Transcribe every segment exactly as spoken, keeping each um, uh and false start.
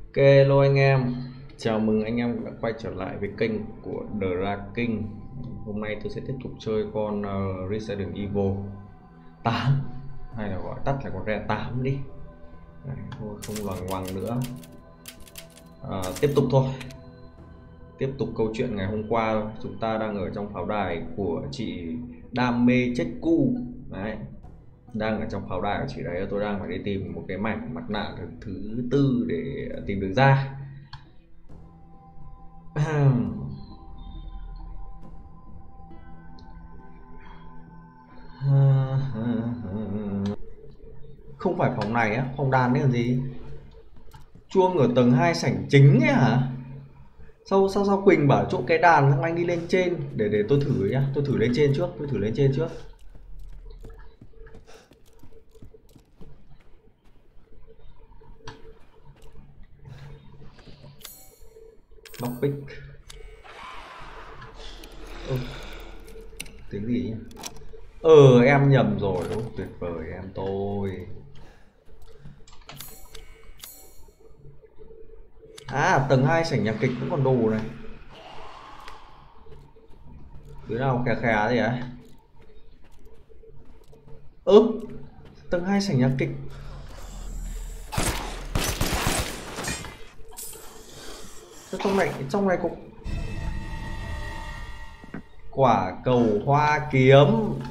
Ok, hello anh em. Chào mừng anh em đã quay trở lại với kênh của Draking. Hôm nay tôi sẽ tiếp tục chơi con uh, Resident Evil tám, hay là gọi tắt là con Re tám đi. Đấy, thôi không loằng ngoằng nữa. À, tiếp tục thôi. Tiếp tục câu chuyện ngày hôm qua. Chúng ta đang ở trong pháo đài của chị Đam mê chết cu. Đấy, đang ở trong pháo đài của chị đấy. Tôi đang phải đi tìm một cái mảnh mặt nạ thứ tư để tìm được ra. Không phải phòng này á, phòng đàn đấy còn gì. Chuông ở tầng hai sảnh chính ấy hả? Sao sao sao Quỳnh bảo chỗ cái đàn thằng anh đi lên trên. Để để tôi thử nhá, tôi thử lên trên trước, tôi thử lên trên trước. Lockpick. Ừ, tiếng gì nhỉ? Ờ em nhầm rồi, đúng, tuyệt vời em tôi. À tầng hai sảnh nhạc kịch cũng còn đồ này. Đứa nào khè khè gì ấy. Ừ, tầng hai sảnh nhạc kịch. Trong này, trong này có quả cầu hoa kiếm.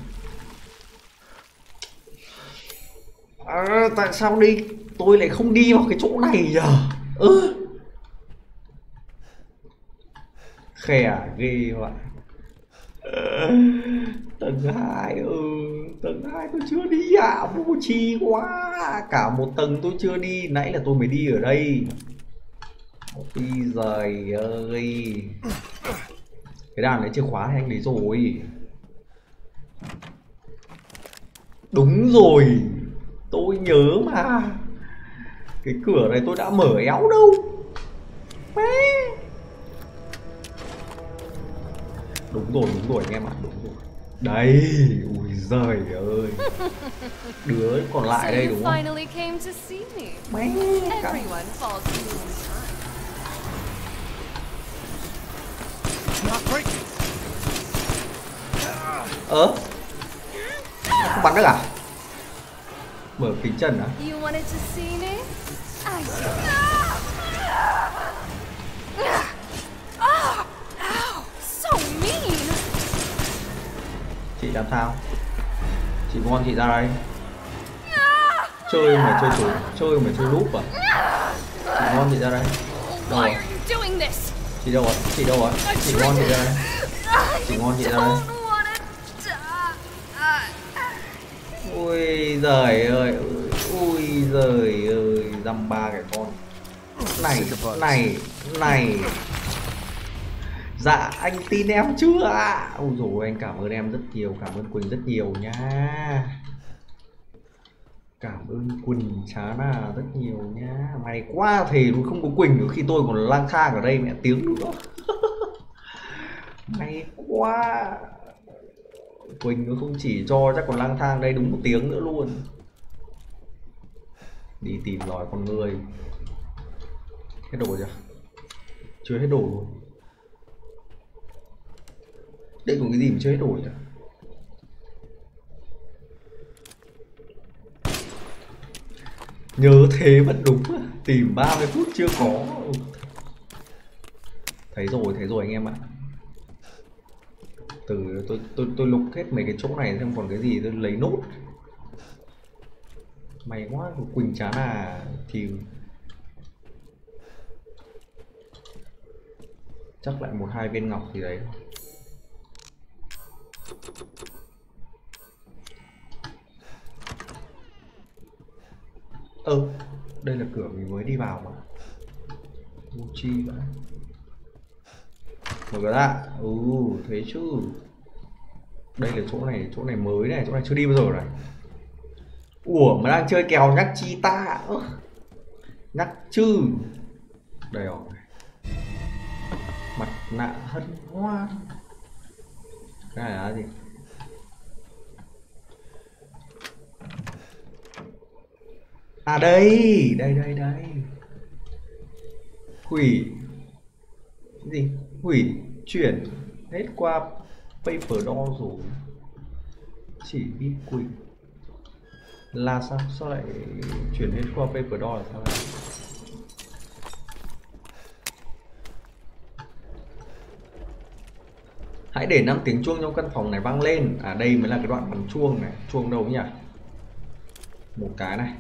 À, tại sao đi tôi lại không đi vào cái chỗ này nhở? Ừ. Khè ghê vậy. Tầng hai, ừ, tầng hai tôi chưa đi à, vô tri quá. Cả một tầng tôi chưa đi, nãy là tôi mới đi ở đây. Ôi giời ơi. Cái đàn đấy chìa khóa thì anh lấy rồi. Đúng rồi, tôi nhớ mà. Cái cửa này tôi đã mở éo đâu. Đúng rồi, đúng rồi anh em ạ, đúng rồi. Đây, ui giời ơi. Đứa còn lại đây đúng không? Mẹ cả. Ơ, không bắn được à? Mở kính trần á? Chị làm sao? Chị ngon chị ra đây. Chơi mà chơi trốn, chơi mà chơi núp à? Chị ngon chị ra đây. Đâu rồi? Chị đâu rồi? Chị đâu rồi? Chị ngon chị ra đây. Chị ngon chị ra đây. Ui giời ơi, ui giời ơi, dăm ba cái con. Này, này, này. Dạ anh tin em chưa ạ? À? Ôi dồi anh cảm ơn em rất nhiều, cảm ơn Quỳnh rất nhiều nha. Cảm ơn Quỳnh Chá Na rất nhiều nha. May quá thì không có Quỳnh nữa, khi tôi còn lang thang ở đây mẹ tiếng nữa. May quá. Quỳnh nó không chỉ cho chắc còn lang thang đây đúng một tiếng nữa luôn. Đi tìm lòi con người. Hết đồ chưa? Chưa hết đồ luôn. Đây còn cái gì mà chưa hết đồ nhỉ? Nhớ thế vẫn đúng. Tìm ba mươi phút chưa có. Thấy rồi, thấy rồi anh em ạ. Từ tôi tôi tôi lục hết mấy cái chỗ này xem còn cái gì tôi lấy nốt. May quá, Quỳnh Chán à thì chắc lại một hai viên ngọc thì đấy. Ừ, đây là cửa mình mới đi vào mà. Vô chi vậy. Mở cửa ra. Ừ, thế chứ. Đây là chỗ này, chỗ này mới này, chỗ này chưa đi bao giờ này. Ủa mà đang chơi kèo nhắc chi ta. Ừ. Nhắc chứ. Đây rồi. Mặt nạ hân hoan. Cái này là gì? À đây, đây đây đây. Hủy cái gì? Hủy chuyển hết qua paper doll rồi. Chỉ ít quỳnh là sao? Sao lại chuyển hết qua paper doll là sao lại? Hãy để năm tiếng chuông trong căn phòng này vang lên. À đây mới là cái đoạn bắn chuông này. Chuông đâu nhỉ? Một cái này.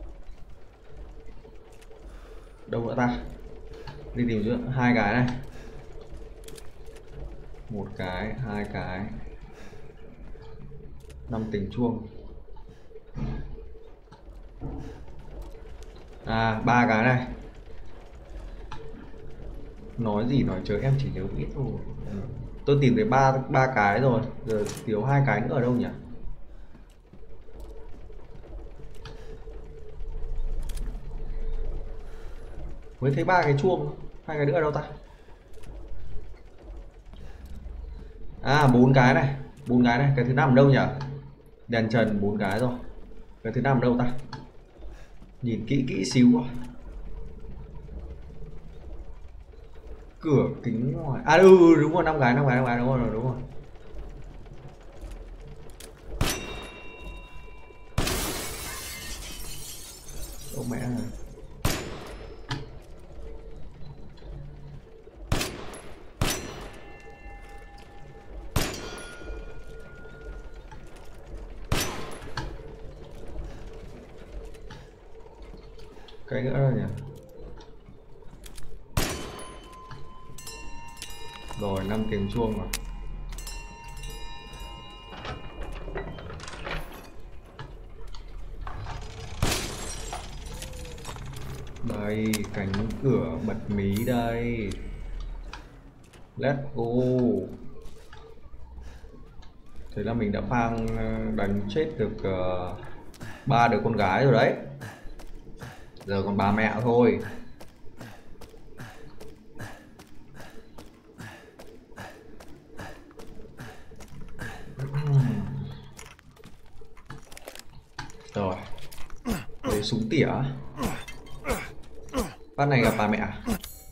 Đâu nữa ta? Đi tìm giữa hai cái này. Một cái, hai cái. Năm tiếng chuông. À ba cái này. Nói gì nói chớ, em chỉ nhớ ít thôi. Tôi tìm thấy ba ba cái rồi, giờ thiếu hai cái nữa ở đâu nhỉ? Mới thấy ba cái chuông, hai cái nữa ở đâu ta? À bốn cái này, bốn cái này, cái thứ năm ở đâu nhỉ? Đèn trần bốn cái rồi. Cái thứ năm ở đâu ta? Nhìn kỹ kỹ xíu quá. Cửa kính ngoài. À ừ, ừ đúng rồi, năm cái, năm cái, năm cái đúng rồi, đúng rồi. Ô mẹ này. Cái nữa rồi nhỉ? Rồi năm tiếng chuông rồi. Đây cánh cửa bật mí đây. Let's go. Thế là mình đã phang đánh chết được ba uh, đứa con gái rồi đấy. Giờ còn bà mẹ thôi. Rồi lấy súng tỉa. Phát này gặp bà mẹ à?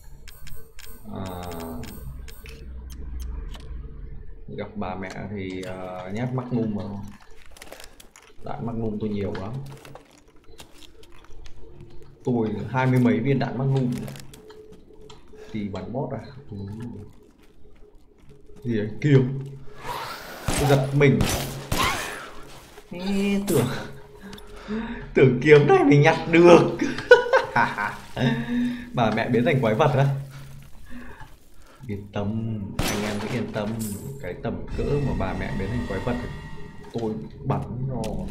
Gặp bà mẹ thì uh, nhát Magnum mà. Đạn Magnum tôi nhiều lắm. Tôi hai mươi mấy viên đạn Magnum thì bắn bot à? Ừ. Gì đấy? Kiếm. Tôi giật mình. Ê, tưởng tưởng kiếm này mình nhặt được. Bà mẹ biến thành quái vật á. Yên tâm, anh em cứ yên tâm. Cái tầm cỡ mà bà mẹ biến thành quái vật tôi bắn rồi.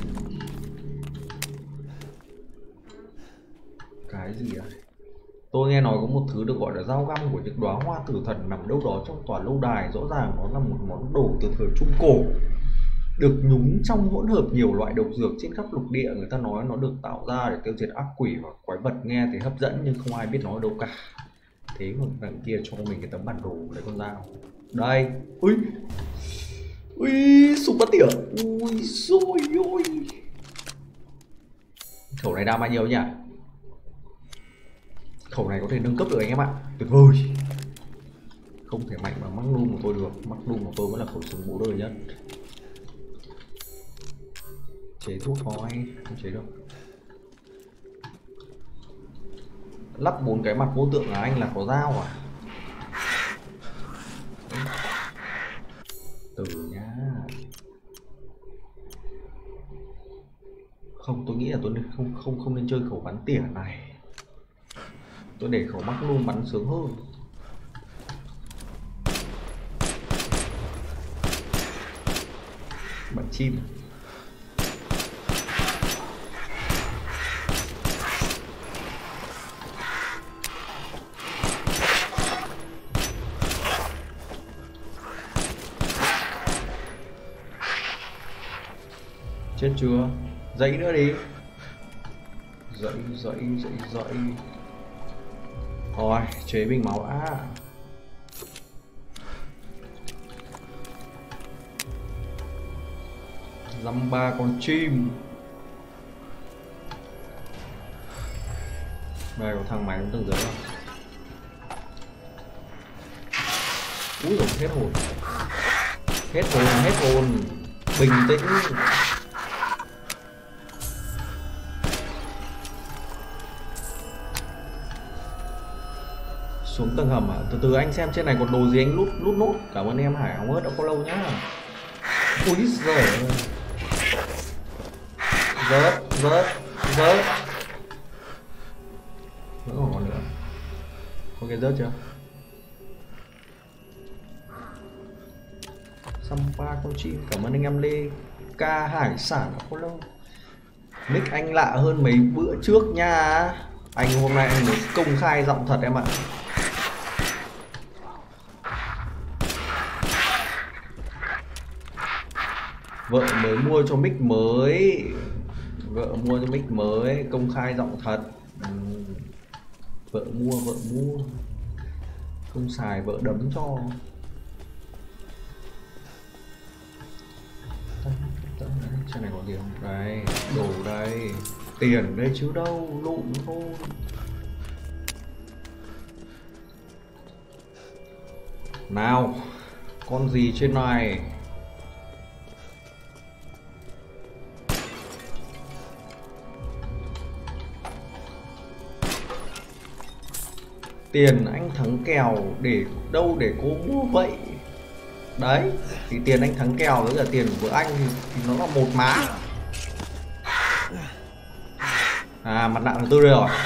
Cái gì à? Tôi nghe nói có một thứ được gọi là dao găm của những đóa hoa tử thần nằm đâu đó trong tòa lâu đài. Rõ ràng nó là một món đồ từ thời Trung Cổ, được nhúng trong hỗn hợp nhiều loại độc dược trên khắp lục địa. Người ta nói nó được tạo ra để tiêu diệt ác quỷ và quái vật, nghe thì hấp dẫn nhưng không ai biết nó ở đâu cả. Thế mà đằng kia cho mình cái tấm bản đồ lấy con dao. Đây. Ui. Ui, súng bắn tỉa. Ui xôi ôi. Khẩu này đam bao nhiêu nhỉ? Khẩu này có thể nâng cấp được anh em ạ. Tuyệt vời. Không thể mạnh bằng Magnum của tôi được. Magnum của tôi vẫn là khẩu súng bố đời nhất. Chế thuốc khói không chế đâu. Lắp bốn cái mặt vô tượng là anh là có dao à? Từ nhá. Không, tôi nghĩ là tôi không không không nên chơi khẩu bắn tỉa này. Tôi để khẩu Magnum bắn sướng hơn. Bắn chim. Chết chưa? Dậy nữa đi. Dậy, dậy, dậy, dậy. Rồi, chế bình máu đã. Dăm ba con chim. Đây có thang máy cũng từng dưới không? Úi dồi, hết hồn. Hết hồn, hết hồn. Bình tĩnh. Xuống tầng hầm à? Từ từ anh xem trên này còn đồ gì anh lút lút nốt. Cảm ơn em Hải Hóng ớt đã follow nhá. Ui giời. Rớt, rớt, rớt. Vẫn còn còn nữa. Có cái rớt chưa? Sampa con chim, cảm ơn anh em Lê Ca Hải Sản đã follow. Nick anh lạ hơn mấy bữa trước nha. Anh hôm nay anh mới công khai giọng thật em ạ. Vợ mới mua cho mic mới. Vợ mua cho mic mới, công khai giọng thật. Ừ. Vợ mua, vợ mua. Không xài vợ đấm cho. Trên này có gì không? Đây, đồ đây. Tiền đây chứ đâu, lụm thôi. Nào, con gì trên này? Tiền anh thắng kèo để đâu để cô mua vậy? Đấy, thì tiền anh thắng kèo với cả tiền của anh thì, thì nó là một má. À, mặt nạ thứ tư đây rồi.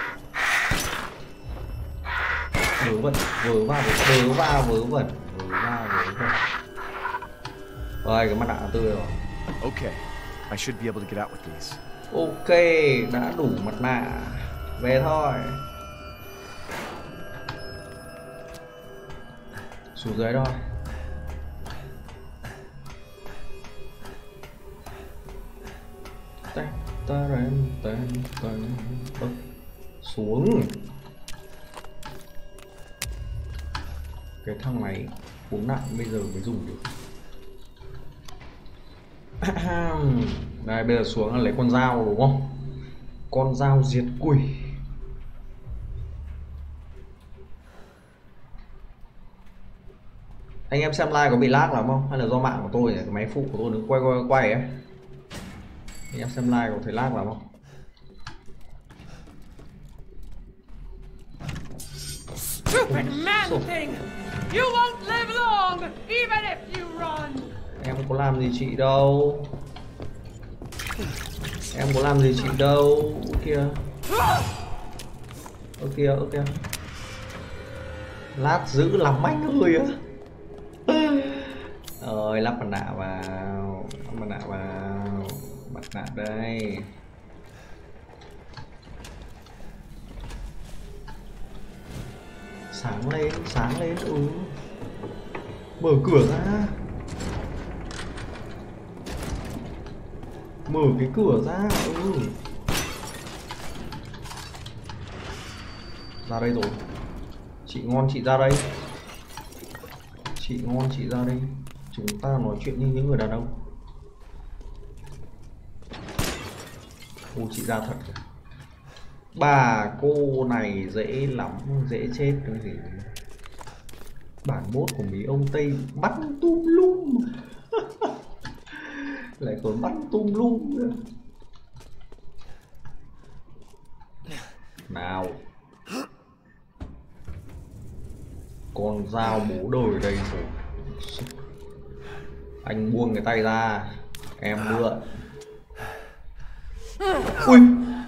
Vớ vẩn, vớ va, vớ va, vớ vẩn, vớ va, vớ vẩn. Rồi, cái mặt nạ thứ tư đây rồi. Okay, I should be able to get out with these. Ok, đã đủ mặt nạ. Về thôi. Xuống dưới thôi. Tên, tên, tên, tên, tên. Xuống. Cái thằng này uống nặng bây giờ mới dùng được. Đây bây giờ xuống là lấy con dao đúng không? Con dao diệt quỷ. Anh em xem like có bị lag lắm không? Hay là do mạng của tôi, cái máy phụ của tôi nó quay quay quay ấy. Anh em xem like có thấy lag lắm không? Stupid man thing! You won't live long, even if you run. Em có làm gì chị đâu. Em có làm gì chị đâu. Ơ kìa. Ơ kìa, ơ kìa. Lát dữ lắm anh ơi á. Rồi lắp mặt nạ vào. Lắp mặt nạ vào. Mặt nạ đây. Sáng lên, sáng lên. Ừ. Mở cửa ra. Mở cái cửa ra. Ừ. Ra đây rồi. Chị ngon chị ra đây. Chị ngon chị ra đây. Chúng ta nói chuyện như những người đàn ông. Ô chị ra thật. Bà cô này dễ lắm. Dễ chết cái gì. Bản mốt của mấy ông Tây bắn tum lum. Lại còn bắn tum lum nữa. Nào. Con dao bố đời đây rồi. Anh buông cái tay ra. Em mượn. Ui.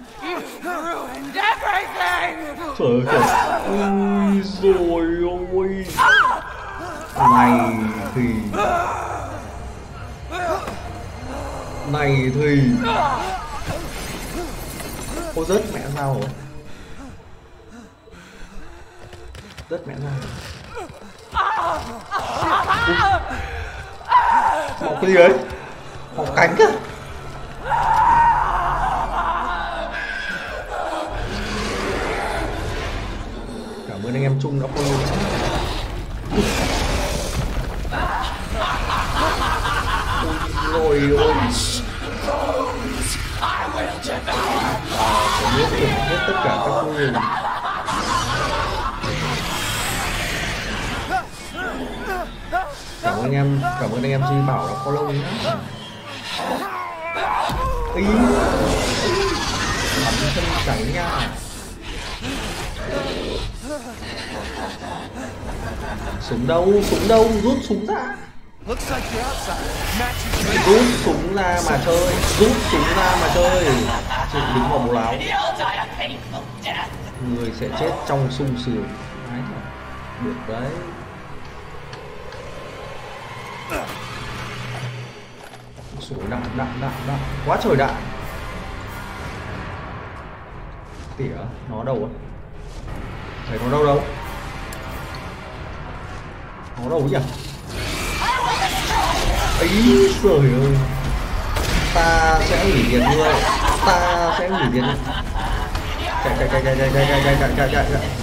Trời ơi. Ui rồi ôi. Này thì Này thì Ôi rớt mẹ sao rồi. Rớt mẹ sao rồi. Mọc cái gì đấy. Mọc cánh cơ. Cảm ơn anh em Trung đã follow. Ôi ôi. À, có biết được hết tất cả các người. ơn anh em, cảm ơn anh em Duy Bảo đã follow nhá. Ý, bắn chân cháy nha. Súng đâu, súng đâu, rút súng ra. Rút súng ra mà chơi, rút súng ra mà chơi. Chị đứng vào bố láo. Người sẽ chết trong sung sướng. Được đấy. Số đạn, đạn, đạn, đạn. Quá trời đạn. Tỉa, nó đâu á? Thấy nó đâu đâu? Nó đâu nhỉ? Ấy trời ơi. Ta sẽ hủy diệt ngươi. Ta sẽ hủy diệt ngươi. Chạy chạy chạy chạy chạy chạy chạy chạy chạy chạy chạy.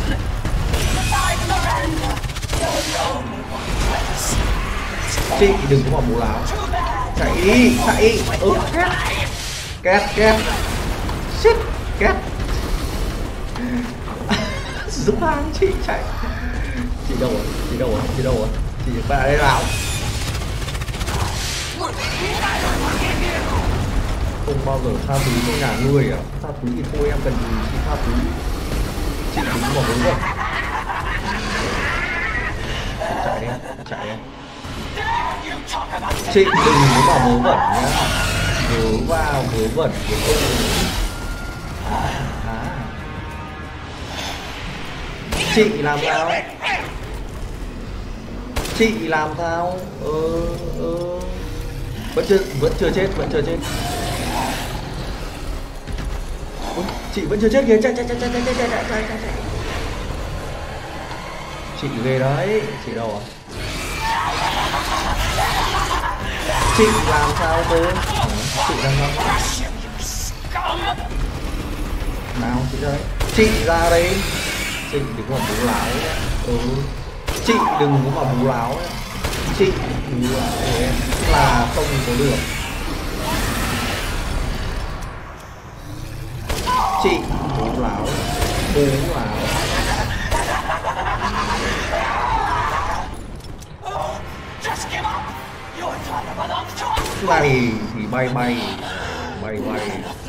Chị đừng có mà bố láo. Chạy đi, chạy. Ừ, két. Két, két. Shit, két. Giúp hàng chị chạy. Chị đâu rồi? Chị đâu rồi? Chị đâu rồi? Chị bà đây nào? Không bao giờ tha thứ cho nhà ngươi à? Tha thứ thì thôi, em cần gì chị tha thứ. Chị đúng vào vớ vẩn. Chạy đi, chạy đi. Chị đừng có vào vớ vẩn nhá. Vớ vào vớ vẩn của tôi. À. Chị làm sao? Chị làm sao? Ờ, ờ. Vẫn chưa, vẫn chưa chết, vẫn chưa chết. Ôi, chị vẫn chưa chết kìa, chạy chạy chạy chạy chạy chạy chạy chạy chạy. Chị ghê đấy, chị đâu à? Chị làm sao cơ? Chị làm sao? Nào chị ra đấy. Chị ra đây. Chị đừng có bú láo nhé. Ừ. Chị đừng có mà bú láo nhé. Chị bú láo em là không có được. Chị bú láo, bú láo. Này thì bay bay, bay bay.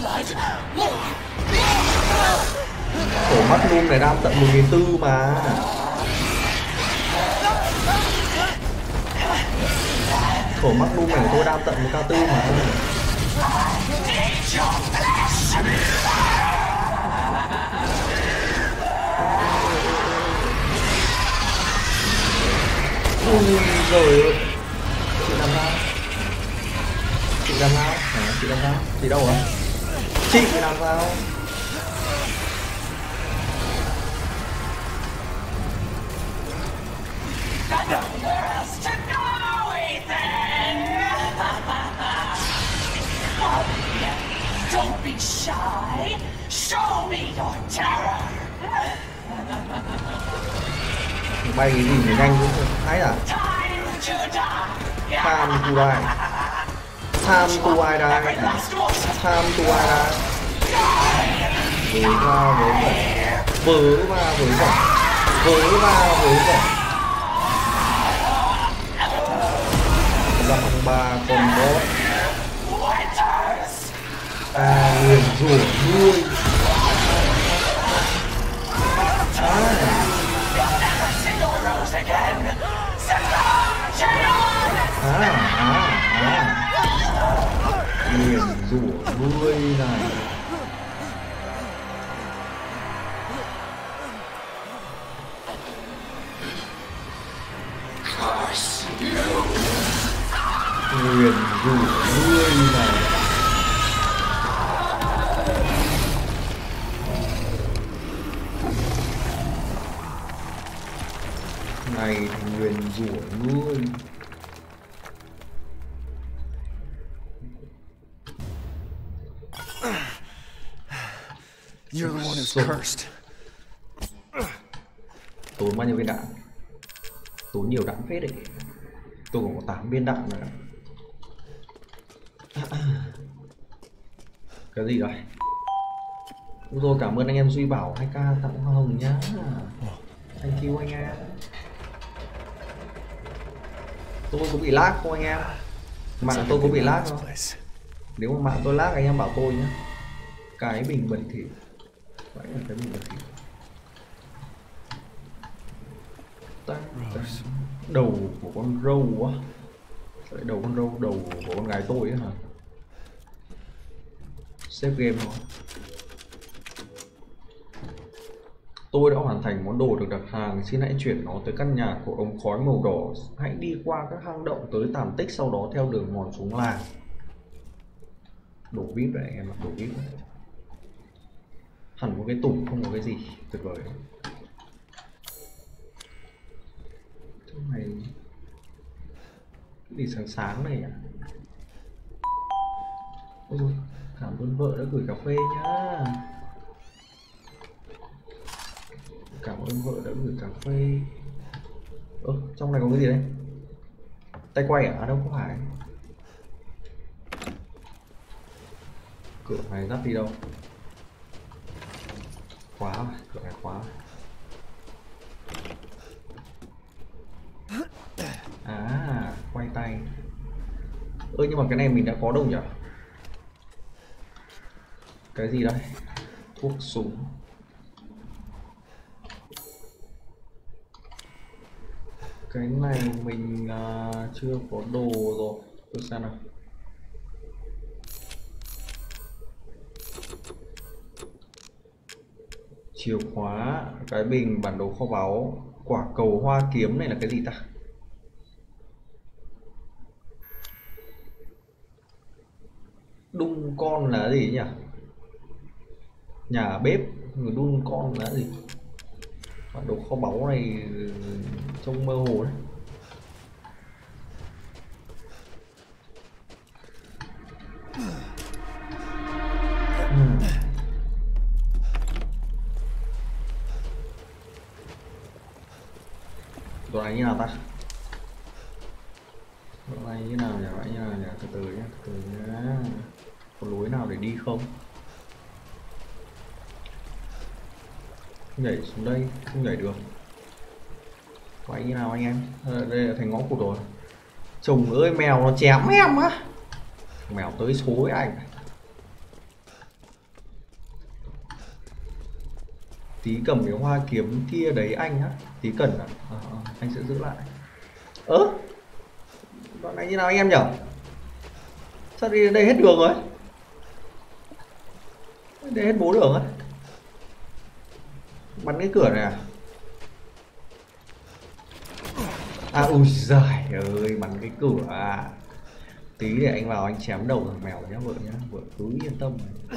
Cổ mắt luôn này đang tận một nghìn tư mà. Cổ mắt luôn này của tôi đang tận một k tư mà. Ui giời ơi. Chị làm sao? Chị làm sao? À, chị làm sao? Chị đâu hả? Chị làm sao? Don't be shy. Show me your terror. Bay cái gì mà nhanh cũng thái à? Tham tu ai? Tham tu ai đây? Tham tu ai đây? Vớ va vớ vẩn. Vớ va vớ vẩn. Vớ va vớ vẩn. Dòng ba con bốt. À, nguyền rủa nuôi. À. À, à, à. Nguyền rủa nuôi này. Nguyền rủa nuôi này. Này thì nguyền rủa nuôi. You're the one who's cursed. Tốn bao nhiêu viên đạn? Tốn nhiều đạn phết đấy. Tôi còn có tám viên đạn nữa. Cái gì rồi? Rồi cảm ơn anh em Duy Bảo hai k tặng hoa hồng nhá. Thank you anh em. Tôi có bị lag không anh em? Mạng tôi có bị lag không? Nếu mà mạng tôi lag anh em bảo tôi nhé. Cái bình bẩn thỉu. Vậy là cái bình bẩn thỉu. Đầu của con râu á. Đấy, đầu con râu, đầu của con gái tôi ấy hả? Save game rồi. Tôi đã hoàn thành món đồ được đặt hàng, xin hãy chuyển nó tới căn nhà của ống khói màu đỏ. Hãy đi qua các hang động tới tàn tích, sau đó theo đường mòn xuống làng. Đồ vê i pê đấy anh em ạ, đồ vê i pê đấy. Hẳn một cái tủ không có cái gì, tuyệt vời. Chỗ này cái gì sáng sáng này à? Ôi dồi, cảm ơn vợ đã gửi cà phê nhá. Cảm ơn vợ đã gửi cà phê. Ơ, trong này có cái gì đấy? Tay quay à? À đâu có phải. Cửa này dắt đi đâu? Khóa rồi, cửa này khóa. À, quay tay. Ơ nhưng mà cái này mình đã có đâu nhỉ? Cái gì đây? Thuốc súng. Cái này mình uh, chưa có đồ rồi. Tôi xem nào. Chìa khóa, cái bình, bản đồ kho báu, quả cầu hoa kiếm này là cái gì ta? Đun con là gì nhỉ? Nhà bếp, người đun con là gì? Bản đồ kho báu này trông mơ hồ đấy. uhm. Đồ này như nào ta? Đồ này như nào nhỉ? Vậy như nào nhỉ? Từ từ nhé, từ từ nhé. Có lối nào để đi không? Nhảy xuống đây, không nhảy được. Vậy như nào anh em? À, đây là thành ngõ cụt rồi. Chồng ơi, mèo nó chém em á. Mèo tới số với anh. Tí cầm cái hoa kiếm kia đấy anh á. Tí cần à? À, anh sẽ giữ lại. Ơ, đoạn này như nào anh em nhỉ? Sao đi đây hết đường rồi? Đây hết bốn đường á. Bắn cái cửa này à? À ui giời ơi, bắn cái cửa à. Tí để anh vào anh chém đầu thằng mèo nhá vợ nhá, vợ cứ yên tâm.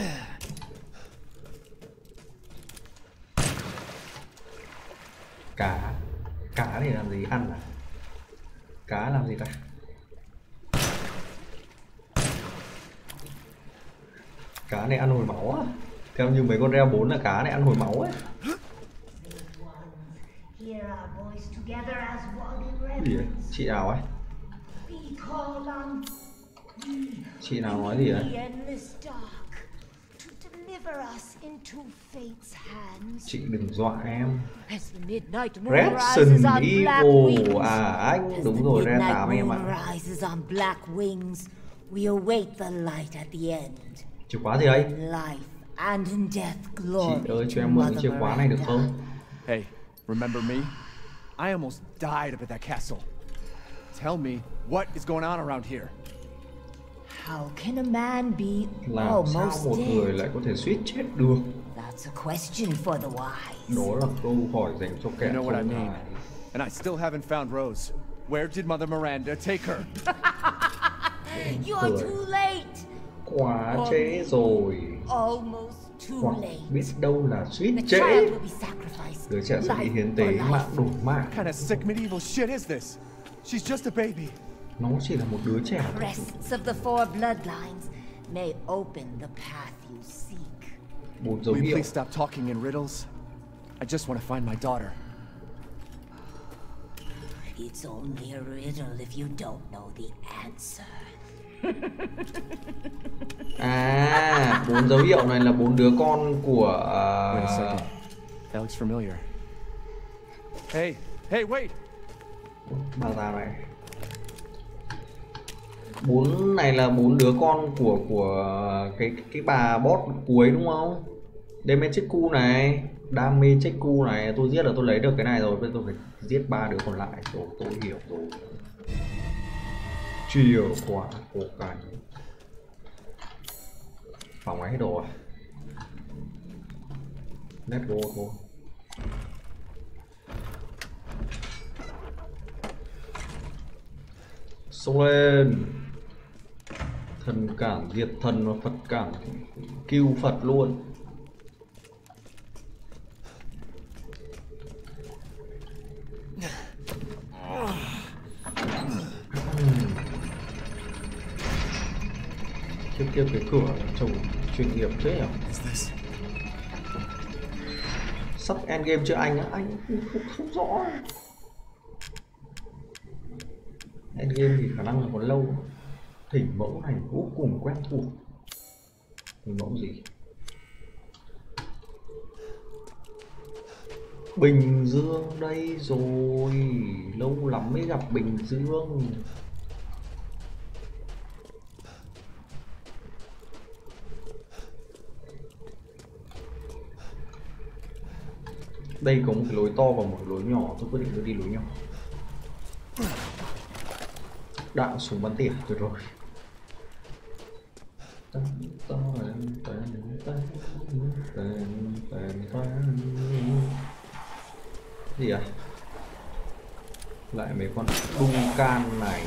Cá, cá này làm gì ăn à? Cá làm gì ta? Cá này ăn hồi máu á. Theo như mấy con reo bốn là cá này ăn hồi máu ấy. Gì đấy? Chị nào ấy? Chị nào nói gì đấy? Chị đừng dọa em. Resident Evil. À anh, đúng rồi, Re tám em ạ. Chìa khóa gì đấy? Chị ơi, cho em mượn cái chìa khóa này được không? Hey, remember me? I almost died up at that castle. Tell me, what is going on around here? How can a man be Làm sao một người lại có thể suýt chết được? That's a question for the wise. Đó là câu hỏi dành cho kẻ You know what I không mean? hài. And I still haven't found Rose. Where did Mother Miranda take her? You're too late. Quá trễ rồi. Almost too Hoặc late. biết đâu là suýt The trễ. child will be sacrificed. Đứa trẻ sẽ bị Life hiến tế, for life. mạng đổi mạng. What kind of sick medieval shit is this? She's just a baby. Nó chỉ là một đứa trẻ. Crests of the four bloodlines may open the path you seek. Bốn dấu Will you hiệu. please stop talking in riddles? I just want to find my daughter. It's only a riddle if you don't know the answer. À, bốn dấu hiệu này là bốn đứa con của Wait a uh... second. That looks familiar. Hey, hey, wait! bà già này. Bốn này là bốn đứa con của của cái cái, cái bà boss cuối đúng không? Demetricu này, Dametricu này, tôi giết là tôi lấy được cái này rồi, bây giờ tôi phải giết ba đứa còn lại. Rồi tôi hiểu rồi. Chìa khóa cổ cảnh. Phòng ấy hết đồ à? Let's go thôi. Xông lên. Thần cản diệt thần và Phật cản cứu Phật luôn. Trước kia cái cửa trông chuyên nghiệp thế nhỉ? Sắp endgame chưa anh á? Anh không, không, không rõ. Endgame thì khả năng là còn lâu. Thỉnh mẫu này vô cùng quen thuộc. Thỉnh mẫu gì? Bình Dương đây rồi. Lâu lắm mới gặp Bình Dương. Đây có một cái lối to và một lối nhỏ. Tôi quyết định tôi đi lối nhỏ. Đạn súng bắn tỉa tuyệt rồi. Gì à? Lại mấy con đung can này.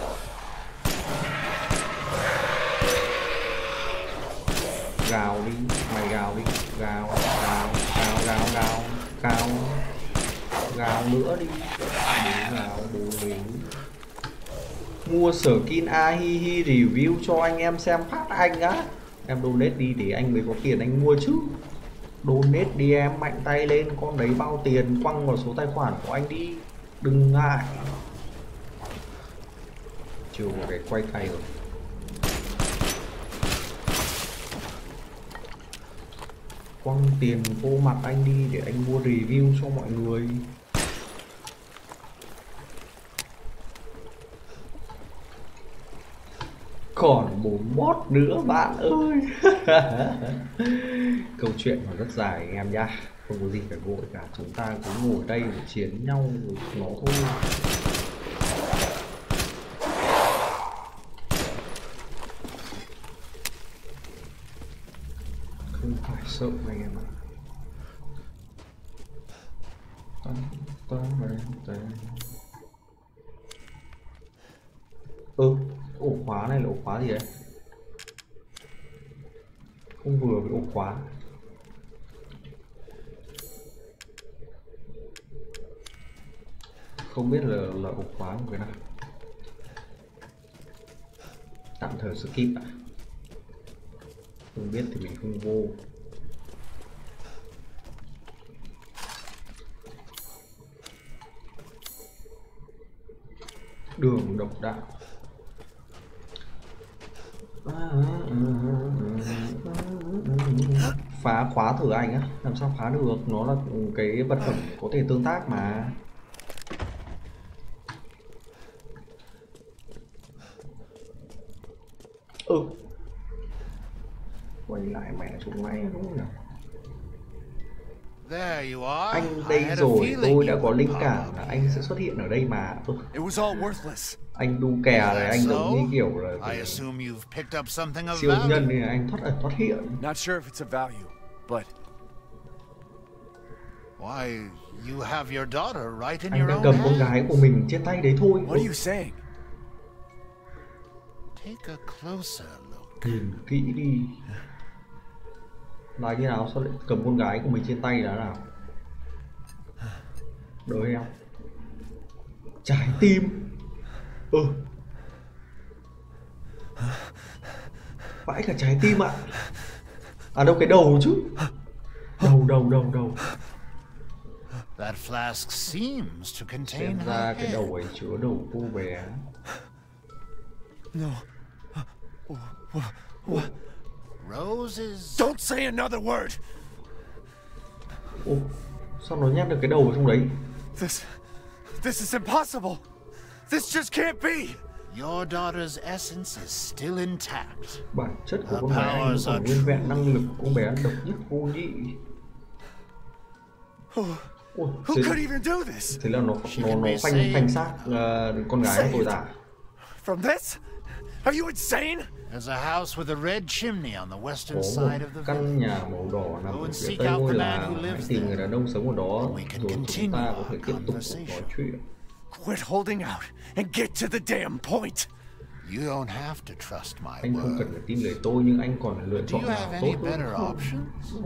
Gào đi, mày gào đi, gào, gào, gào, gào, gào, gào, gào nữa đi. Bố gào, bố lính. Mua sở skin a hi hi review cho anh em xem phát anh á. Em donate đi để anh mới có tiền anh mua chứ. Donate đi em, mạnh tay lên, con đấy bao tiền quăng vào số tài khoản của anh đi. Đừng ngại. Chưa có cái quay tay rồi. Quăng tiền vô mặt anh đi để anh mua review cho mọi người. Còn bốn boss nữa bạn ơi. Câu chuyện còn rất dài anh em nhá. Không có gì phải vội cả. Chúng ta cứ ngồi đây để chiến nhau với nó thôi. Không phải sợ anh em ạ. Ừ, ổ khóa này là ổ khóa gì đấy? Không vừa với ổ khóa. Không biết là là ổ khóa một cái nào. Tạm thời skip ạ. Không biết thì mình không vô. Đường độc đạo. Phá khóa thử anh á, làm sao phá được? Nó là cái vật phẩm có thể tương tác mà. Ừ. Quay lại mẹ chúng mày đúng không nhỉ? Anh đây rồi, tôi đã có linh cảm là anh sẽ xuất hiện ở đây mà. Ừ. Anh đu kè này, anh giống như kiểu là siêu nhân nên là anh thoát ẩn thoát hiện. Not sure if it's a value, but why you have your daughter right in anh your đang own cầm con hand. gái của mình trên tay đấy thôi. What are you saying? Take a closer look. Nhìn kỹ đi. Là như nào, sao lại cầm con gái của mình trên tay đó nào? Đợi em. Trái tim. Ừ. Vãi cả trái tim ạ. À đâu cái đầu chứ. Đầu đầu đầu đầu. That flask seems to contain Xem her ra cái head. đầu ấy chứa đầu cô bé. No. What? Roses. Don't say another word. Ô, sao nó nhét được cái đầu vào trong đấy? This, this is impossible. This just can't be. Your daughter's essence is still intact. Bản chất của con bé anh còn nguyên vẹn, năng lực của con bé độc nhất vô nhị. Ôi, Who thế, could even do this? thế là nó nó nó phanh phanh xác uh, con gái của tôi ta. From this? Are you insane? There's a house with a red chimney on the western Có side một of the căn village. nhà màu đỏ nằm ở phía tây ngôi làng. Hãy tìm người đàn ông sống ở đó rồi chúng ta có thể tiếp tục nói chuyện. Quit holding out and get to the damn point. You don't have to trust my Anh không cần word. phải tin lời tôi, nhưng anh còn lựa Do chọn you nào have tốt any hơn better không? options?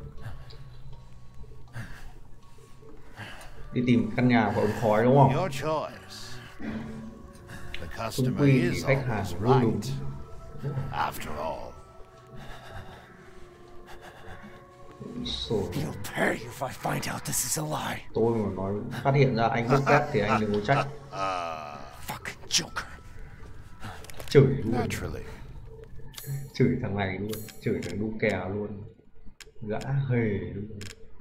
Đi tìm căn nhà của ông khói đúng không? Your choice. The Chung customer quy is thì khách hàng always luôn đúng. right. After all. Rồi, You'll pay if I find out this is a lie. tôi mà nói phát hiện ra anh bốc phét thì anh đừng có trách. Fucking Joker. Chửi luôn, Naturally. chửi thằng này luôn, chửi thằng đu kè luôn, gã hề luôn.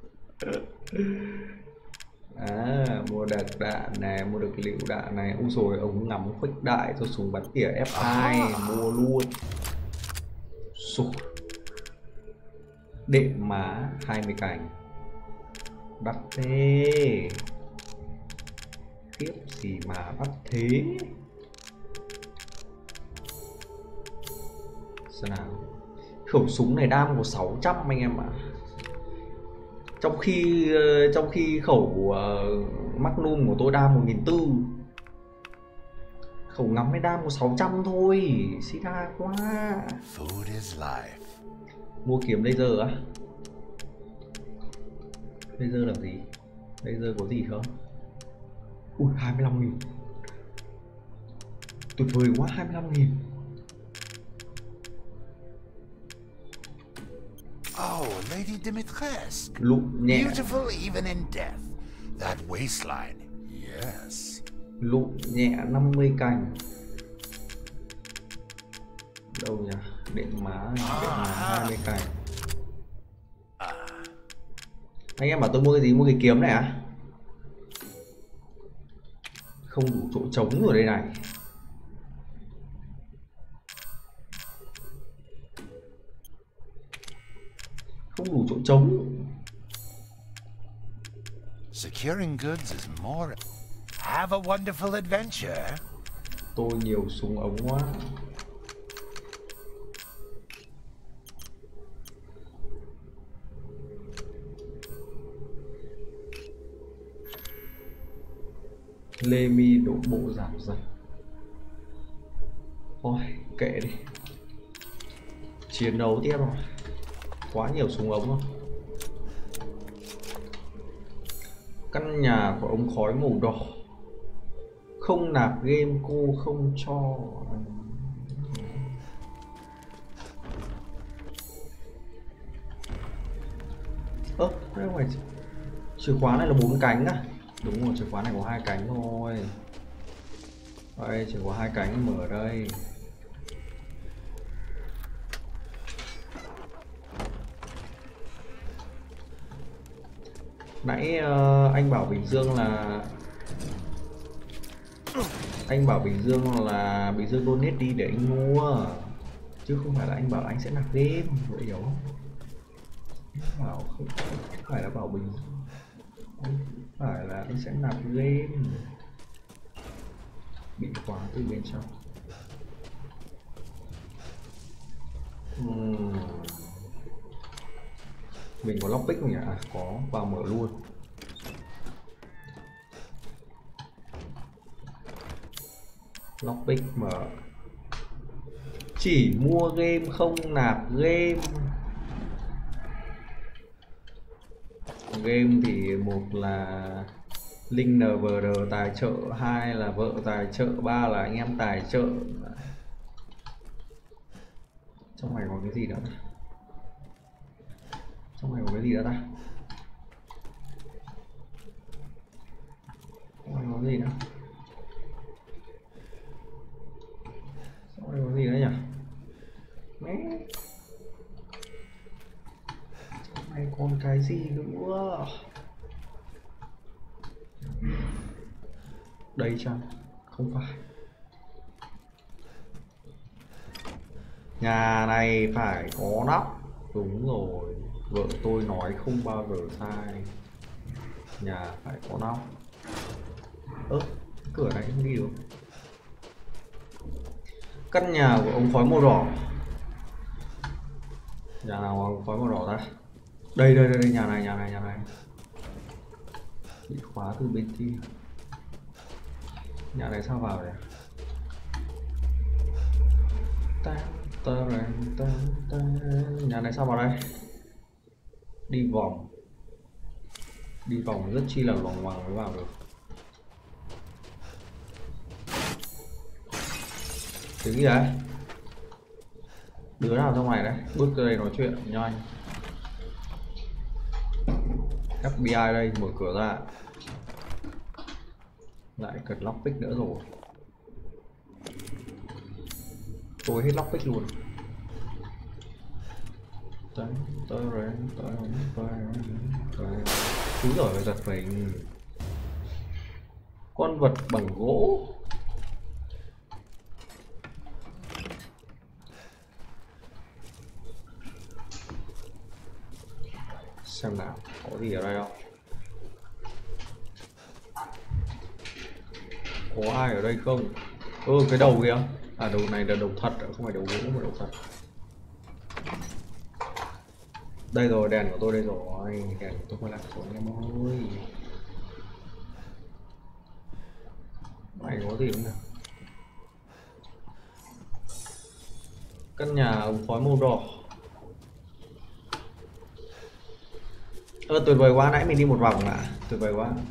À, mua được đạn này, mua được lựu đạn này. Úi rồi ống ngắm khuếch đại cho súng bắn tỉa ép hai, mua luôn. Sụt. Đệm má hai mươi cành. Đắt thế. Khiếp gì mà đắt thế. Xem nào. Khẩu súng này đam của sáu trăm anh em ạ. À. Trong khi trong khi khẩu uh, Magnum của tôi đam một nghìn bốn trăm. Khẩu ngắm mới đam có sáu trăm thôi. Xí đa quá. Food is life. Mua kiếm laser á? Laser làm gì? Laser có gì không? Ui, hai mươi lăm nghìn. Tuyệt vời quá, hai mươi lăm nghìn. Oh, Lady Dimitrescu. Lụm nhẹ. Beautiful even in death. That waistline. Yes. Lụm nhẹ năm mươi cành. Đâu nhỉ? Đệm má, đệm má hai mươi cành. Anh em bảo tôi mua cái gì? Mua cái kiếm này à? Không đủ chỗ trống ở đây này. Không đủ chỗ trống. Securing goods is more. Have a wonderful adventure. Tôi nhiều súng ống quá. Lê mi độ bộ giảm dần. Thôi kệ đi. Chiến đấu tiếp rồi. Quá nhiều súng ống không? Căn nhà của ông khói màu đỏ. Không nạp game cô không cho. Ơ, đây không phải chìa khóa này là bốn cánh á? Đúng rồi, chìa khóa này có hai cánh thôi. Đây, chỉ có hai cánh mở đây. Nãy uh, anh bảo Bình Dương là anh bảo Bình Dương là Bình Dương donate đi để anh mua, chứ không phải là anh bảo anh sẽ nạp game, vậy hiểu không? Bảo không, không phải là bảo Bình, không phải là anh sẽ nạp game. Bị khóa từ bên trong. uhm. Mình có lockpick không nhỉ? À, có, vào mở luôn. Lockpick mở. Chỉ mua game không nạp game. Game thì một là Linh en vê rờ tài trợ, hai là vợ tài trợ, ba là anh em tài trợ. Trong này có cái gì nữa? Trong này có cái gì nữa ta? Trong này có gì nữa? Trong này có gì nữa nhỉ? Mẹ. Trong này còn cái gì nữa? Đây chăng? Không phải. Nhà này phải có nóc. Đúng rồi, vợ tôi nói không bao giờ sai. Nhà phải có nóc. Ơ, cửa này không đi được. Căn nhà của ông khói màu đỏ. Nhà nào ông khói màu đỏ ta? Đây đây đây, đây. Nhà này nhà này nhà này. Bị khóa từ bên kia. Nhà này sao vào đây? Ta, ta, ta, ta. Nhà này sao vào đây? Đi vòng. Đi vòng rất chi là loằng ngoằng mới vào được. Tiếng gì đấy? Đứa nào trong này đấy? Bước ra đây nói chuyện nhanh. ép bê i đây, mở cửa ra. Lại cần lockpick nữa rồi. Tôi hết lockpick luôn. Úi giời, giật mình. Con vật bằng gỗ. Xem nào, có gì ở đây không? Có ai ở đây không? Ơ, ừ, cái đầu kìa. À, đầu này là đầu thật, không phải đầu gỗ mà đầu thật. Đây rồi, đèn của tôi đây rồi. Đèn của tôi quay lại rồi em ơi. Mày có gì không nào? Căn nhà ống khói màu đỏ. Ơ, tuyệt vời quá, nãy mình đi một vòng à? Tuyệt vời quá.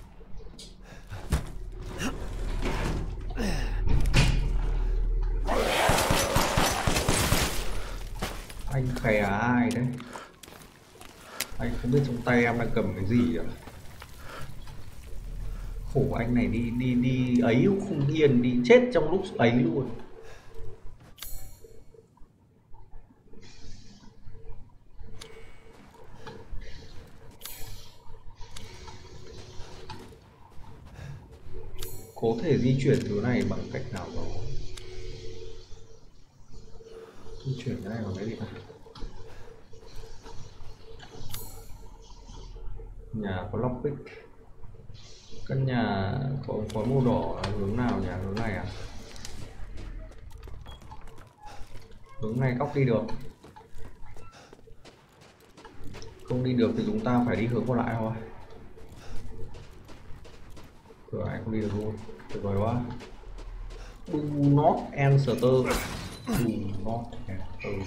Anh khè ai đấy? Anh không biết trong tay em đang cầm cái gì à? Khổ anh này, đi đi đi ấy cũng không yên, đi chết trong lúc ấy luôn. Có thể di chuyển thứ này bằng cách nào đó? Di chuyển cái này bằng cái gì ta? Nhà có lockpick. Căn nhà có khói màu đỏ là hướng nào nhỉ? Hướng này à? Hướng này cóc đi được. Không đi được thì chúng ta phải đi hướng còn lại thôi. Cửa này không đi được luôn. Tuyệt vời quá. Do not enter. Do not enter.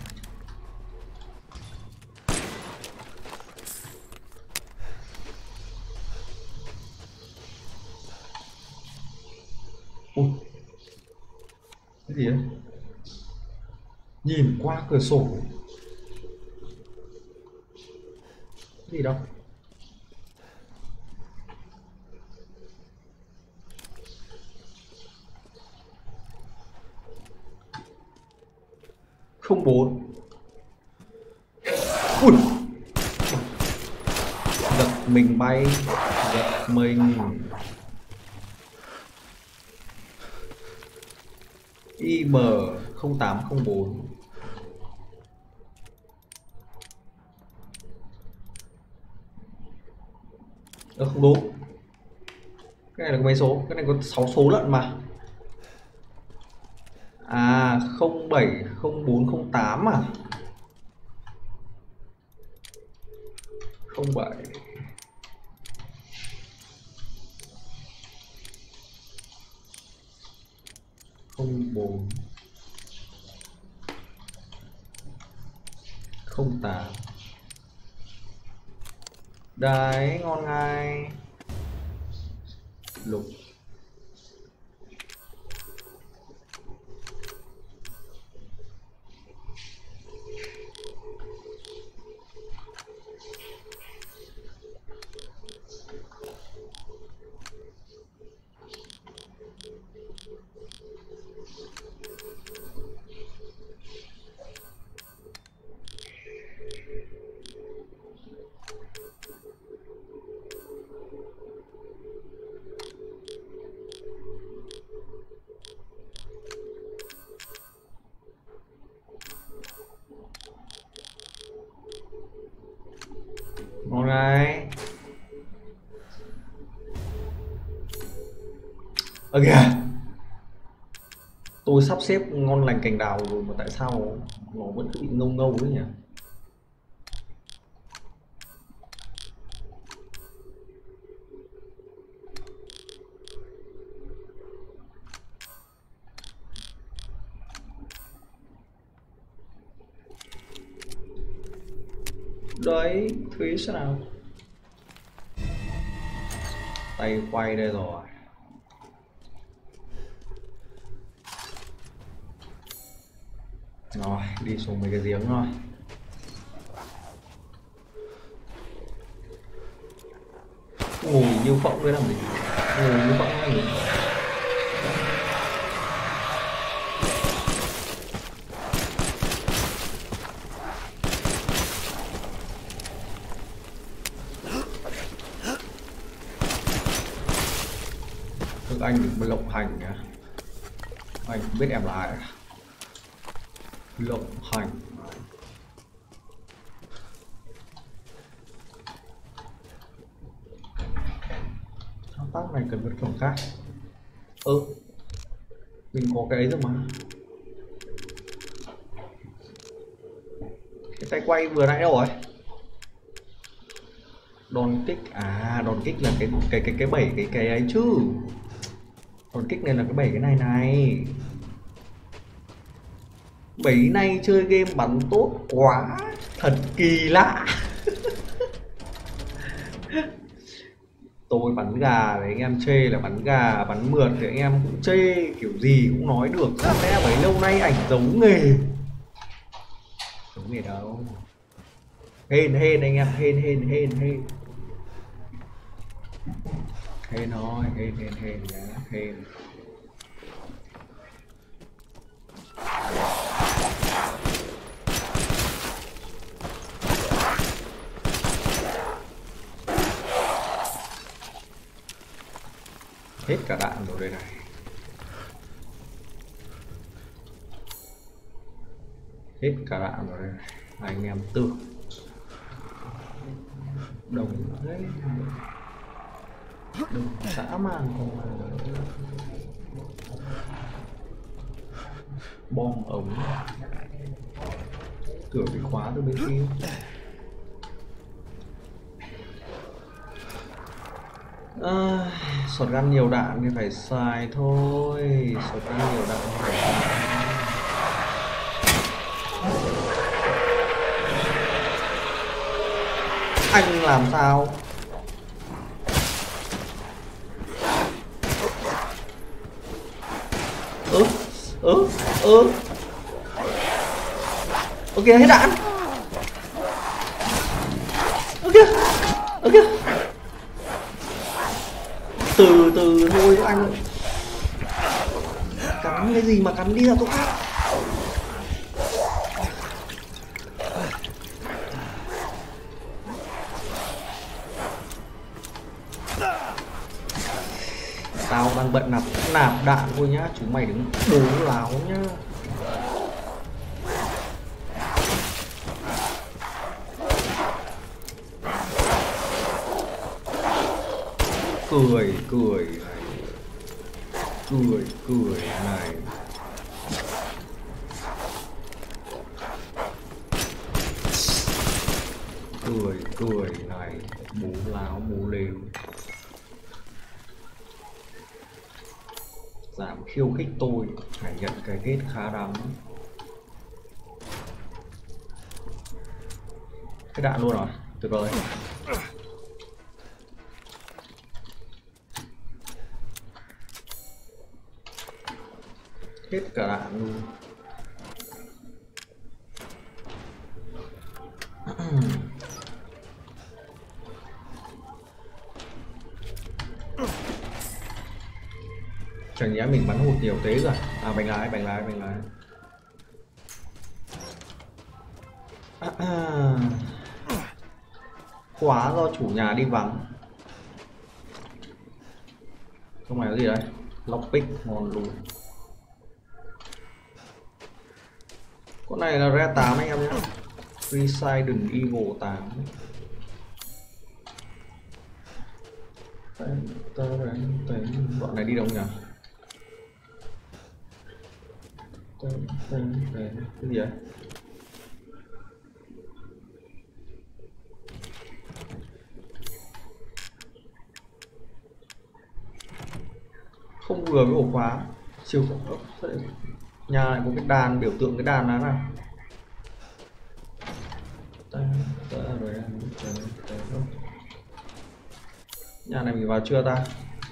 Ui, cái gì đấy? Nhìn qua cửa sổ. Cái gì đâu? Không bốn. Ui, giật mình bay. Giật mình. I M không tám không bốn. Ờ, không đúng. Cái này là có mấy số? Cái này có sáu số lận mà. À, không bảy không bốn không tám à? không bảy không bốn không tám. Đấy, ngon ngay. Lục. Ơ kìa, tôi sắp xếp ngon lành cành đào rồi mà tại sao nó vẫn cứ bị ngâu ngâu ấy nhỉ? Đấy, Thúy sao nào? Tay quay đây rồi. Rồi, đi xuống mấy cái giếng rồi. Ngồi như phộng đấy làm gì? Ngồi như phộng làm gì? Các anh đừng lộng hành nhá. Anh không biết em là ai. Lộng hành. Thao tác này cần vật phẩm khác. Ơ ừ, mình có cái ấy rồi mà. Cái tay quay vừa nãy đâu rồi? Đòn kích à? Đòn kích là cái cái cái cái bảy cái cái ấy chứ. Đòn kích này là cái bảy cái này này. Bảy nay chơi game bắn tốt quá, thật kỳ lạ. Tôi bắn gà thì anh em chê là bắn gà, bắn mượt thì anh em cũng chê, kiểu gì cũng nói được. Chắc lẽ bấy lâu nay ảnh giống nghề. Giống nghề đâu. Hên hên anh em, hên hên hên hên. Hên thôi, hên hên hên nhá, hên. Hết cả đạn rồi đây này. Hết cả đạn rồi đây này. Anh em tưởng đồng đấy, đồng dã man không. Bom ống, cửa bị khóa từ bên kia. À, shotgun nhiều đạn thì phải xài thôi. Shotgun nhiều đạn thì phải xài. Anh làm sao? Ừ, ừ, ừ. Ok, hết đạn. Ok, ok. Từ từ thôi anh. Cắn cái gì mà cắn, đi ra chỗ khác. Tao đang bận nạp nạp đạn thôi nhá, chúng mày đứng bố láo nhá. Cười cười này, cười cười này. Cười cười này, bố láo bố lều. Giảm khiêu khích tôi, phải nhận cái kết khá đáng. Cái đạn luôn rồi, tuyệt vời. Hết cả đạn luôn. Chẳng nhẽ mình bắn hụt nhiều thế rồi. À, bánh lái, bánh lái, bánh lái. À, à. Khóa do chủ nhà đi vắng. Không phải có gì đấy. Lockpick ngon luôn. Con này là Re tám anh em nhé. Resident Evil tám. Bọn này đi đâu nhỉ? Cái gì vậy? Không vừa với ổ khóa. Siêu khủng. Nhà này có cái đàn, biểu tượng cái đàn đó nào. Nhà này mình vào chưa ta?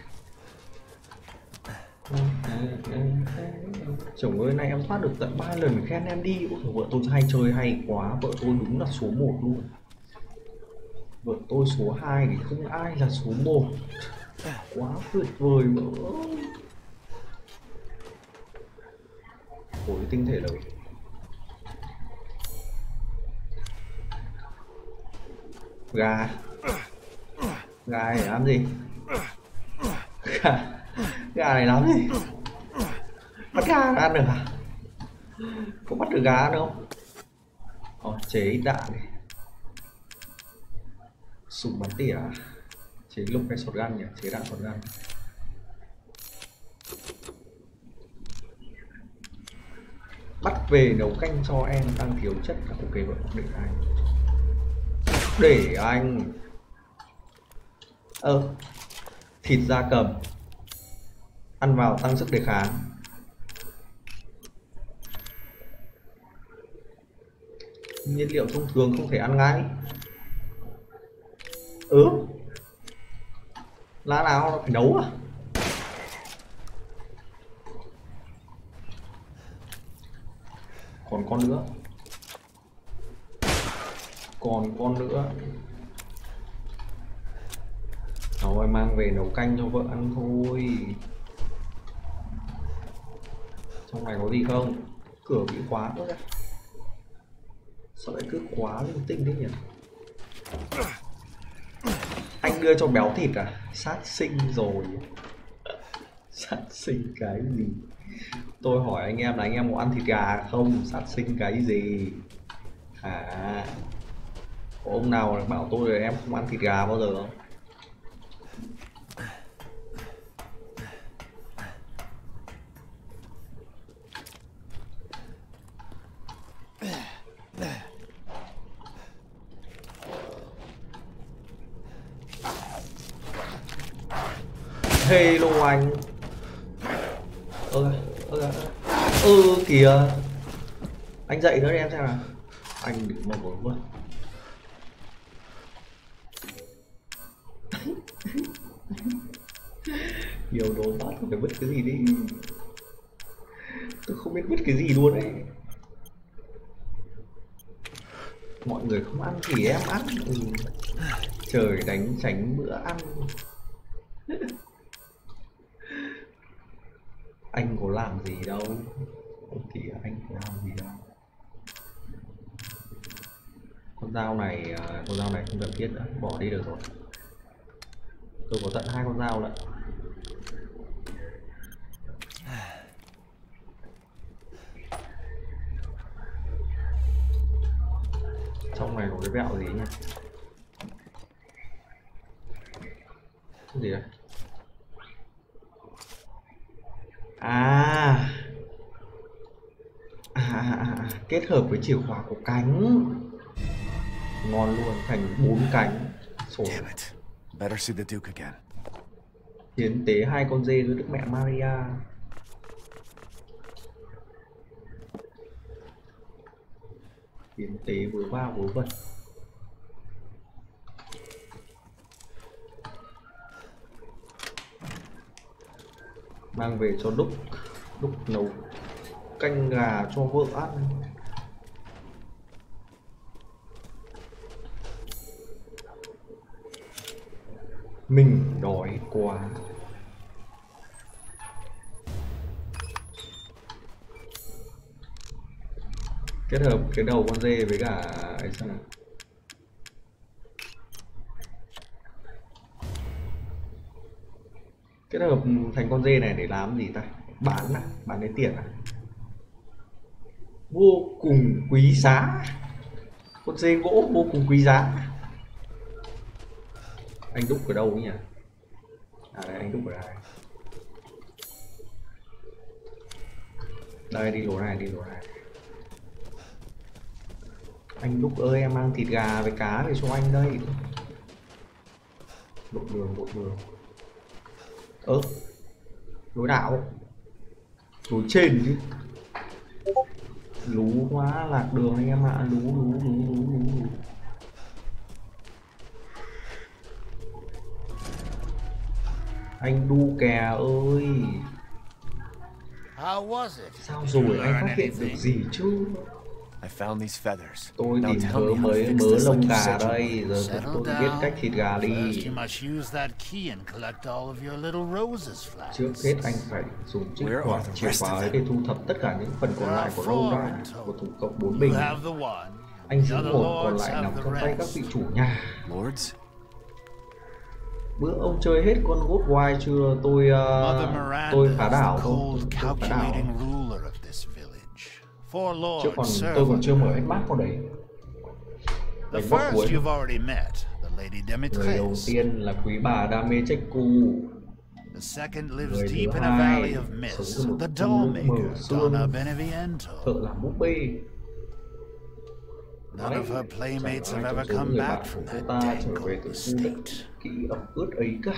Chồng ơi, nay em thoát được tận ba lần, khen em đi. Ôi, vợ tôi hay chơi hay quá, vợ tôi đúng là số một luôn. Vợ tôi số hai thì không ai là số một. Quá tuyệt vời vợ. Khối tinh thể là gà. Gà này làm gì? Gà, gà này làm gì? Bắt gà ăn được à? Có bắt được gà ăn không? Ồ, chế ít đạn này. Súng bắn tỉa à? Chế lúc cái shotgun nhỉ? Chế đạn shotgun. Bắt về nấu canh cho em, đang thiếu chất. Ok vợ, để anh. Để anh. Ơ, thịt gia cầm. Ăn vào tăng sức đề kháng. Nhiên liệu thông thường không thể ăn ngay. Ừ. Lá nào nó phải nấu à? Còn con nữa. Còn con nữa. Thôi mang về nấu canh cho vợ ăn thôi. Trong này có gì không? Cửa bị khóa nữa. Sao lại cứ khóa linh tinh thế nhỉ? Anh đưa cho béo thịt à? Sát sinh rồi. Sát sinh cái gì? Tôi hỏi anh em là anh em có ăn thịt gà không? Sát sinh cái gì? À, có ông nào bảo tôi là em không ăn thịt gà bao giờ không? Hello anh. Ơ ơ ơ kìa. Anh dậy nữa đi em xem nào. Anh đừng mong muốn quá. Nhiều đồ quá, tôi phải vứt cái gì đi. Tôi không biết vứt cái gì luôn đấy. Mọi người không ăn thì em ăn. Ừ. Trời đánh tránh bữa ăn. Anh có làm gì đâu. Thì anh có làm gì đâu. Con dao này, con dao này không cần thiết nữa, bỏ đi được rồi. Tôi có tận hai con dao lận. Trong này có cái vẹo gì nhỉ? Cái gì đây? À. À, à, à, kết hợp với chìa khóa của cánh. Ngon luôn, thành bốn cánh. Sổ. Better see the Duke again. Hiến tế hai con dê với Đức Mẹ Maria. Hiến tế với ba vớ vẩn. Mang về cho Đúc. Đúc nấu canh gà cho vợ ăn. Mình đói quá. Kết hợp cái đầu con dê với cả ấy xem nào. Kết hợp thành con dê này để làm gì ta? Bán à? Bán lấy tiền à? Vô cùng quý giá. Con dê gỗ vô cùng quý giá. Anh Đúc ở đâu ấy nhỉ? À đây, anh Đúc ở đây. Đây, đi lối này, đi lối này. Anh Lúc ơi, em mang thịt gà với cá về cho anh đây. Lộ đường, lộ đường. Ơ, lối đảo. Lối trên chứ. Lú quá, lạc đường anh em ạ. À. Lú, lú, lú, lú, lú, lú. Anh đu kè ơi. How was it? Sao rồi anh phát hiện được gì chứ? I found these feathers. Tôi Now tìm tell thớ me how to mới fix mớ this lông like you gà said you đây. would. Giờ Settle tôi down. biết cách thịt gà First, đi. you must use that key and collect all of your little roses flags. Trước hết anh phải dùng chiếc Where quạt are the chìa rest khóa of ấy them? để thu thập tất cả những phần còn lại của lông đá của thủ cộng bốn You bình. have the one. Anh The giữ other một, còn lords lại have nằm the trong tay các rest. vị chủ nhà. Lords? Bữa ông chơi hết con Godwine chưa? Tôi Mother uh, Miranda tôi is phá the đảo thôi. cold, Tôi phá đảo. calculating ruler of this village. Four Chứ lords còn serve tôi còn under chưa mở her. hết bát vào đấy. The Đánh bóc first cuối. you've already met, the Lady Người đầu Demetres. tiên là quý bà đam mê trách cu. The second lives Người deep thứ in a hai valley of sống mist, trong một the thung lũng mờ dollmaker, sương. Donna Thợ Beneviento. làm búp bê. None of her playmates Chẳng have ai ever trong số come người back bạn from của that cô ta trở dangle về từ khu đất estate. kỹ ẩm ướt ấy cả.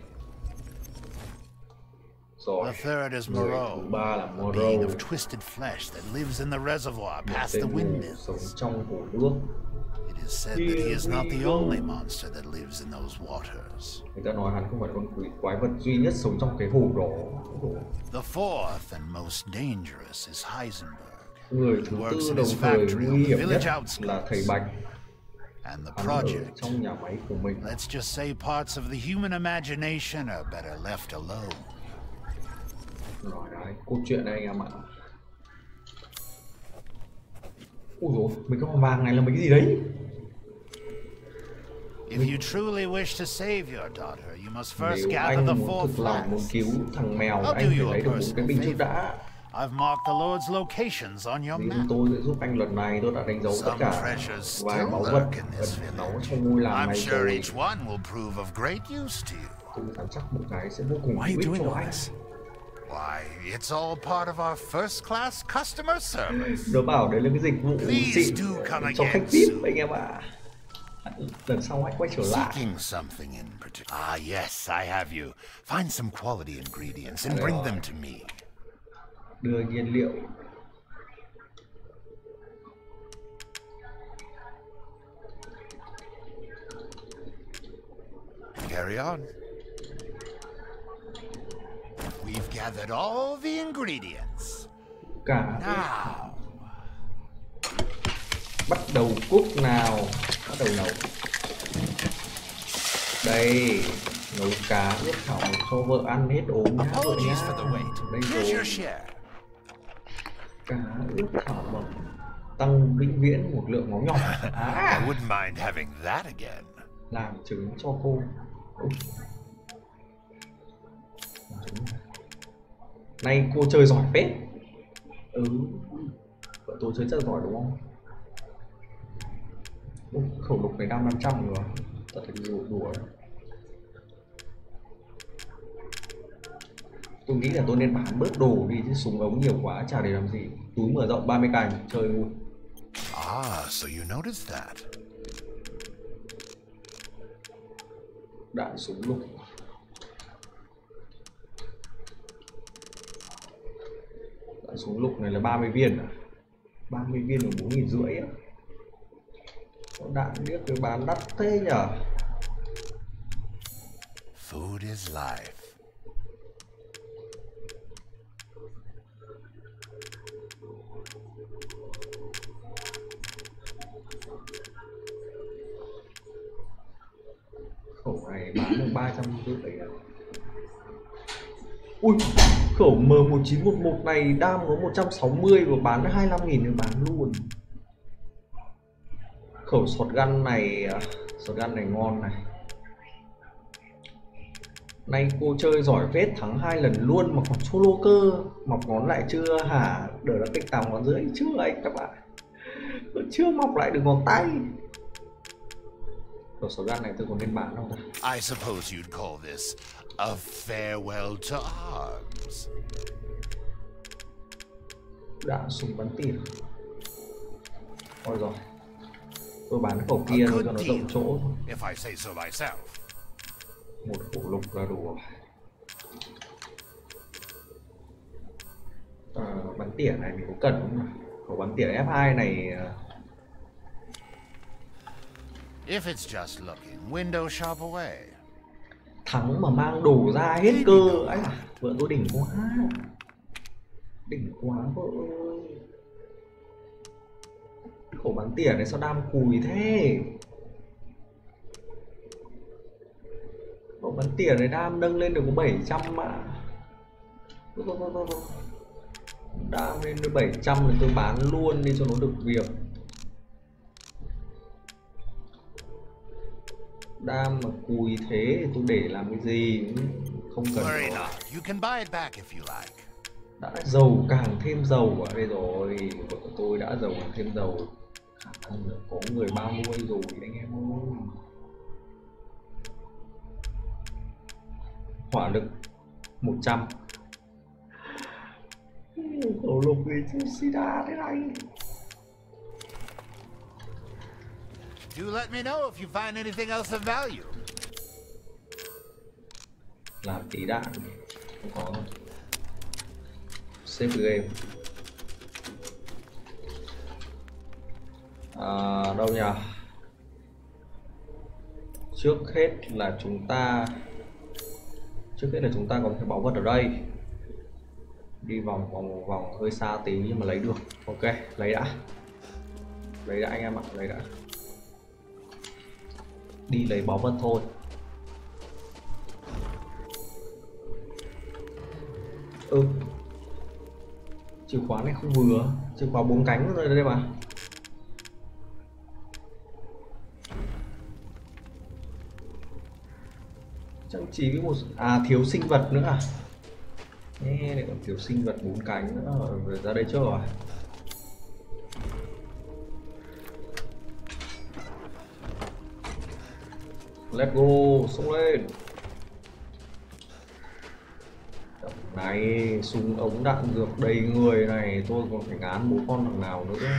Rồi, The third is người Moreau, thứ ba là a Moreau, being of twisted flesh that lives in the reservoir một past the tên mù windmills. sống trong hồ nước. It is said that he is not the only monster that lives in those waters. Người ta nói hắn không phải con quỷ quái vật duy nhất sống trong cái hồ đó. The fourth and most dangerous is Heisenberg. Người thứ Works tư in đồng his thời factory on nguy the hiểm village nhất outskirts. là thầy Bạch. And the Hắn ở project, trong nhà máy của mình. let's just say parts of the human imagination are better left alone. Nói đấy, câu chuyện này anh em ạ. Ui dồi, mấy cái hòm vàng này là mấy cái gì đấy? If you truly wish to save your daughter, you must first Nếu gather anh the muốn four thực lòng muốn flags. cứu thằng mèo, I'll anh do phải you a lấy được bốn cái personal bình trước favor. đã. I've marked the Lord's locations on your Vì map. tôi sẽ giúp anh lần này, tôi đã đánh dấu tất Some cả treasures vài still báu vật lurk in this ẩn náu village. trong ngôi làng I'm này sure rồi. each one will prove of great use to you. Tôi dám chắc một cái sẽ vô cùng Why are hữu you ích doing cho all anh. this? Why, it's all part of our first-class customer service. Nó bảo đấy là cái dịch vụ Please xịn do come cho again khách vi ai pi soon. anh em ạ. Lần sau anh quay trở lại. Seeking something in particular. Ah, yes, I have you. Find some quality ingredients and bring them to me. Đưa nhiên liệu. Carry on. We've gathered all the ingredients. Cả Now, bắt đầu cúc nào. Bắt đầu nấu. Đây, nấu cá ướp thảo mộc cho vợ ăn hết ốm nhá vợ apologies nhá. for the wait. Đây Here's your rồi, share. cá ướp thảo mộc tăng vĩnh viễn một lượng máu nhỏ. I À, wouldn't mind having that again. làm trứng cho cô. Ui. Làm trứng. Nay cô chơi giỏi phết. Ừ, vợ tôi chơi rất giỏi đúng không? Ui, khẩu lục này đang năm trăm rồi. Thật là đùa đùa. Tôi nghĩ là tôi nên bán bớt đồ đi chứ súng ống nhiều quá chả để làm gì. Túi mở rộng ba mươi cành chơi vui. Ah, so you noticed that. Đạn súng lục. Đạn súng lục này là ba mươi viên à? ba mươi viên là bốn nghìn rưỡi á. Có đạn biết cái bán đắt thế nhở? Food is life. Khẩu này bán được ba trăm rưỡi à? Ui, khẩu M một chín một một này đam có một trăm sáu mươi và bán hai mươi lăm nghìn thì bán luôn. Khẩu shotgun này, shotgun này ngon này. Nay cô chơi giỏi phết, thắng hai lần luôn mà còn solo cơ. Mọc ngón lại chưa hả? Đỡ đã kích tám ngón rưỡi chưa anh các bạn? Vẫn chưa mọc lại được ngón tay. Khẩu shotgun này tôi còn nên bán không ta? I suppose you'd call this a farewell to arms. Đạn súng bắn tỉa. Ôi rồi, tôi bán khẩu kia thôi cho nó rộng chỗ thôi. If I say so myself. Một khẩu lục là đủ rồi. À, bắn tỉa này mình có cần không nào? Khẩu bắn tỉa F hai này. If it's just looking, window shop away. Thắng mà mang đồ ra hết cơ ấy à, vợ tôi đỉnh quá. Đỉnh quá vợ ơi. Khẩu bắn tỉa này sao đam cùi thế? Khẩu bắn tỉa này đam nâng lên được có bảy trăm mà. Đam lên được bảy trăm thì tôi bán luôn đi cho nó được việc. Đam mà cùi thế thì tôi để làm cái gì? Không cần. You can buy it back if you like. Đã giàu càng thêm giàu ở đây rồi. Vợ của tôi đã giàu càng thêm giàu. Khả năng là có người bao nuôi rồi anh em ơi. Hỏa lực một trăm. Khẩu lục gì chứ sida thế này. Do let me know if you find anything else of value. Làm tí đạn. Không có. Save the game. À, đâu nhỉ? Trước hết là chúng ta Trước hết là chúng ta có thể bảo vật ở đây. Đi vòng vòng vòng hơi xa tí nhưng mà lấy được. Ok, lấy đã. Lấy đã anh em ạ, lấy đã. Đi lấy báu vật thôi. Ừ, chìa khóa này không vừa. Chìa khóa bốn cánh rồi đây mà. Trang trí với một... À, thiếu sinh vật nữa à? Nghe này còn thiếu sinh vật bốn cánh nữa. Rồi ra đây trước rồi. Let's go, xông lên. Này, súng ống đạn dược đầy người này, tôi còn phải ngán bố con thằng nào nữa.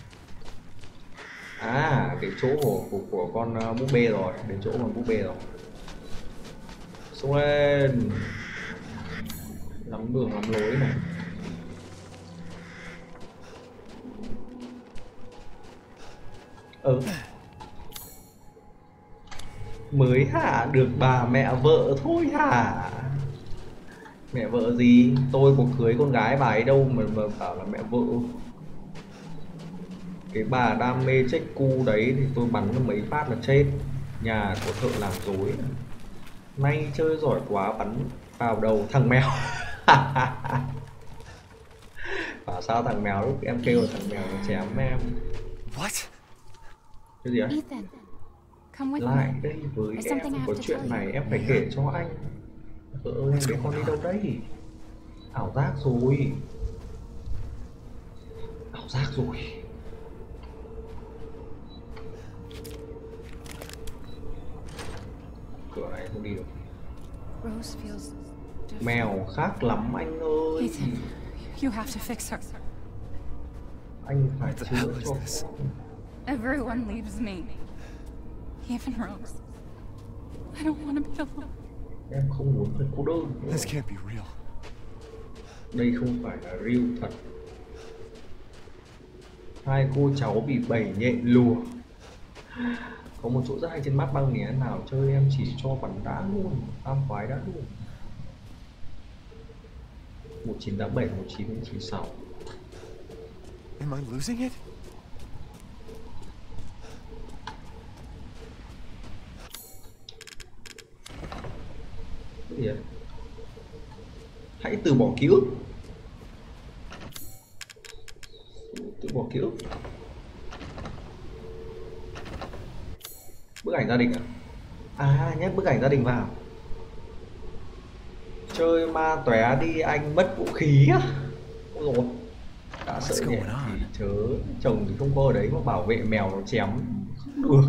À, cái chỗ của, của, của con uh, búp bê rồi, đến chỗ con búp bê rồi. Xông lên. Lắm đường lắm lối này. Ừ. Mới hả, được bà mẹ vợ thôi hả? Mẹ vợ gì? Tôi có cưới con gái bà ấy đâu mà, mà bảo là mẹ vợ. Cái bà đam mê check cu đấy thì tôi bắn nó mấy phát là chết. Nhà của thợ làm dối. Nay chơi giỏi quá, bắn vào đầu thằng mèo. Bảo sao thằng mèo lúc em kêu là thằng mèo nó chém em. What? Cái gì ạ? Ethan, come with Lại me. đây với There's em, something I có have to chuyện tell này you. em phải kể cho anh. Vợ ơi, em biết con đi đâu đấy? Ảo giác rồi. Ảo giác rồi. Cửa này không đi được. Rose feels different. Mèo khác lắm anh ơi. Ethan, you have to fix her. Anh phải What the chữa hell is cho this? con. Everyone leaves me. Even Rose. I don't want to be alone. Em không muốn phải cô đơn nữa. This can't be real. Đây không phải là real thật. Hai cô cháu bị bầy nhện lùa. Có một chỗ rất hay trên map băng nghé, nào chơi em chỉ cho bắn đá luôn, tam khoái đã luôn. Một chín tám bảy, một chín chín sáu. Am I losing it? Cái gì vậy? Hãy từ bỏ ký ức. Từ bỏ ký ức. Bức ảnh gia đình à? À, nhét bức ảnh gia đình vào. Chơi ma tóe đi anh, mất vũ khí á. Ôi dồi, đã sợ nhẹ thì chớ. Chồng thì không có ở đấy mà bảo vệ mèo nó chém không được.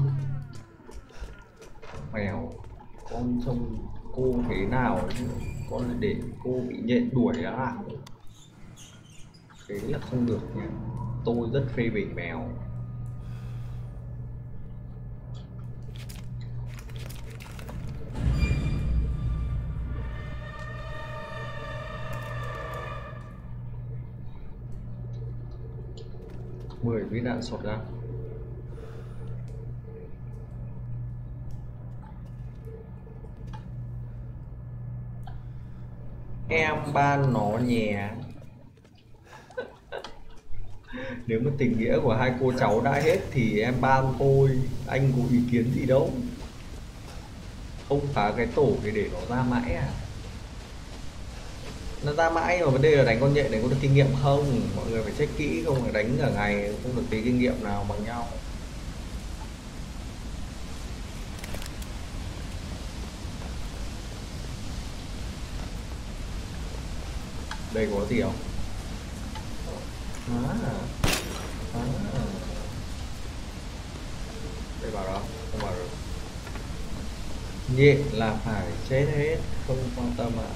Mèo, con trông cô thế nào chứ, con lại để cô bị nhện đuổi đã. Thế là không được nha. Tôi rất phê bình mèo. mười viên đạn sọt ra. Em ban nó nhẹ. Nếu mà tình nghĩa của hai cô cháu đã hết thì em ban thôi. Anh có ý kiến gì đâu. Không phá cái tổ thì để nó ra mãi à? Nó ra mãi mà vấn đề là đánh con nhện này có được kinh nghiệm không? Mọi người phải check kỹ, không phải đánh cả ngày không được tí kinh nghiệm nào bằng nhau. Đây có gì không? À, à. Đây bảo đó, không bảo được. Nhện là phải chết hết, không quan tâm à.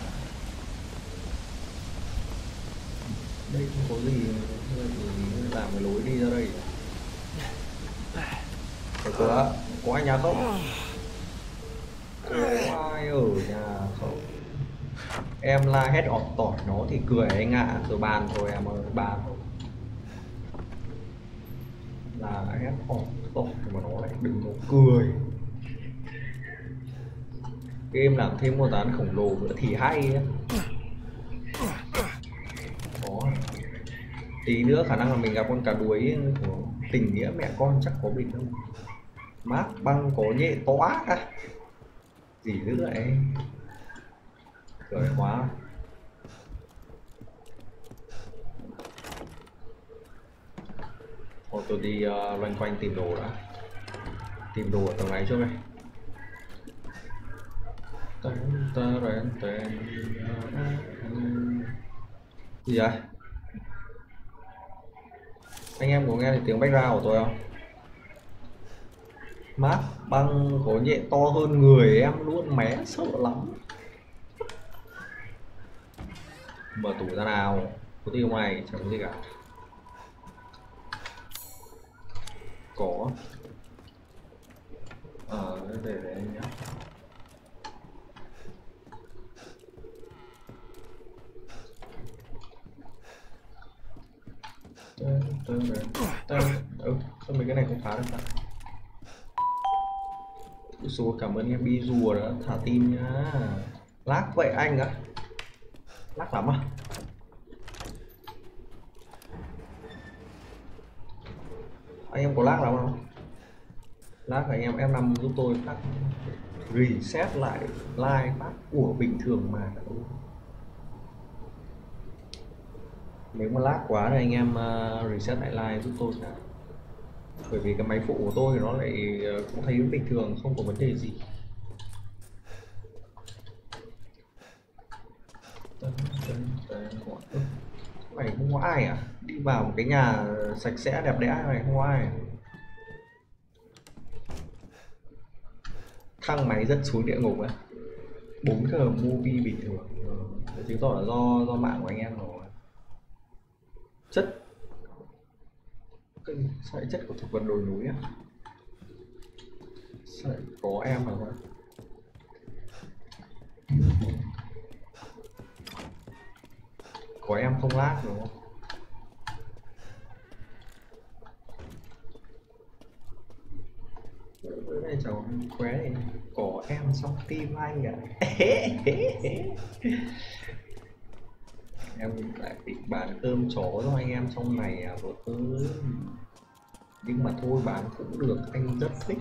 Đây không có gì, làm cái lối đi ra đây. Có, có ai nhà không? Có ai ở nhà không? Em la hét ọt tỏi nó thì cười anh ạ, à. Rồi bàn thôi em ơi, bàn thôi. Là hét ọt tỏi mà nó lại đừng có cười. Game làm thêm một dán khổng lồ nữa thì hay á. Có. Tí nữa khả năng là mình gặp con cá đuối của tình nghĩa mẹ con chắc có bình không. Mát băng có nhẹ toát à. Gì nữa vậy? Cười quá. Thôi tôi đi uh, loanh quanh tìm đồ đã. Tìm đồ ở tầng này trước đây. Gì vậy? Anh em có nghe thấy tiếng background của tôi không? Mát băng có nhẹ to hơn người em luôn, mé sợ lắm. Mở tủ ra nào. Có gì không này? Chẳng có gì cả. Có. Ờ, à, để để anh nhá. Tên, tên, tên. Ừ, sao mấy cái này không phá được ta? Số cảm ơn em bi rùa đã thả tim nhá. Lag vậy anh á? Lag lắm à? Anh em có lag lắm không? Lag anh em F năm giúp tôi phát reset lại like phát của bình thường mà. Nếu mà lag quá thì anh em uh, reset lại like giúp tôi cả. Bởi vì cái máy phụ của tôi thì nó lại uh, cũng thấy bình thường, không có vấn đề gì. Này không có ai à? Đi vào một cái nhà sạch sẽ đẹp đẽ này không có ai. Thang máy rất xuống địa ngục á. bốn K movie bình thường. Ừ, chứng tỏ là do do mạng của anh em rồi. Chất sợi chất của thực vật đồi núi à? Sợi có em mà thôi. Có em không lag đúng không? Bữa nay cháu khóe này có em trong tim anh à. Em lại định bán cơm chó cho anh em trong này à vợ ơi. Nhưng mà thôi bán cũng được, anh rất thích.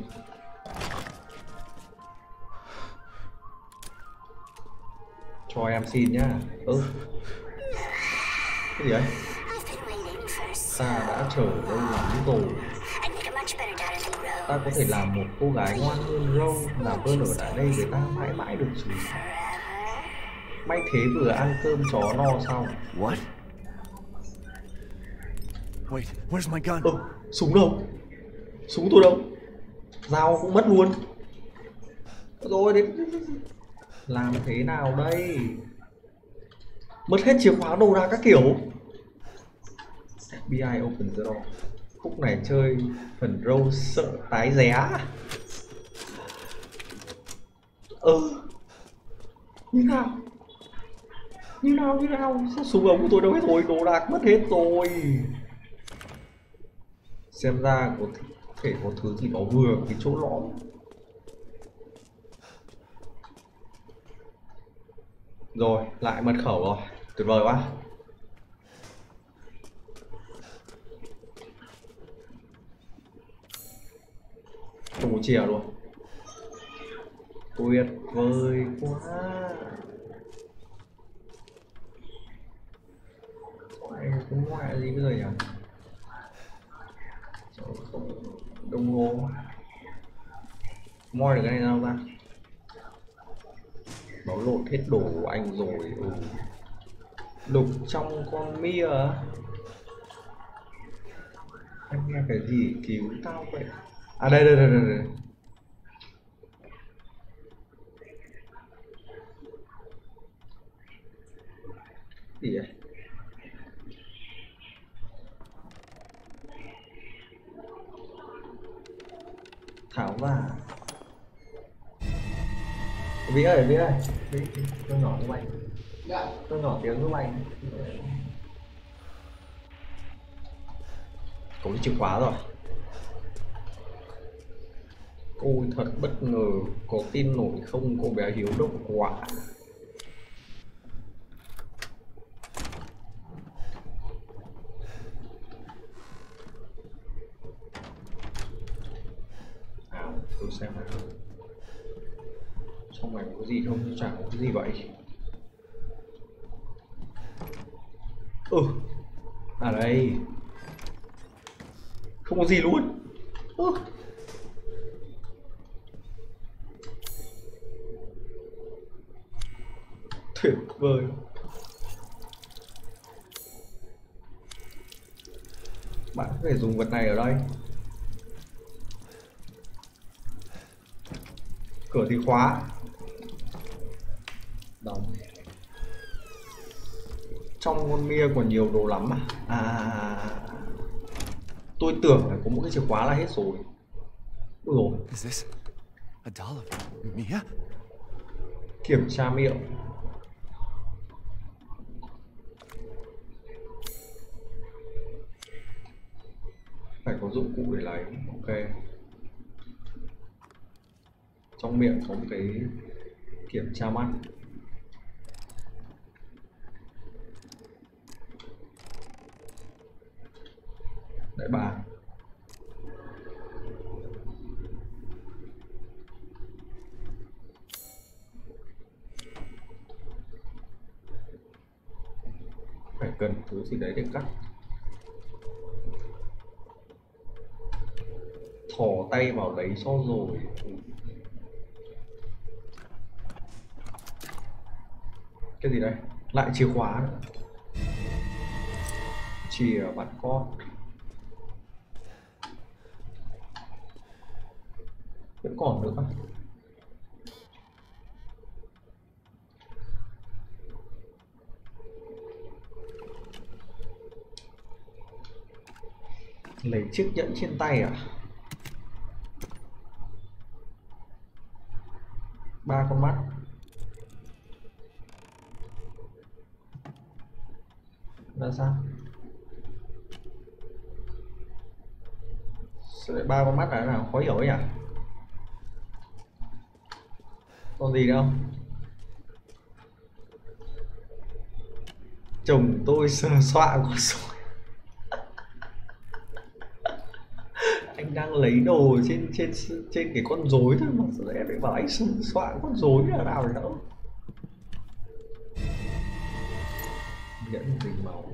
Cho em xin nhá. Ừ. Cái gì đấy? Ta đã trở đâu lắm rồi. Ta có thể làm một cô gái ngoan hơn Râu, làm ơn ở lại đây với ta mãi mãi được chứ. May thế vừa ăn cơm chó no xong. What? Wait, where's my gun? Ừ, súng đâu? Súng tôi đâu? Dao cũng mất luôn. Rồi đến làm thế nào đây? Mất hết chìa khóa đồ đạc các kiểu. ép bê i open the door. Khúc này chơi phần râu sợ tái ré. Ừ, như nào như nào như nào sao súng ống của tôi đâu hết rồi, đồ đạc mất hết rồi. Xem ra có thể có thứ gì đó vừa cái chỗ lõm. Rồi lại mật khẩu rồi, tuyệt vời quá. Không có chìa luôn, tuyệt vời quá. Ngoại cái ngoại gì bây giờ nhỉ? Đồng hồ moi được cái này nào ra? Nó lột hết đồ của anh rồi. Ừ. Đục trong con Mia. Anh nghe cái gì cứu tao vậy? À đây đây đây đây, đây. Gì vậy? Thảo và Vĩ ơi, Vĩ ơi, Vĩ, tôi nhỏ giúp anh. Tôi nhỏ tiếng giúp anh. Có cái chìa khóa rồi. Ôi thật bất ngờ, có tin nổi không cô bé Hiếu độc quả. À, tôi xem nào. Trong này có gì không? Chẳng có cái gì vậy. Ừ. À đây. Không có gì luôn. Ừ. Tuyệt vời. Bạn có thể dùng vật này ở đây. Cửa thì khóa. Đóng. Trong con Mia còn nhiều đồ lắm à. À, tôi tưởng là có một cái chìa khóa là hết rồi. Ui dồi. Is this a doll of Mia? Kiểm tra miệng. Phải có dụng cụ để lấy. Ok. Trong miệng có một cái kiểm tra mắt. Đại bàng. Phải cần thứ gì đấy để cắt. Thò tay vào lấy cho rồi. Cái gì đây? Lại chìa khóa nữa. Chìa bắt con. Vẫn còn nữa. Lấy chiếc nhẫn trên tay à? Ba con mắt. Là sao? Sao lại ba con mắt là nào? Khó hiểu ấy à? Còn gì đâu? Chồng tôi sờ soạn con rồi. Anh đang lấy đồ trên trên trên cái con rối thôi mà sao lại phải bảo anh sờ soạn con rối là nào nữa? Nhẫn dính máu.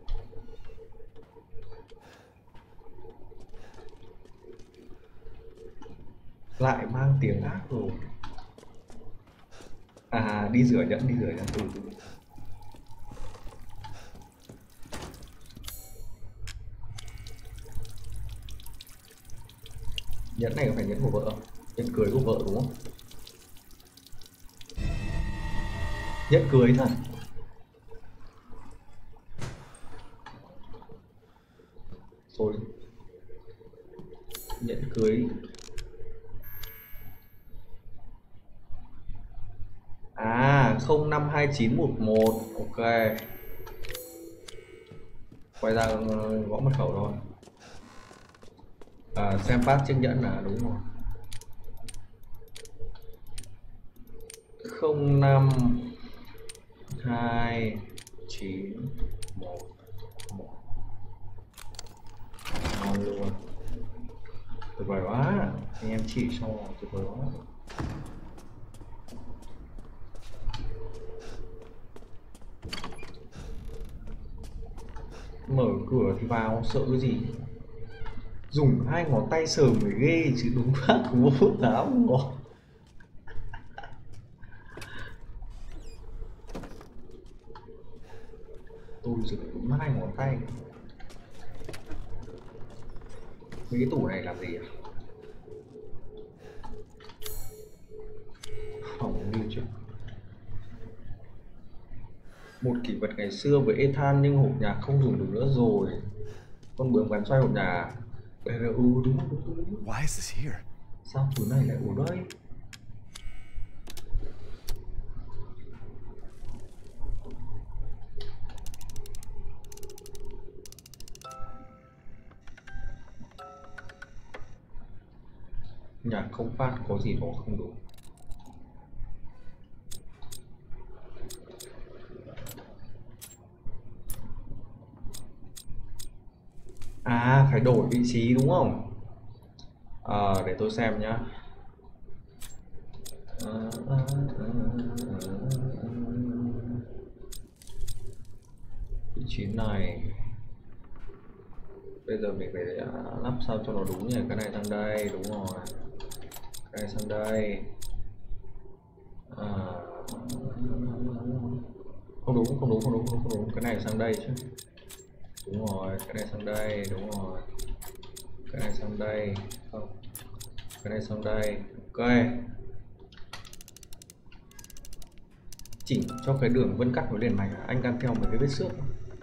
Lại mang tiếng ác rồi. À, đi rửa nhẫn, đi rửa nhẫn. Ừ, ừ. Nhẫn này có phải nhẫn của vợ không? Nhẫn cưới của vợ đúng không? Nhẫn cưới thật. Rồi nhẫn cưới. À không năm hai chín một một. Ok, quay ra gõ mật khẩu thôi. À, xem pass chiếc nhẫn là đúng rồi. Không năm hai chín một một. Ngon luôn, tuyệt vời quá, anh em chỉ cho tuyệt vời quá. Mở cửa thì vào, sợ cái gì? Dùng hai ngón tay sờ mới ghê chứ đúng phát của phút áo ngon. Tôi dùng đúng hai ngón tay. Mấy cái tủ này làm gì à? Phòng như chứ. Một kỷ vật ngày xưa với Ethan nhưng hộp nhà không dùng được nữa rồi. Con bướm gắn xoay hộp nhà. Đây là ừ đúng đúng đúng đúng. Why is this here? Sao thứ này lại ở đây? Nhà không phát có gì đó không đủ. À phải đổi vị trí đúng không? À, để tôi xem nhá. À, à, à, à, à. Vị trí này bây giờ mình phải lắp sao cho nó đúng nhỉ. Cái này sang đây, đúng rồi. Cái này sang đây. À, không đúng không đúng không đúng không đúng. Cái này sang đây chứ. Đúng rồi, cái này sang đây, đúng rồi. Cái này sang đây, không. Cái này sang đây, ok. Chỉnh cho cái đường vân cắt nó liền mạch. Anh đang theo mấy cái vết xước.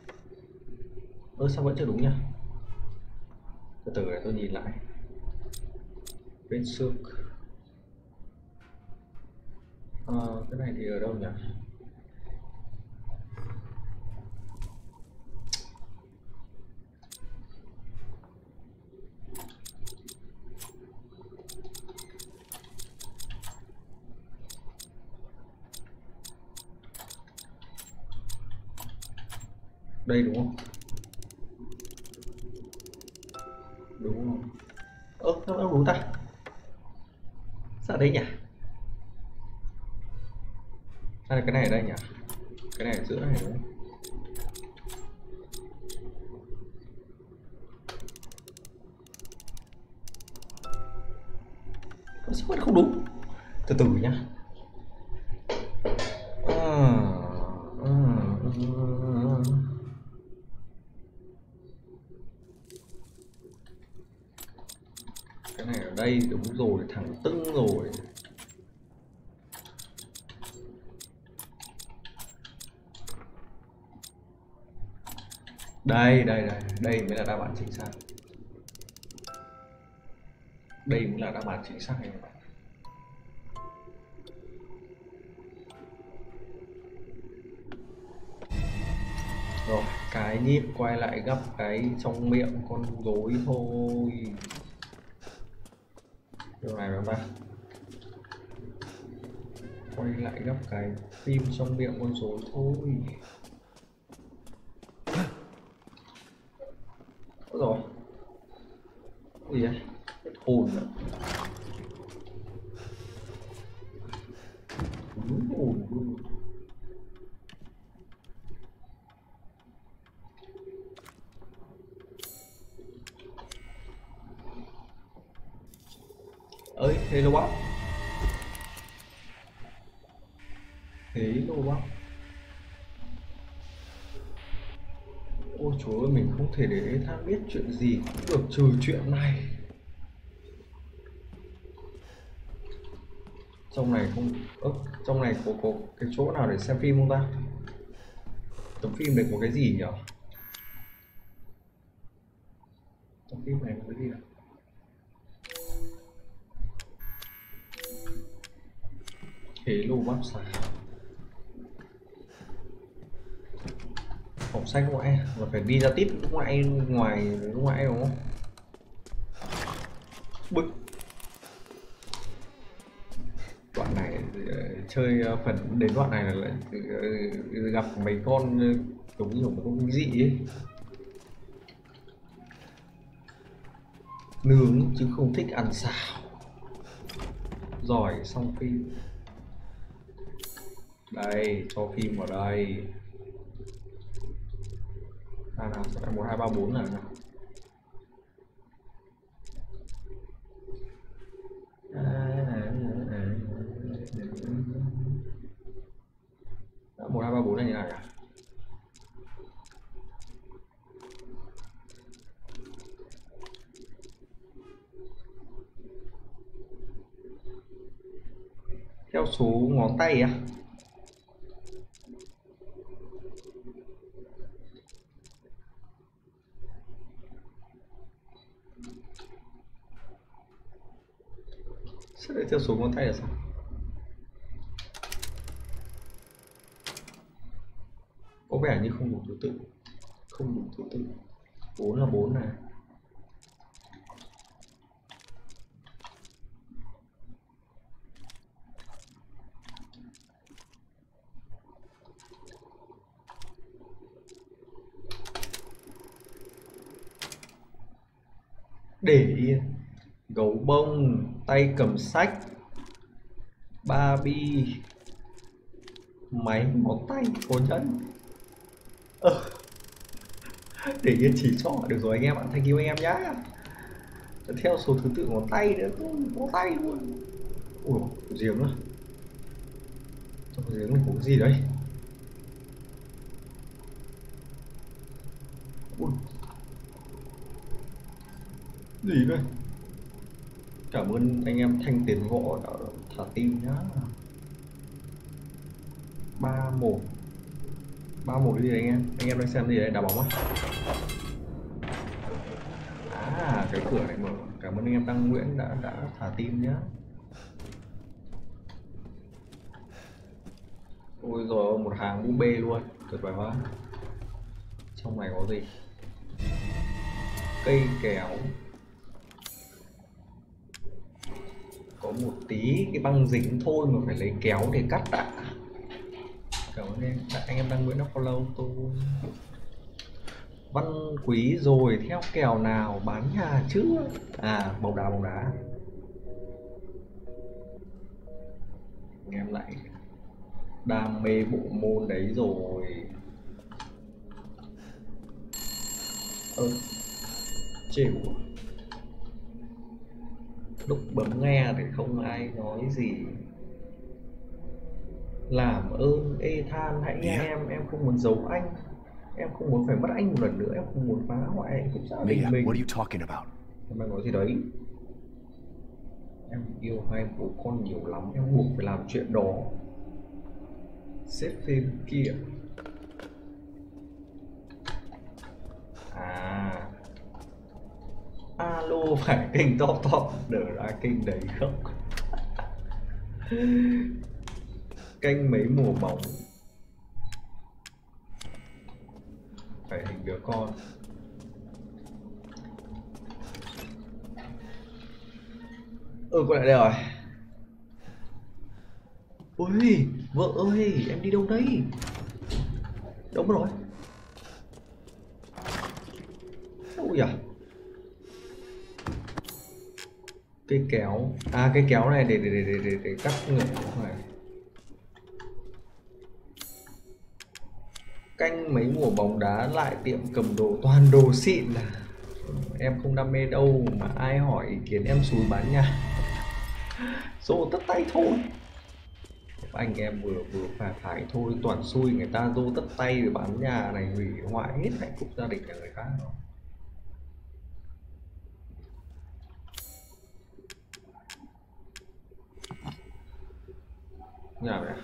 Ơ sao vẫn chưa đúng nhá. Từ từ để tôi nhìn lại. Vết xước. À, cái này thì ở đâu nhỉ? Đây đúng không? Đúng không? Ơ, nó đâu đúng ta? Sao đây nhỉ? Hay là cái này ở đây nhỉ? Cái này ở giữa này đúng không? Sao vẫn không đúng? Từ từ nhá. À, à, à. Cái này ở đây đúng rồi, thẳng tưng rồi. Đây, đây, đây, đây mới là đáp án chính xác. Đây mới là đáp án chính xác các bạn. Rồi, cái nhịp quay lại gấp cái trong miệng con rối thôi. Điều này các bạn. Quay lại gấp cái phim trong miệng con rối thôi. Có rồi. Cái gì đấy? Hết hồn nữa. Đúng hồn luôn. Ơi, hello bác. Hello bác. Ôi trời ơi, mình không thể để Ethan biết chuyện gì cũng được trừ chuyện này. Trong này không... Ơ, trong này có, có cái chỗ nào để xem phim không ta? Tấm phim này có cái gì nhỉ? Trong phim này có cái gì nào? Thế lô bắp xà phòng sách ngoại là phải đi ra tít lúc ngoại ngoài lúc ngoại đúng không? Bực. Đoạn này chơi phần đến đoạn này là lại gặp mấy con giống như một con dị ấy. Nướng chứ không thích ăn xào. Giỏi xong phim. Đây cho phim vào đây. À nào sẽ là một hai ba bốn là nào. Một hai ba bốn là như nào nhỉ? Theo số ngón tay á? Sao lại theo số ngón tay là sao? Có vẻ như không đủ thứ tự. Không đủ thứ tự. Bốn là bốn này. Để yên. Gấu bông, tay cầm sách, Barbie, máy ngón tay có nhẫn. Ờ. Để yên chỉ cho được rồi anh em ạ, thank you anh em nhá. Theo số thứ tự ngón tay nữa, ngón tay luôn. Ủa, giếng nữa. Trong giếng này có cái gì đấy? Ui. Gì đây? Cảm ơn anh em Thanh Tiền Gõ đã thả tim nhá. Ba một ba một gì đấy anh em? Anh em đang xem gì đấy? Đá bóng á? À, cái cửa này mở. Cảm ơn anh em Đăng Nguyễn đã đã thả tim nhá. Ôi rồi một hàng búp bê luôn, tuyệt vời quá. Trong này có gì? Cây kéo. Có một tí cái băng dính thôi mà phải lấy kéo để cắt đã. Cảm ơn em, anh em Đăng Nguyễn đã follow tôi. Văn Quý rồi, theo kèo nào bán nhà chứ? À, bóng đá bóng đá. Em lại đam mê bộ môn đấy rồi. Ơ, chịu. Lúc bấm nghe thì không ai nói gì. Làm ơn Ethan hãy nghe em, em không muốn giấu anh. Em không muốn phải mất anh một lần nữa, em không muốn phá hoại hạnh phúc gia đình Mia, mình. what are you talking about? Em đang nói gì đấy? Em yêu hai bố con nhiều lắm, em buộc phải làm chuyện đó. Xếp phim kia. À, alo phải kênh top top đỡ ra kênh đấy không? Kênh mấy mùa bóng. Phải hình đứa con. Ừ, quay lại đây rồi. Ôi, vợ ơi, em đi đâu đây? Đâu mất rồi? Đâu nhỉ? Cây kéo. À, cây kéo này để để để để để, để cắt ngực này. Canh mấy mùa bóng đá lại tiệm cầm đồ toàn đồ xịn là em không đam mê đâu mà ai hỏi ý kiến em xúi bán nhà. Dô tất tay thôi. Anh em vừa vừa phải phải thôi, toàn xui người ta dô tất tay để bán nhà này, hủy hoại hết hạnh phúc gia đình nhà người khác rồi. Nhà vậy à?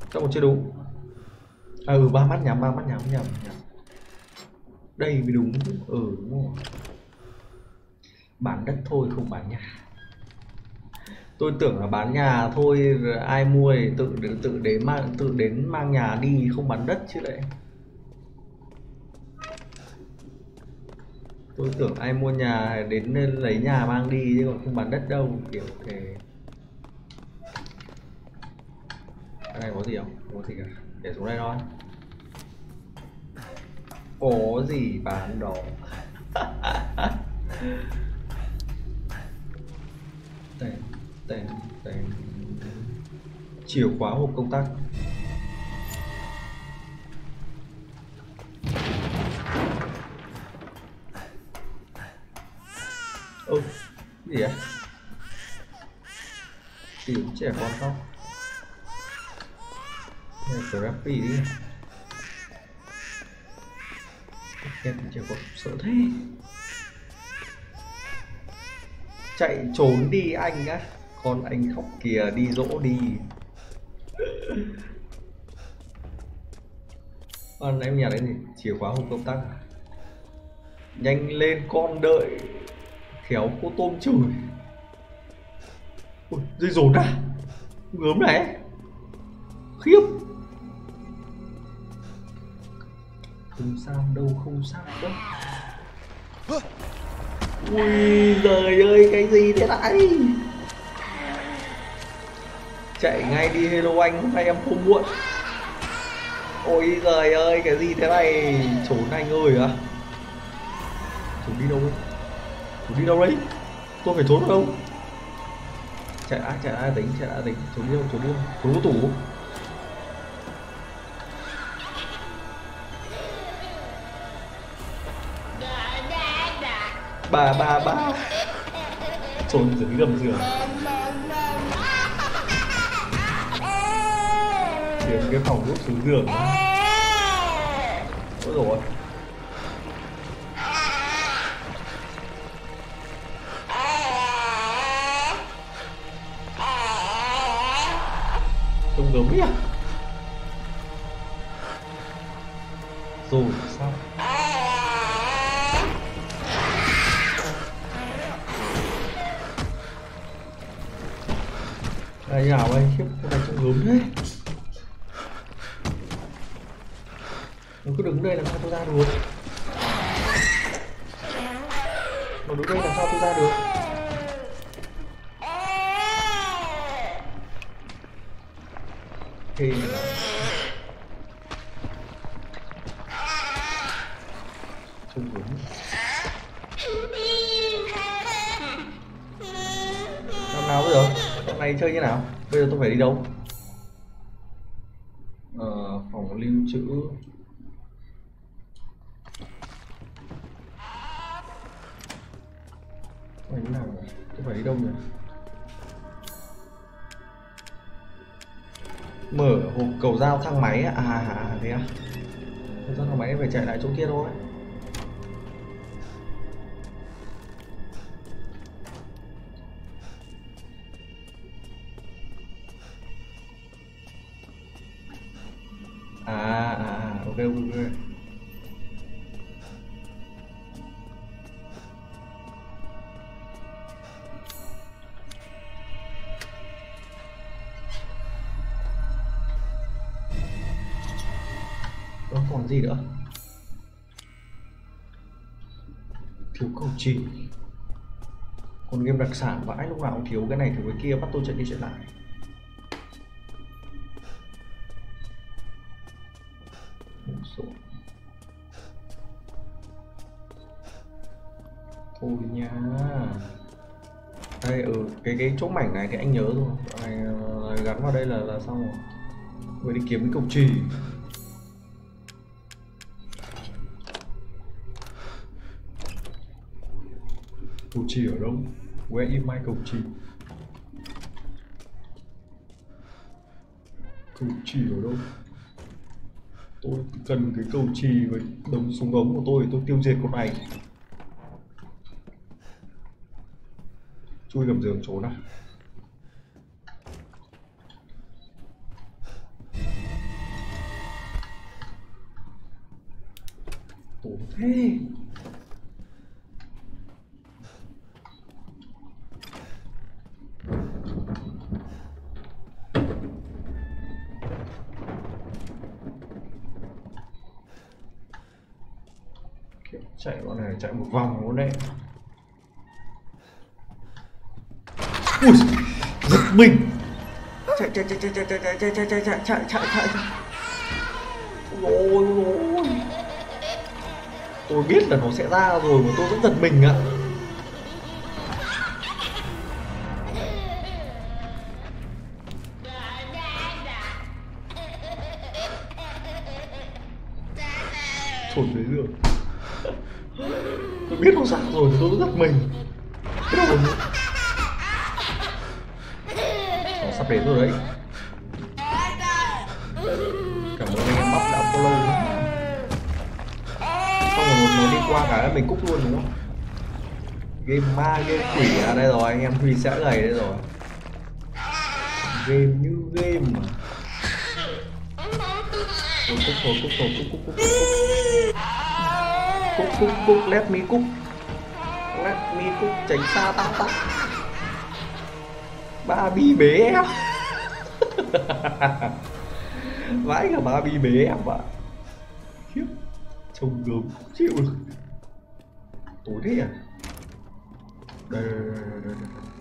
Chắc còn chưa đúng. À ừ, ba mắt nhắm, ba mắt nhắm, nhầm nhầm. Đây mới đúng. Ừ đúng rồi. Bán đất thôi không bán nhà. Tôi tưởng là bán nhà thôi, ai mua thì tự tự đến mang tự đến mang nhà đi, không bán đất chứ lại. Tôi tưởng ai mua nhà đến lấy nhà mang đi chứ còn không bán đất đâu, kiểu thế. Cái này có gì không? Không có gì cả. Để xuống đây thôi. Có gì bán đó. Tên, tên, tên. Chìa khóa hộp công tắc. Ơ, cái gì vậy? Tìm trẻ con không? Này phải rap đi đi. Em trẻ con sợ thế. Chạy trốn đi anh á. Con anh khóc kìa, đi dỗ đi. Con em nhặt cái gì? Chìa khóa hộp công tắc. Nhanh lên con đợi. Khéo cô tôm chửi. Ui, dây dồn à? Gớm này. Khiếp. Không sao đâu, không sao đâu. Ui giời ơi, cái gì thế này? Chạy ngay đi hello anh, hôm nay em không muộn. Ôi giời ơi, cái gì thế này? Trốn anh ơi à? Trốn đi đâu đấy? Trốn đi đâu đấy? Tôi phải trốn đâu? Chạy ai, chạy ai tính, chạy ai tính. Trốn đi đâu, trốn đi đâu? Trốn có tủ. Ba ba ba. Trốn dưới gầm giường. Kiếm cái phòng nút xuống giường. Ôi rồi. Trông gớm ấy à? Rồi sao? Đây như nào đây? Khiếp, cái này trông gớm thế. Nó cứ đứng đây làm sao tôi ra được? Nó đứng đây làm sao tôi ra được? Thì trông gớm. Làm nào bây giờ? Hôm nay chơi như nào? Bây giờ tôi phải đi đâu? Ờ, phòng lưu trữ. Phải như nào rồi? Tôi phải đi đâu nhỉ? Mở hộp cầu dao thang máy à? À, à thế à? Cầu dao thang máy phải chạy lại chỗ kia thôi. À, à, ok, ok. Đó còn gì nữa? Thiếu cầu chỉ. Còn game đặc sản vãi, lúc nào cũng thiếu cái này thiếu cái kia, bắt tôi chạy đi chạy lại. Thôi nha. Đây, ừ, cái cái chỗ mảnh này thì anh nhớ rồi. Này, gắn vào đây là là xong rồi. Phải đi kiếm cái cầu chì. Cầu chì ở đâu? Where is my cầu chì? Cầu chì ở đâu? Tôi cần cái cầu chì với đống súng ống của tôi, tôi tiêu diệt con này. Chui gầm giường trốn à? Khổ thế. Chạy con này chạy một vòng luôn đấy. Ui, giật mình. Chạy chạy chạy chạy chạy chạy chạy chạy chạy chạy chạy chạy chạy. Ôi ôi. Tôi biết là nó sẽ ra rồi mà tôi vẫn giật mình ạ. Thôi đấy được. Tôi biết nó ra rồi mà tôi vẫn giật mình. Cái đầu mình. Nó sắp đến rồi đấy. Cảm ơn anh em bắp đã follow. Xong rồi nó đi qua cả mình cúc luôn đúng không? Game ma, game quỷ à, đây rồi anh em Huy sẽ gầy đây rồi. Game như game mà. Ôi, cúc rồi, cúc rồi, cúc cúc cúc cúc cúc cúc cúc let me cúc let me cúc tránh xa tao tao. Ba bi bế em. Vãi cả ba bi bế em ạ. Khiếp. Trông gớm chịu được. Tối thế à? Đây, đây, đây, đây, đây.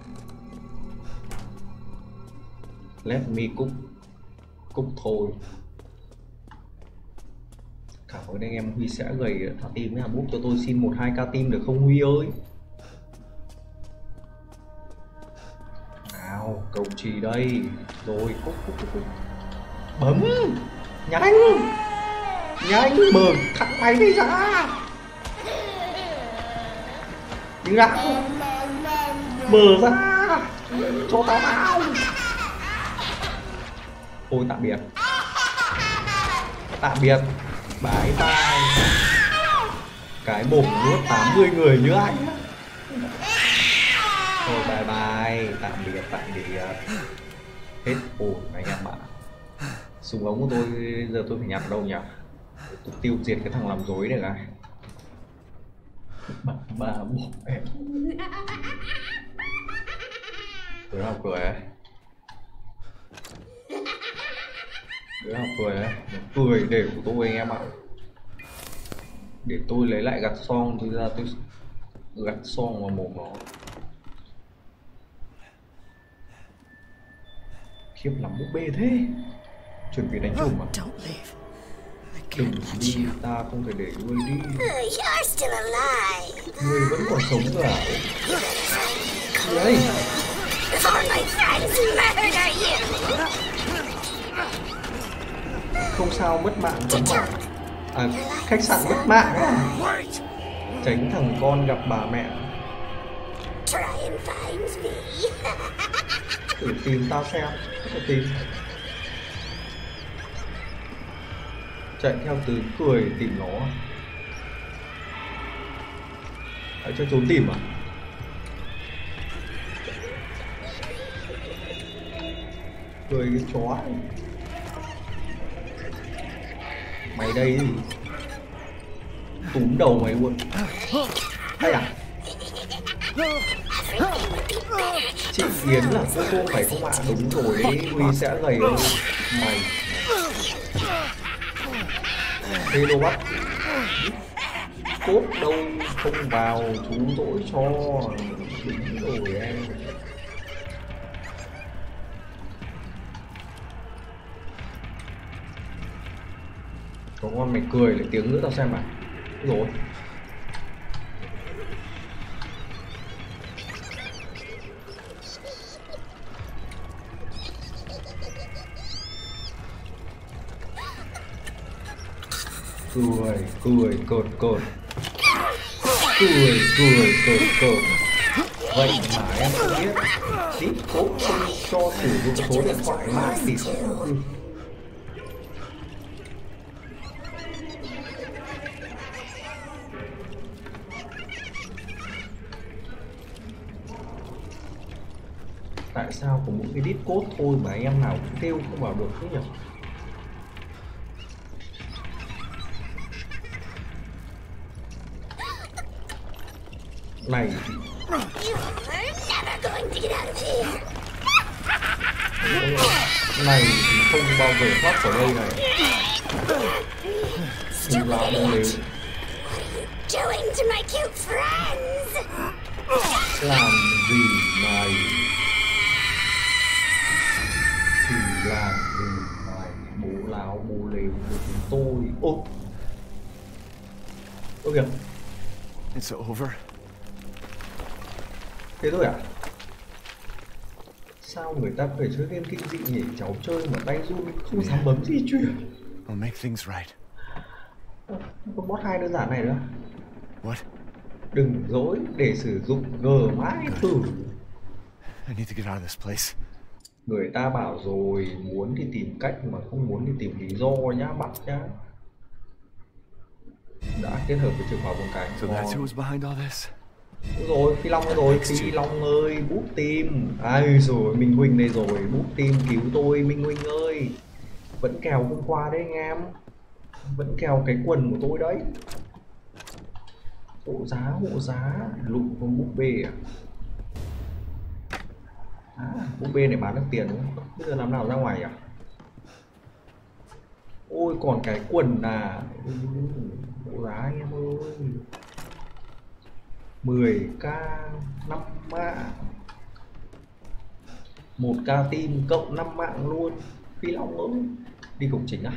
Let me cúc cúc thôi. Cảm ơn anh em Huy sẽ gầy thả tim với Hà Búp cho tôi xin một hai ca tim được không Huy ơi? Nào, cầu trì đây. Rồi, cúc cúc cúc cúc. Bấm. Nhanh. Nhanh, mở thằng máy đi ra. Đi ra. Mở ra. Cho tao vào. Thôi tạm biệt. Tạm biệt. Bye bye. Cái mồm nuốt tám mươi người như anh. Thôi bye bye. Tạm biệt, tạm biệt. Hết ổn anh em ạ. Súng ống của tôi giờ tôi phải nhặt đâu nhỉ? Tôi tiêu diệt cái thằng làm dối này cái. Bà, bà bỏ em. Đứa nào cười ấy. Đứa nào cười ấy. Cười để của tôi anh em ạ. Để tôi lấy lại gạt son tôi ra tôi gạt son vào mồm nó. Khiếp lắm búp bê thế. Chuẩn bị đánh trùm à? Đừng đi, ta không thể để ngươi đi. Ngươi vẫn còn sống cơ à? Đây. Không sao mất mạng vẫn mạng. À, khách sạn mất mạng. Tránh thằng con gặp bà mẹ. Thử tìm tao xem. Thử tìm. Chạy theo tiếng cười tìm nó. Hãy cho trốn tìm à? Cười cái chó ấy. Mày đây gì? Túm đầu mày luôn. Hay à? Chị Yến là cô cô phải không ạ? À? Đúng rồi đấy, Huy sẽ gầy hơn mày. Thế đâu bắt. Cốt đâu không vào chú dỗi cho. Đúng rồi em. Có con mày cười lại tiếng nữa tao xem à. Rồi. Cười, cười, cột, cột. Cười, cười, cột, cột. Vậy mà em không biết. Tí cốt không cho sử dụng số điện thoại mãi thì không. Tại sao có mỗi cái Discord thôi mà anh em nào cũng kêu không vào được thế nhỉ? Này này thì không bao giờ thoát khỏi đây này. Đừng làm đâu nếu Doing to my cute friends. làm gì này thì làm gì này, bố láo bố lều của chúng tôi. Ô ô kìa, It's over. thế thôi à? Sao người ta phải chơi game kinh dị nhỉ? Cháu chơi mà tay run không dám bấm di chuyển. I'll make things right. Con boss hai đơn giản này nữa. What? Đừng dối để sử dụng G mãi thử. I need to get out of this place. Người ta bảo rồi, muốn thì tìm cách mà không muốn thì tìm lý do nhá bạn nhá. Đã kết hợp với chìa khóa bốn cánh. So that's who was behind all this? Rồi, Phi Long rồi, Phi Long ơi, bút tim. Ai rồi, Minh Huynh đây rồi, bút tim cứu tôi, Minh Huynh ơi. Vẫn kèo hôm qua đấy anh em. Vẫn kèo cái quần của tôi đấy. Hộ giá, hộ giá, lụng con búp bê à? À, búp bê này bán được tiền đúng không? Bây giờ làm nào ra ngoài à? Ôi còn cái quần à. Hộ giá anh em ơi. mười k năm mạng, một k tim cộng năm mạng luôn. Phi Long ơi, đi cổng chính à?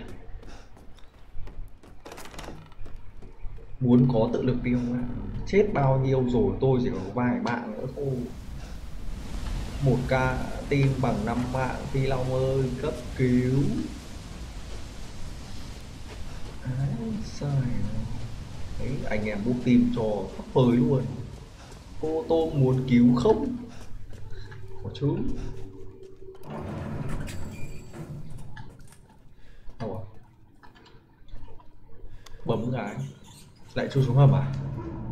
Muốn có tự lực đi không ạ? Chết bao nhiêu rồi, tôi chỉ có vài mạng nữa thôi. Một k tim bằng năm mạng. Phi Long ơi, cấp cứu. Ái trời. Đấy, anh em bút tim cho khắp phới luôn. Cô Tô muốn cứu không? Có chứ. Đâu à? Bấm cái lại chui xuống hầm à?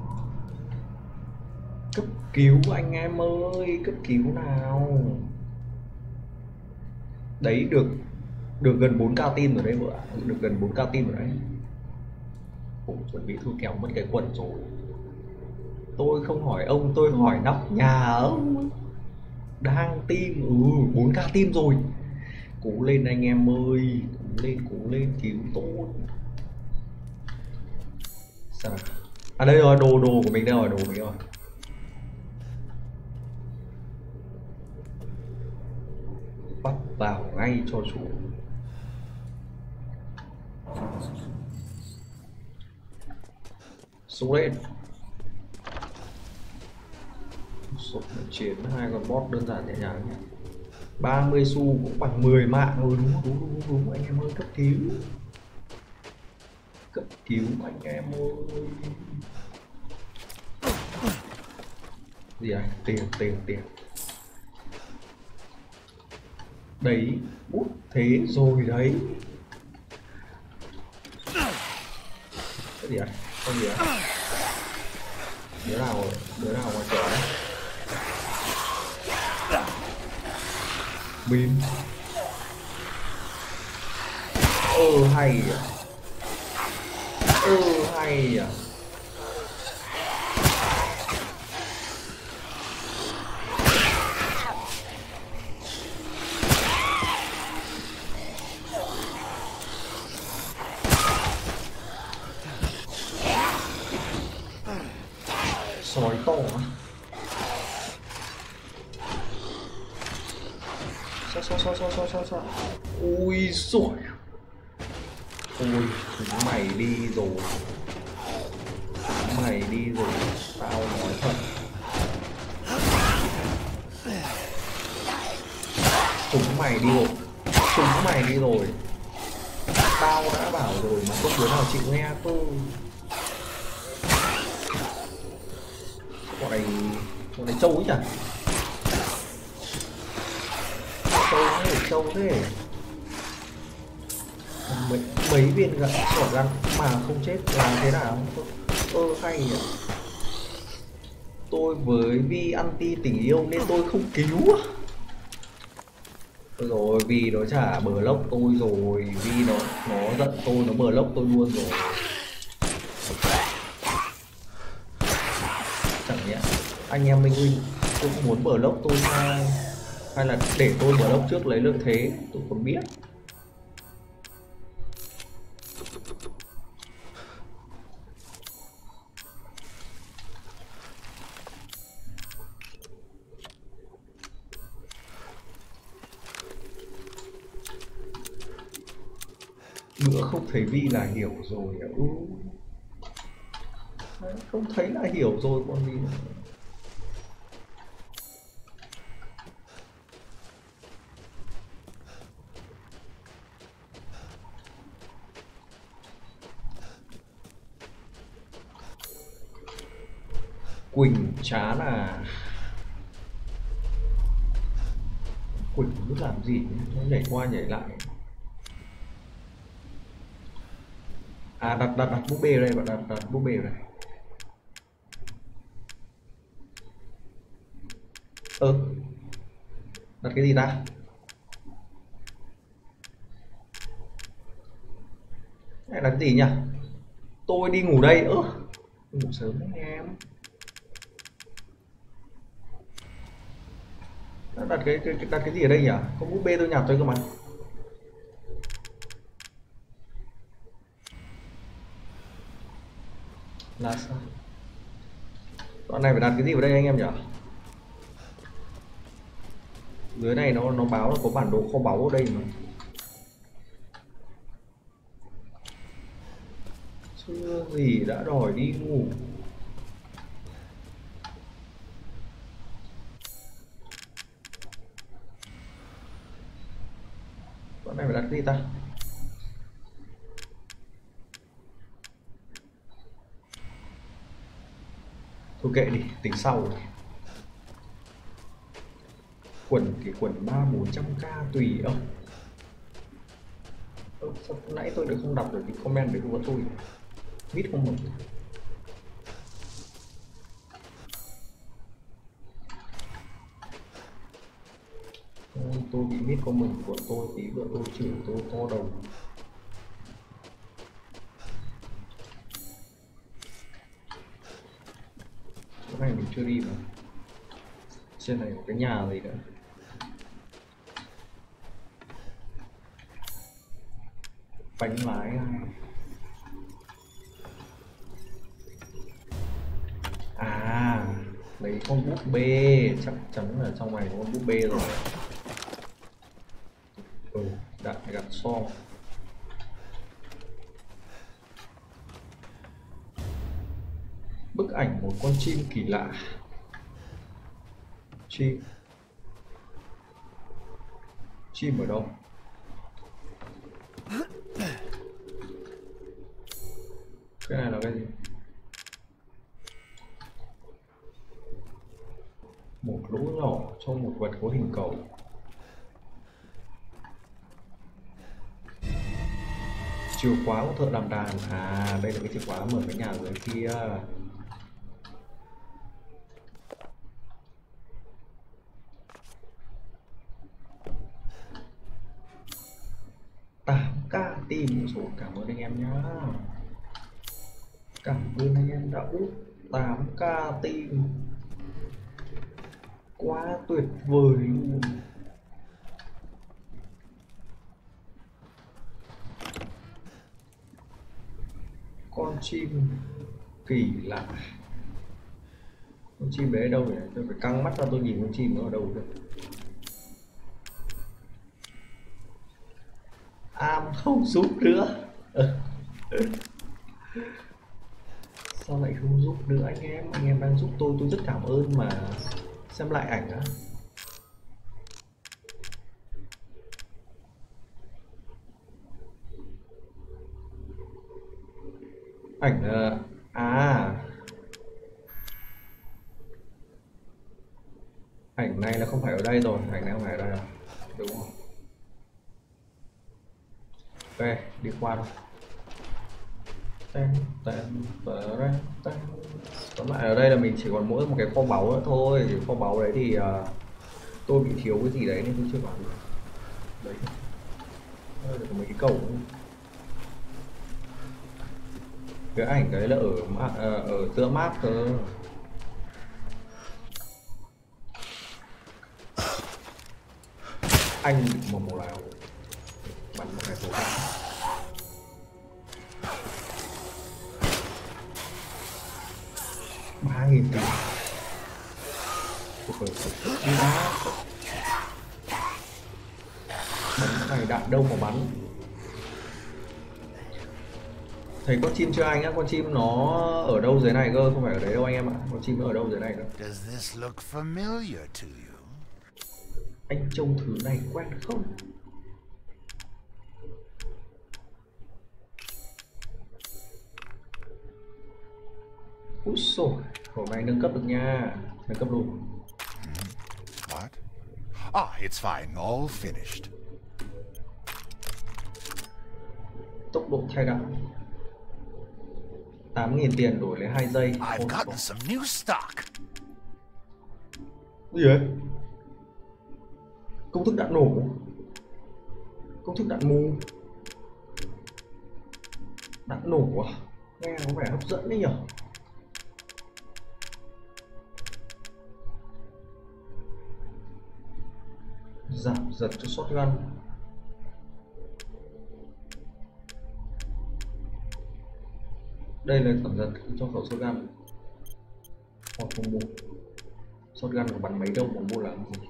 Cấp cứu anh em ơi, cấp cứu nào. Đấy, được được gần bốn k tim rồi đấy vợ ạ. Được gần bốn k tim rồi đấy. Ủa, chuẩn bị thui kèo mất cái quần rồi. Tôi không hỏi ông, tôi hỏi nóc nhà ông. Đang tim, ừ, bốn k tim rồi. Cố lên anh em ơi, cố lên, cố lên, cứu tôi. Sao nào? À đây rồi, đồ đồ của mình đây rồi, đồ của mình rồi. Bắt vào ngay cho chủ. Xuống lên. Sụp chiến hai con boss đơn giản nhẹ nhàng nhé. ba mươi xu cũng bằng mười mạng rồi. Đúng đúng đúng đúng anh em ơi, cấp cứu. Cấp cứu anh em ơi. Gì à? Tiền tiền tiền. Đấy, bút thế rồi đấy. Cái gì à? Con gì à? Đứa nào, đứa nào ngoài cửa đấy? Bim. Ừ hay à. Ừ hay à. Sói to á. Sao sao sao sao sao sao sao. Ui rồi. Ôi chúng mày đi rồi. Chúng mày đi rồi. Tao nói thật. Chúng mày đi rồi. Chúng mày đi rồi. Tao đã bảo rồi mà không đứa nào chịu nghe cơ. Bọn này, bọn này trâu ấy chả. Trâu thế, trâu thế. Mấy, mấy viên gặn sỏ gắn mà không chết làm thế nào? Ơ hay nhỉ. Tôi với Vi anti tình yêu nên tôi không cứu. Rồi vì nó trả bờ lốc tôi rồi, vì nó nó giận tôi, nó bờ lốc tôi luôn rồi. Chẳng nhẽ Anh em Minh Huynh cũng muốn bờ lốc tôi sao? Hay là để tôi bờ lốc trước lấy lợi thế? Tôi không biết. Nữa không thấy Vi là hiểu rồi. Ừ. Không thấy là hiểu rồi con Vi. Quỳnh chán à? Quỳnh không biết làm gì, nó nhảy qua nhảy lại. À đặt đặt đặt búp bê đây, bạn đặt đặt búp bê đây. Ơ, ừ. Đặt cái gì ta? Này đặt cái gì nhỉ? Tôi đi ngủ đây. Ơ, ừ. Ngủ sớm đấy em. Đặt cái, cái đặt cái gì ở đây nhỉ? Có búp bê tôi nhặt thôi cơ mà. Là sao? Đoạn này phải đặt cái gì vào đây anh em nhỉ? Dưới này nó nó báo là có bản đồ kho báu ở đây mà. Chưa gì đã đòi đi ngủ. Đoạn này phải đặt cái gì ta? Thôi kệ đi, tính sau. Quần thì quần ba bốn trăm k tùy ông. Ờ, sao nãy tôi đã không đọc được cái comment đấy của tôi. Mít không mở. Tôi bị mít comment của tôi tí nữa tôi chửi tôi to đầu. Chỗ này mình chưa đi mà. Trên này có cái nhà gì nữa. Bánh lái ai? À, lấy con búp bê, chắc chắn là trong này có con búp bê rồi. Ừ, đạn gạt so. Bức ảnh một con chim kỳ lạ. Chim. Chim ở đâu? Cái này là cái gì? Một lỗ nhỏ trong một vật có hình cầu. Chìa khóa của thợ làm đàn. À, đây là cái chìa khóa mở cái nhà dưới kia. tám k tim số, cảm ơn anh em nhá. Cảm ơn anh em đã úp tám k tim. Quá tuyệt vời luôn. Con chim kỳ lạ. Con chim đấy ở đâu nhỉ? Tôi phải căng mắt ra tôi nhìn con chim nó ở đâu được. Am không giúp nữa. Sao lại không giúp nữa anh em? Anh em đang giúp tôi, tôi rất cảm ơn mà. Xem lại ảnh á. Ảnh uh, à ảnh này là không phải ở đây rồi, ảnh này không phải ở đây rồi, đúng không? Ok, đi qua đâu. Tên, tên, tên, tên. Tóm lại ở đây là mình chỉ còn mỗi một cái kho báu nữa thôi. Kho báu đấy thì uh, tôi bị thiếu cái gì đấy nên tôi chưa vào được. Đấy, đây là mấy cái cầu nữa. Cái ảnh đấy là ở ở, ở giữa map cơ. anh một màu nào bắn một cái số đạn. Ba nghìn tỷ. Bắn này đạn đâu mà bắn. Thấy con chim chưa anh á? Con chim nó ở đâu dưới này cơ, không phải ở đấy đâu anh em ạ. Con chim nó ở đâu dưới này cơ. Does this look familiar to you? Anh trông thứ này quen không? Úi xồi, khẩu này nâng cấp được nha. Nâng cấp luôn. What? Ah, it's fine. All finished. Tốc độ thay đạn tám nghìn tiền đổi lấy hai giây. I've Ôi, gotten some new stock. gì vậy? Công thức đạn nổ. Công thức đạn mù. Đạn nổ à? Nghe có vẻ hấp dẫn đấy nhở? Giảm giật cho shotgun. Đây là giảm giật cho khẩu shotgun. Hoặc không mua. Shotgun có bắn mấy đâu mà mua làm gì.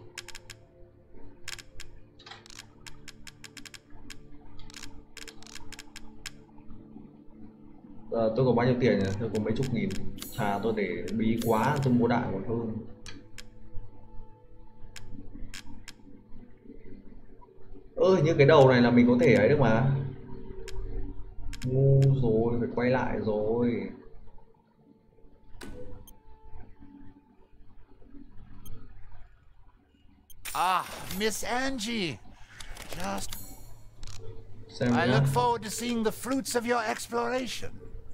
À, tôi có bao nhiêu tiền nhỉ? Tôi có mấy chục nghìn. Thà tôi để bí quá tôi mua đạn còn hơn. Ơ như cái đầu này là mình có thể ấy được mà. Ngu rồi, phải quay lại rồi. Ah, Miss Angie. Just Xem I nhá. look forward to seeing the fruits of your exploration.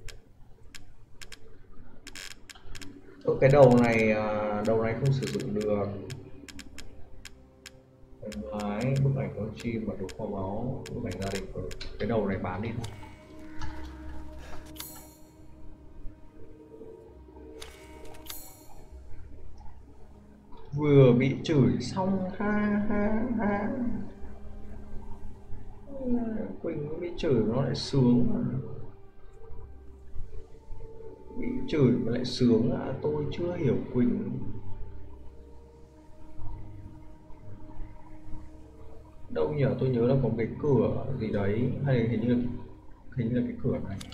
Ơ cái đầu này à, đầu này không sử dụng được. Đấy, bức ảnh con chim và đồ kho báu, bức ảnh gia đình. Ừ, cái đầu này bán đi thôi. Vừa bị chửi xong ha ha ha. Quỳnh bị chửi nó lại sướng mà. Bị chửi mà lại sướng à? Tôi chưa hiểu Quỳnh. Đâu nhỉ, tôi nhớ là có cái cửa gì đấy, hay hình như là, hình như là cái cửa này.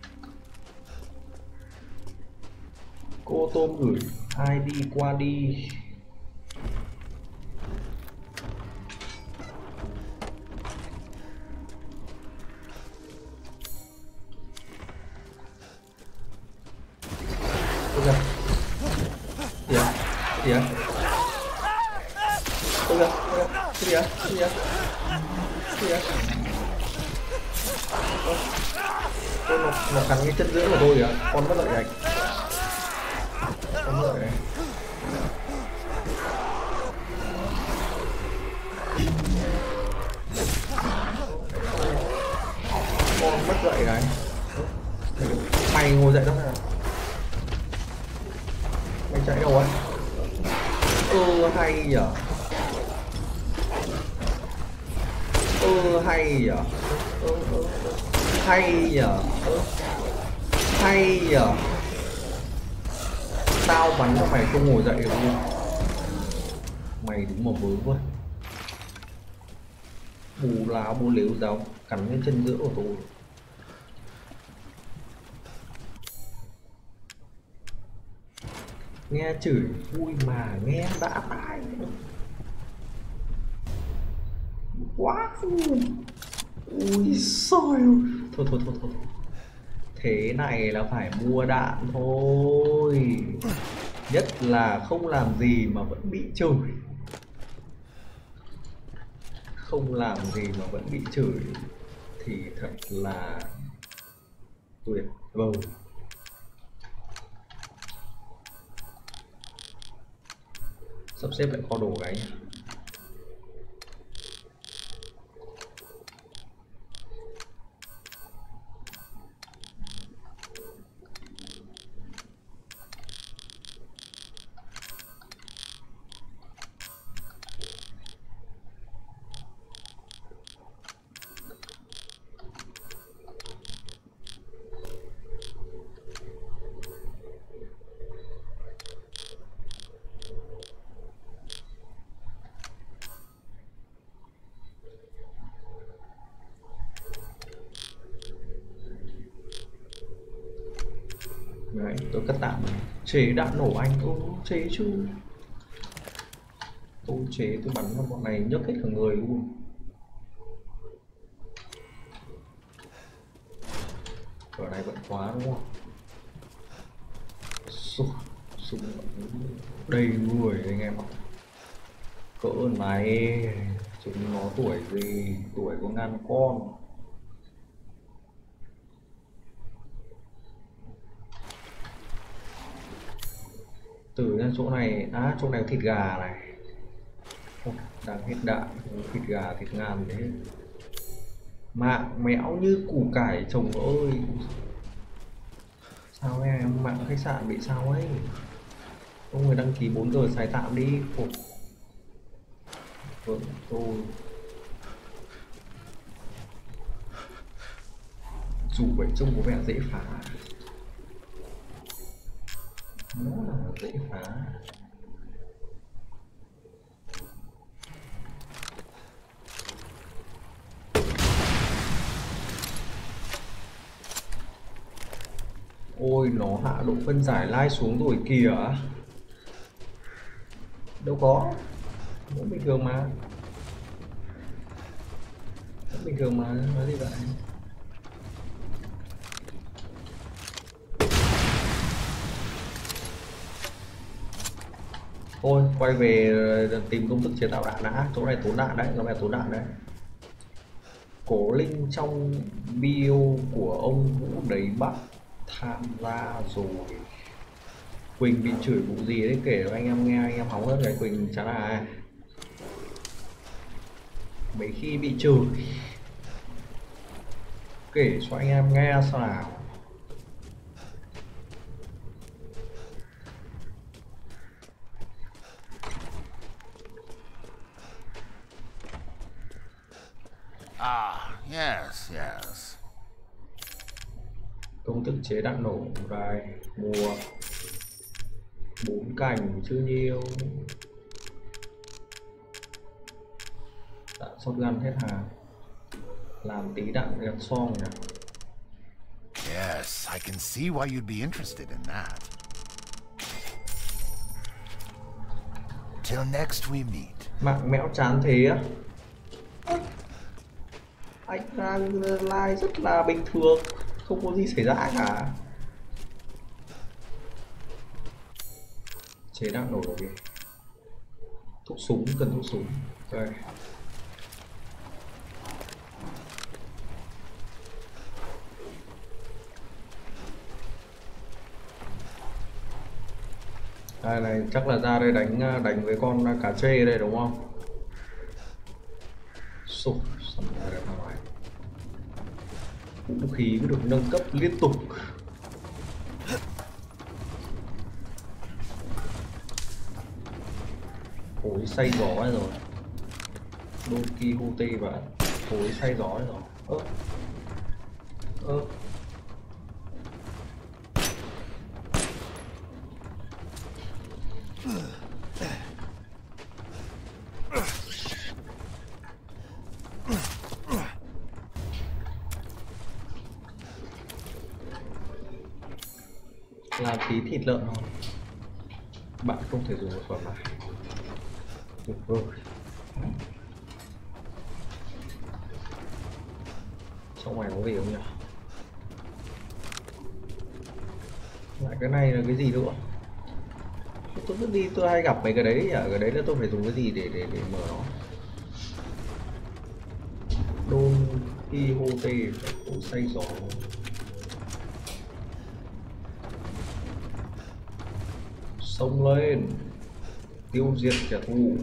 Cô tôm gửi ai đi qua đi. Ôi kìa. Kìa, kìa. Ôi kìa, ôi kìa, kìa, kìa. Kìa. Ôi, nó, nó cắn cái chân giữa của tôi kìa, con mất lợi này. Con mất lợi này. Con mất dậy này. Mày ngồi dậy đâu nào. Mày chạy đâu ấy? Ừ hay nhở. Ừ hay nhở. Ừ, ừ, ừ. Hay nhở. Ừ. Hay nhở. Tao bắn cho mày không ngồi dậy được luôn. Mày đúng mà vớ quá. Bù lá bù liếu giáo cắn cái chân giữa của tôi. Nghe chửi vui mà nghe đã tai quá. Ui xôi. Thôi thôi thôi thôi. Thế này là phải mua đạn thôi. Nhất là không làm gì mà vẫn bị chửi. Không làm gì mà vẫn bị chửi thì thật là tuyệt vời. Sắp xếp lại kho đồ cái nhỉ. Đấy, tôi cất tạm này. Chế đạn nổ anh, tôi chế chứ. Tôi chế, tôi bắn vào bọn này nhấc hết cả người luôn. Ở này vẫn khóa đúng không? Súng, súng đầy người anh em ạ. Cỡ này, chúng nó tuổi gì? Tuổi có ngàn con. Từ ra chỗ này, á chỗ này có thịt gà này. Ôi, đang hết đạn, thịt gà, thịt ngàn thế. Mạng mẽo như củ cải chồng ơi. Sao em, mạng khách sạn bị sao ấy? Có người đăng ký bốn giờ xài tạm đi. Ủa. Vâng, tôi dù vậy trông có vẻ dễ phá. Nó là dễ phá. Ôi nó hạ độ phân giải lai xuống rồi kìa. Đâu có. Vẫn bình thường mà. Vẫn bình thường mà, nói gì vậy? Thôi quay về tìm công thức chế tạo đạn đã. Chỗ này tốn đạn đấy, chỗ này tốn đạn đấy. Cổ linh trong bio của ông Vũ Đấy Bắc tham gia rồi. Quỳnh bị chửi vụ gì đấy kể cho anh em nghe, anh em hóng hết cái Quỳnh chán à. Mấy khi bị chửi kể cho anh em nghe sao nào. Ah, yes, yes. Công thức chế đạn nổ đây, mua bốn cành chưa nhiều. Đạn shotgun hết hàng. Làm tí đạn gạt song nhỉ. Yes, I can see why you'd be interested in that. Till next we meet. Mạng mẽo chán thế á? Anh đang like rất là bình thường, không có gì xảy ra cả. Chế đạn nổ rồi. Thuốc súng, cần thuốc súng. Đây. Đây này, chắc là ra đây đánh đánh với con cá trê đây đúng không? Sụp, xong ra đây ngoài. Vũ khí được nâng cấp liên tục. Khối xay gió rồi. Don Quixote và khối xay gió rồi. Ơ. Ơ. Làm tí thịt lợn thôi. Bạn không thể dùng một phần này. Được rồi. Trong ngoài có gì không nhỉ? Lại cái này là cái gì nữa? Tôi cứ đi tôi hay gặp mấy cái đấy nhỉ? Cái đấy là tôi phải dùng cái gì để để để mở nó? Don Quixote phải xay gió. Xông lên, tiêu diệt kẻ thù.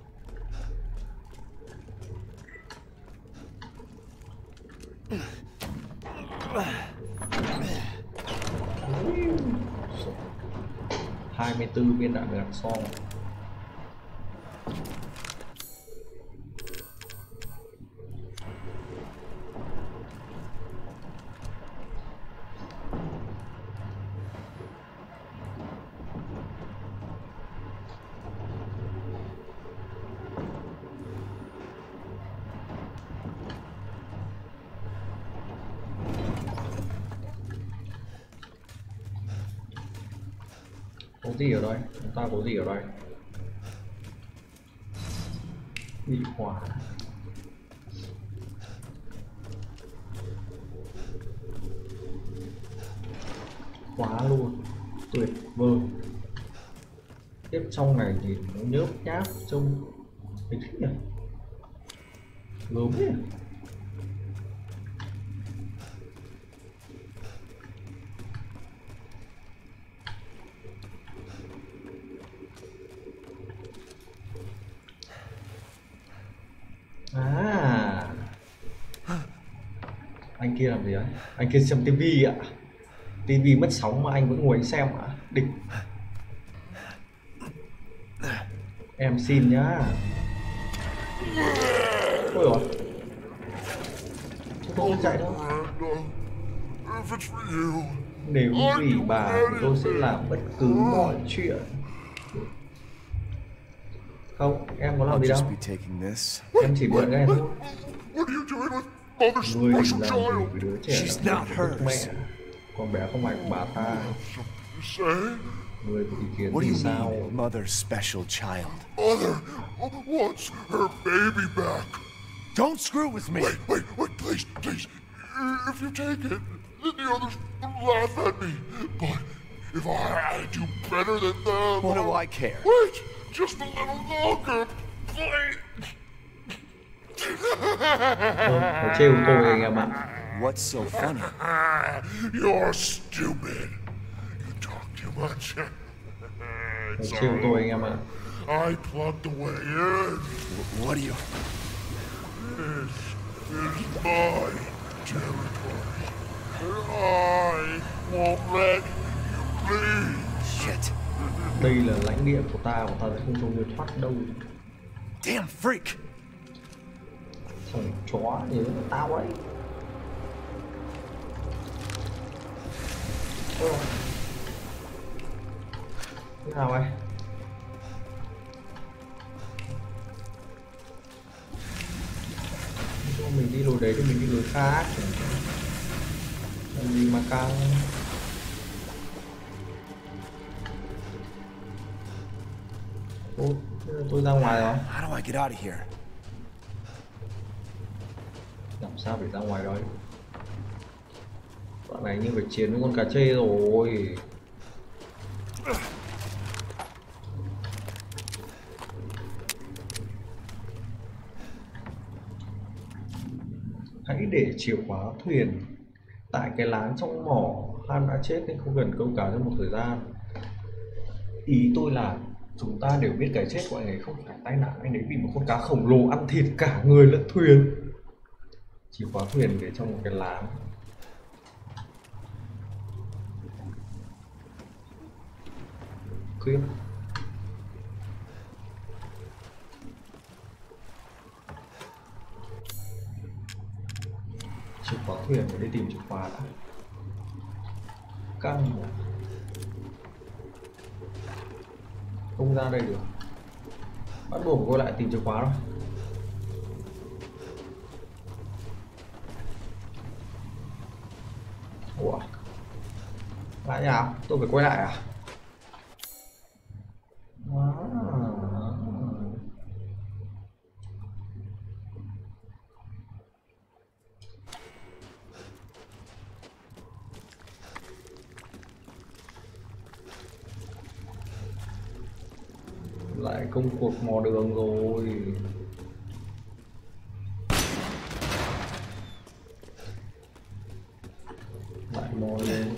hai mươi tư viên đạn gạt xong. Có gì ở đây? Chúng ta có gì ở đây? Bị khóa. Khóa luôn. Tuyệt vời. Tiếp trong này thì nó nhớp nháp trông thích nhỉ? Gớm nhỉ? À, anh kia làm gì đấy? Anh kia xem tivi ạ. Tivi mất sóng mà anh vẫn ngồi anh xem ạ. Địch. Em xin nhá. Ôi rồi. Tôi không chạy đâu. Nếu vì bà thì tôi sẽ làm bất cứ mọi chuyện. Không, em có làm gì đâu. Em chỉ mượn cái này thôi. Người làm gì với đứa trẻ là mẹ. Con bé không phải của bà ta. Người có ý kiến thì sao? Mother's special child. Mother wants her baby back. Don't screw with me. Wait, wait, wait, please, please. If you take it, then the others will laugh at me. But if I, I do better than them... What do I care? Wait, just a little longer, please. Nó trêu tôi anh em ạ. What's so funny? You're stupid. You talk too much. Nó trêu tôi anh em ạ. I plugged the way in. What do you... This is my territory. And I won't let you leave. Shit. Đây là lãnh địa của ta và ta sẽ không cho người thoát đâu. Damn freak. Thằng chó nhớ tao đấy. Ôi. Thế nào vậy? Mình đi lối đấy thì mình đi lối khác. Làm gì mà căng. Ôi, tôi ra ngoài rồi. How do I get out of here? Làm sao để ra ngoài đấy? Đoạn này như phải chiến với con cá chê rồi. Hãy để chìa khóa thuyền tại cái láng trong mỏ. Han đã chết nên không cần câu cá trong một thời gian. Ý tôi là chúng ta đều biết cái chết của anh ấy không phải tai nạn, anh ấy bị một con cá khổng lồ ăn thịt cả người lẫn thuyền. Chìa khóa thuyền để trong một cái láng. Khiếp. Chìa khóa thuyền để đi tìm chìa khóa đã. Căng rồi. Không ra đây được. Bắt buộc phải quay lại tìm chìa khóa rồi. Ủa? Lại nào? Tôi phải quay lại à? À. Lại công cuộc mò đường rồi. Lại mò lên.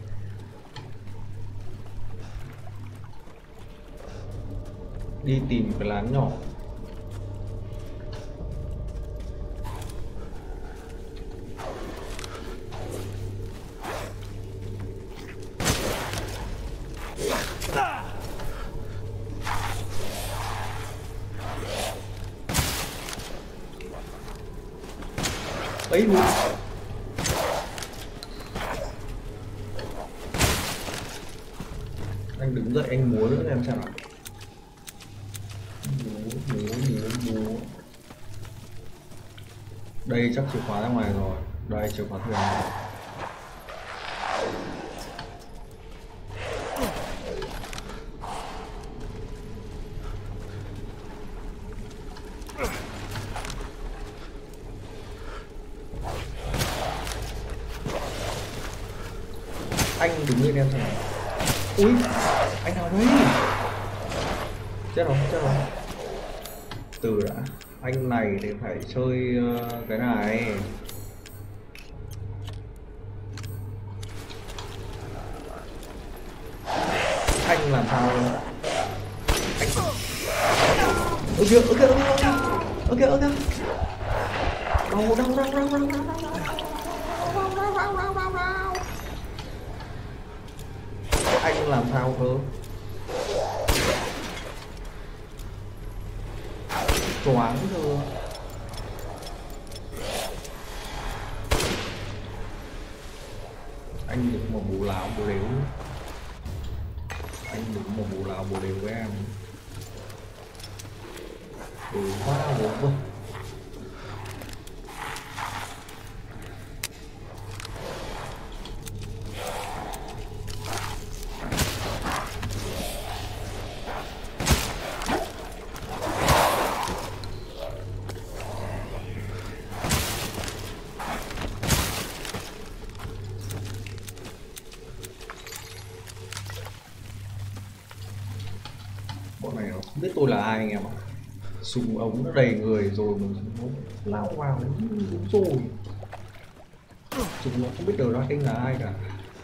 Đi tìm cái láng nhỏ. Ấy luôn. Anh đứng dậy anh múa nữa em xem nào. Múa, múa, múa, múa. Đây chắc chìa khóa ra ngoài rồi. Đây chìa khóa thuyền này. Anh đứng lên em xem nào. Ui, anh nào đấy? Chết rồi, chết rồi. Từ đã. Anh này thì phải chơi uh, cái này. Anh làm sao? Anh... Ơ kìa, ơ kìa, ơ kìa, ơ kìa, ơ kìa. Đau, đau, đau, đau, đau, đau. Anh làm sao cơ? Choáng rồi. Anh đừng mà bù lão bù đéo. Anh đừng mà bù lão bù đéo với em. Ừ quá bố vâng. Bọn này nó không biết tôi là ai anh em ạ. Súng ống nó đầy người rồi mình nó lao vào đúng rồi. Chúng nó không biết được Draken là ai cả.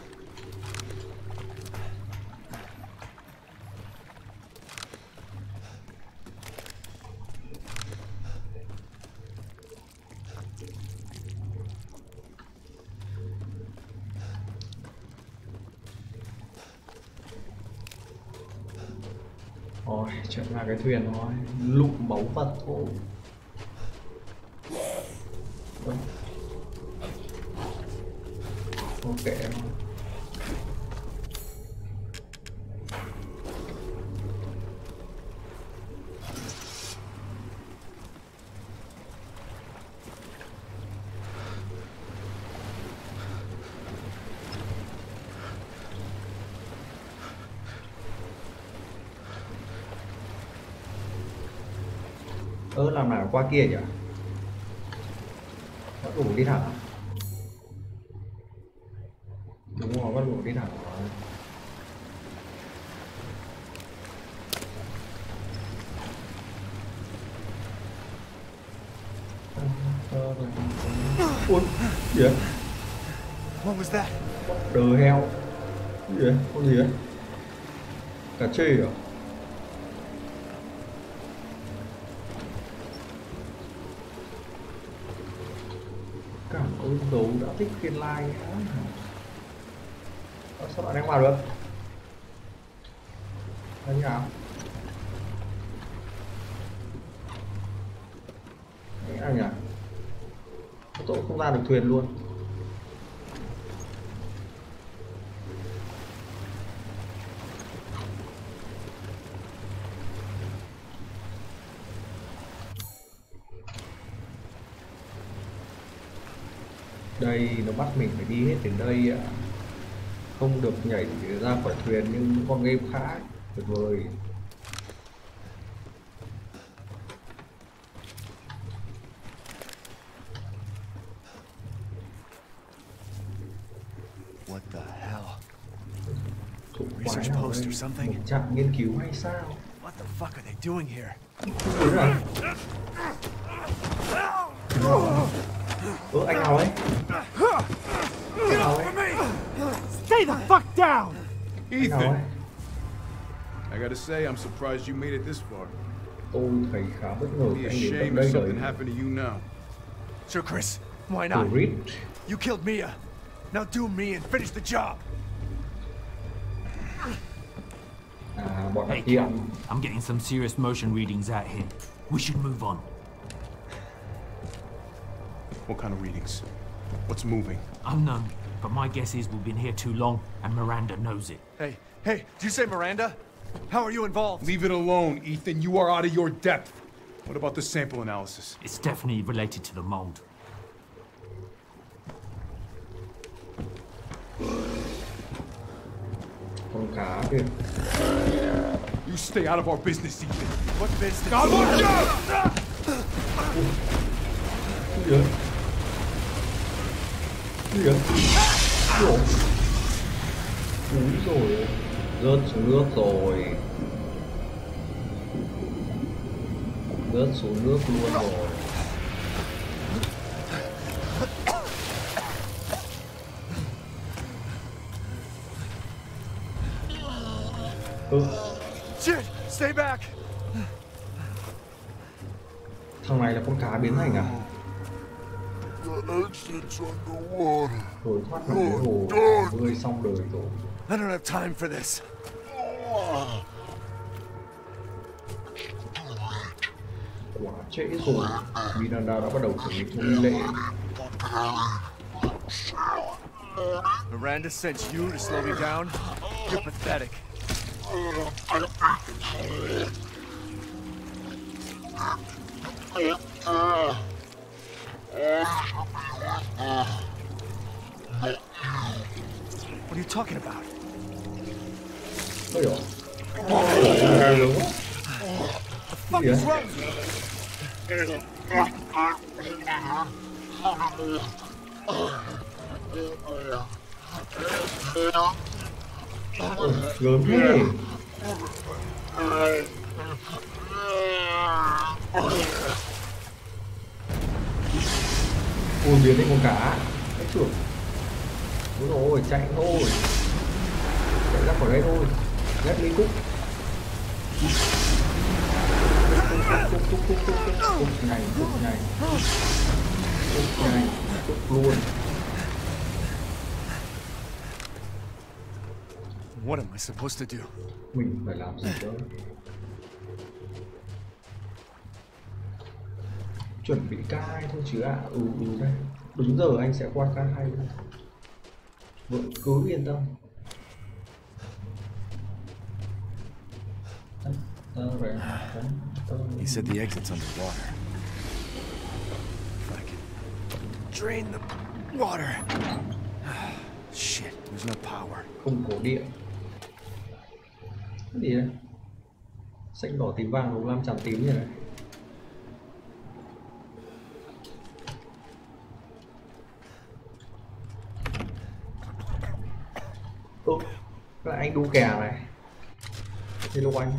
Rồi, trở lại cái thuyền thôi, lụm báu vật thôi. Ok. Ơ làm nào qua kia nhỉ? Bắt đủ đi thẳng. Đúng rồi, bắt đủ đi thẳng rồi. Ui, gì vậy? What was that? What the hell? Gì vậy? Con gì vậy? Cà chê à? Cảm ơn Dấu đã thích phiên like. Ờ, sao bạn đang vào được? Là như nào? Nghĩa là nhỉ? Tôi không ra được thuyền luôn. Đây nó bắt mình phải đi hết đến đây ạ. Không được nhảy ra khỏi thuyền nhưng con game khác tuyệt vời. What the hell? Thủ Research quái nào post đây? or something? Một trạm nghiên cứu hay sao? What the fuck are they doing here? Đúng rồi. Ơ anh nào ấy? Anh nào ấy? Stay the fuck down! Anh nào ấy? I gotta say, I'm surprised you made it this far. Tôi thấy khá bất ngờ Be a anh đến tận shame if đây something rồi. happened to you now. Sure, Chris. Why not? Chris. You killed Mia. Now do me and finish the job. À, bọn Hey, đặc nhiệm. Captain, I'm getting some serious motion readings out here. We should move on. What kind of readings? What's moving? Unknown, but my guess is we've been here too long, and Miranda knows it. Hey, hey, did you say Miranda? How are you involved? Leave it alone, Ethan. You are out of your depth. What about the sample analysis? It's definitely related to the mold. Con cá kìa. You stay out of our business, Ethan. What business? God, watch out! Gì vậy? Gì vậy? Ủa? Úi rồi, rớt xuống nước rồi. Rớt xuống nước luôn rồi. Ừ. Shit, stay back. Thằng này là con cá biến thành à? The exit's underwater. Rồi thoát khỏi cái hồ bơi xong đời rồi. I don't have time for this. Quá trễ rồi. Miranda đã bắt đầu chuẩn bị nghi lễ. Miranda sent you to slow me down? You're pathetic. What are you talking about? Ôi dồi. The fuck is wrong? Ôi, gớm thế. Ôi, biến thành con cá. Cái chuột. Đúng rồi, chạy thôi. Chạy ra khỏi đây thôi. Let me cook. Cúc, cúc, cúc, cúc, cúc, cúc nhanh, cúc nhanh. Cúc nhanh, cúc luôn. What am I supposed to do? Mình phải làm gì đó. Chuẩn bị cai thôi chứ ạ. À. Ừ, ừ đây. Đúng giờ anh sẽ qua cai hay. Vợ cứ yên tâm. He said the exit's underwater. If I could drain the water. Shit, there's no power. Không có điện. Cái gì đây? Xanh đỏ tím vàng lục lam trắng tím như này. Ủa, là anh đu kè này. Hello anh.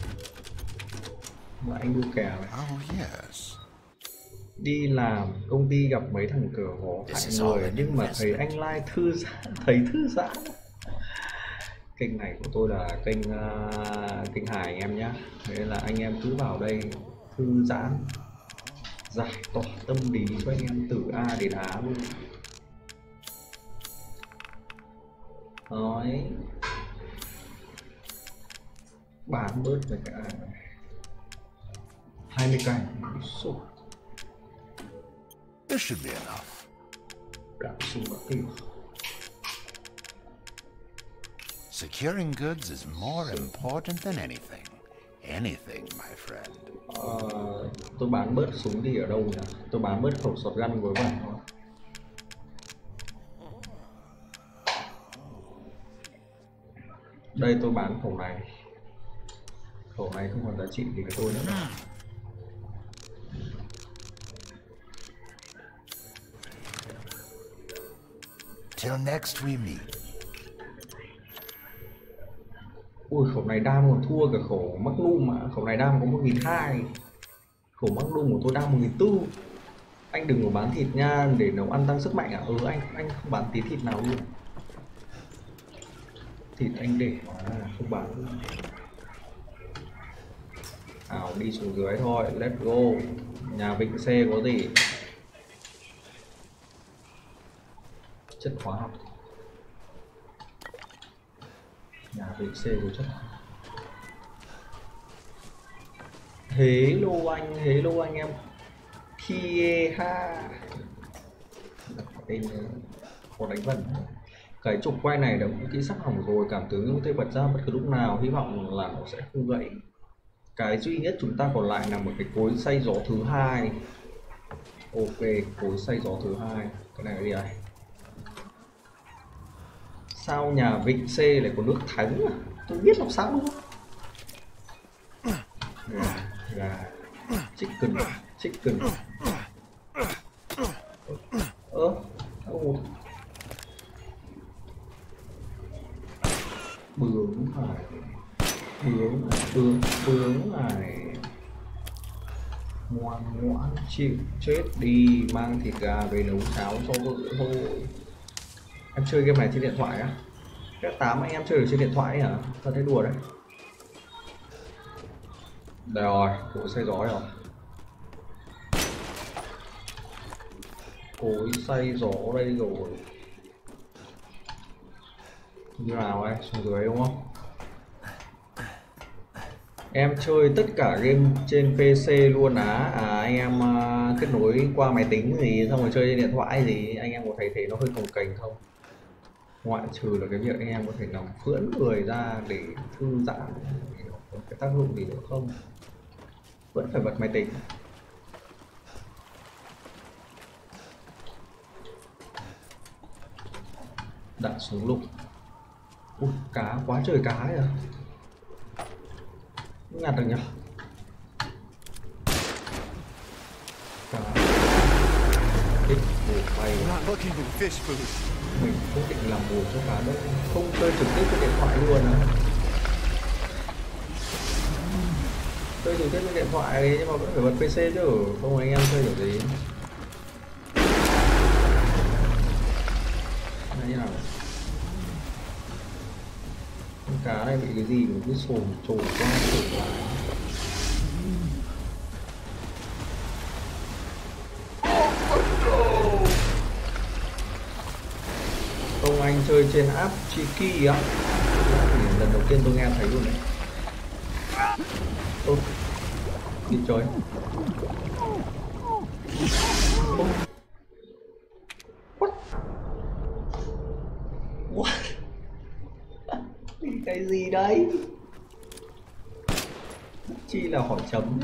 Là anh đu kè này. Oh, yes. Đi làm công ty gặp mấy thằng cờ hó hại người nhưng mà thấy anh Lai thư giãn, thấy thư giãn. Kênh này của tôi là kênh uh, kênh hài anh em nhé, thế là anh em cứ vào đây thư giãn, giải tỏa tâm lý cho anh em từ A đến Á luôn. Nói bán bớt về cả hai mươi cảnh số. This should be enough. Đã xuống đã tiêu. Securing goods is more important than anything. Anything, my friend. Uh, tôi bán bớt súng thì ở đâu nhỉ? Tôi bán bớt khẩu shotgun với bạn thôi. Đây tôi bán khẩu này. Khẩu này không còn giá trị gì với tôi nữa. Till next we meet. Ui, khẩu này đam còn thua cả khẩu Magnum mà. Khẩu này đam có một nghìn hai trăm. Khẩu Magnum của tôi đam một nghìn bốn trăm. Anh đừng có bán thịt nha, để nấu ăn tăng sức mạnh à? Ừ, anh anh không bán tí thịt nào luôn. Thịt anh để mà không bán luôn. Nào đi xuống dưới thôi, let's go. Nhà Vịnh C có gì? Chất hóa học. Nhà Vịnh C có chất hóa học. Hello anh, hello anh em. Kia ha. Tên có đánh vần. Cái trục quay này đã cũng kỹ sắp hỏng rồi, cảm tướng có thể bật ra bất cứ lúc nào, hy vọng là nó sẽ không gãy. Cái duy nhất chúng ta còn lại là một cái cối xay gió thứ hai. Ok, cối xay gió thứ hai. Cái này là gì đây? Sao nhà Vịnh C lại có nước thánh à? Tôi biết làm sao đúng không? Gà, gà, chicken, chicken. Ơ, ồ. bướng này, bướng này, bướng bướng này, ngoan ngoãn chịu chết đi, mang thịt gà về nấu cháo cho vợ thôi. Em chơi game này trên điện thoại á? Các tám anh em chơi được trên điện thoại hả? Tao thấy đùa đấy. Đây rồi, cối xay gió rồi. Cối xay gió đây rồi. Như nào ấy, xuống dưới đúng không? Em chơi tất cả game trên pê xê luôn á. À anh em uh, kết nối qua máy tính gì xong rồi chơi trên điện thoại gì, anh em có thấy thế nó hơi cồng kềnh không? Ngoại trừ là cái việc anh em có thể nằm phưỡn người ra để thư giãn, có cái tác dụng gì nữa không? Vẫn phải bật máy tính. Đạn súng lục. Ui, cá quá trời cá ấy à. Nhặt được nhỉ? Cá. Thích bổ bay. Mình không định làm bùa cho cá đâu. Không chơi trực tiếp trên điện thoại luôn á. Chơi trực tiếp trên điện thoại đấy, nhưng mà vẫn phải bật pê xê chứ. Không anh em chơi kiểu gì. Đây như nào? Con cá này bị cái gì mà cứ sồn trồn qua trồn lại. Không anh chơi trên app Chiki á. Lần đầu tiên tôi nghe thấy luôn đấy. Ô, đi chơi. What? What? Cái gì đấy? Chi là hỏi chấm nhé.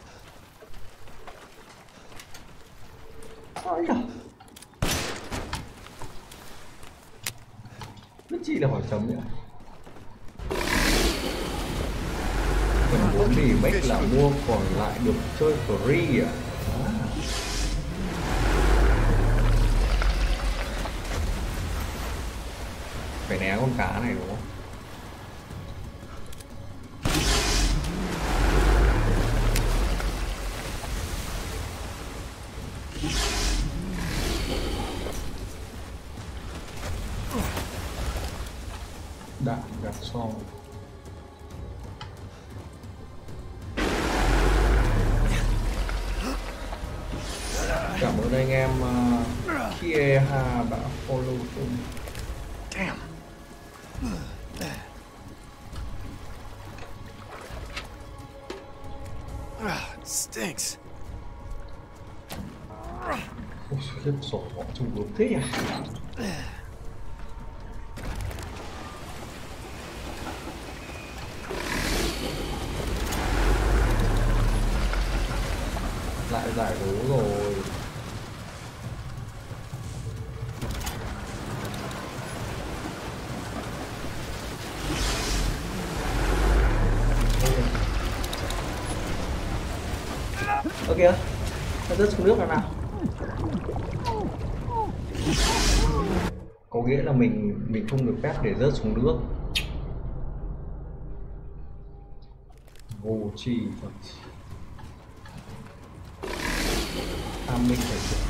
Ôi da. Biết chi là hỏi chấm nhỉ? Cần muốn thì bách là mua còn lại được chơi free à? À. Phải né con cá này đúng không? Đạn gạt xong. Cảm ơn anh em uh, Kieha đã follow tôi. Damn. It stinks. Ôi khiếp, sổ bỏ trong group thế à? Lại giải đấu rồi. Ok, nó rớt xuống nước rồi nào. Có nghĩa là mình mình không được phép để rớt xuống nước. Vô tri Phật. Tham minh phải chịu.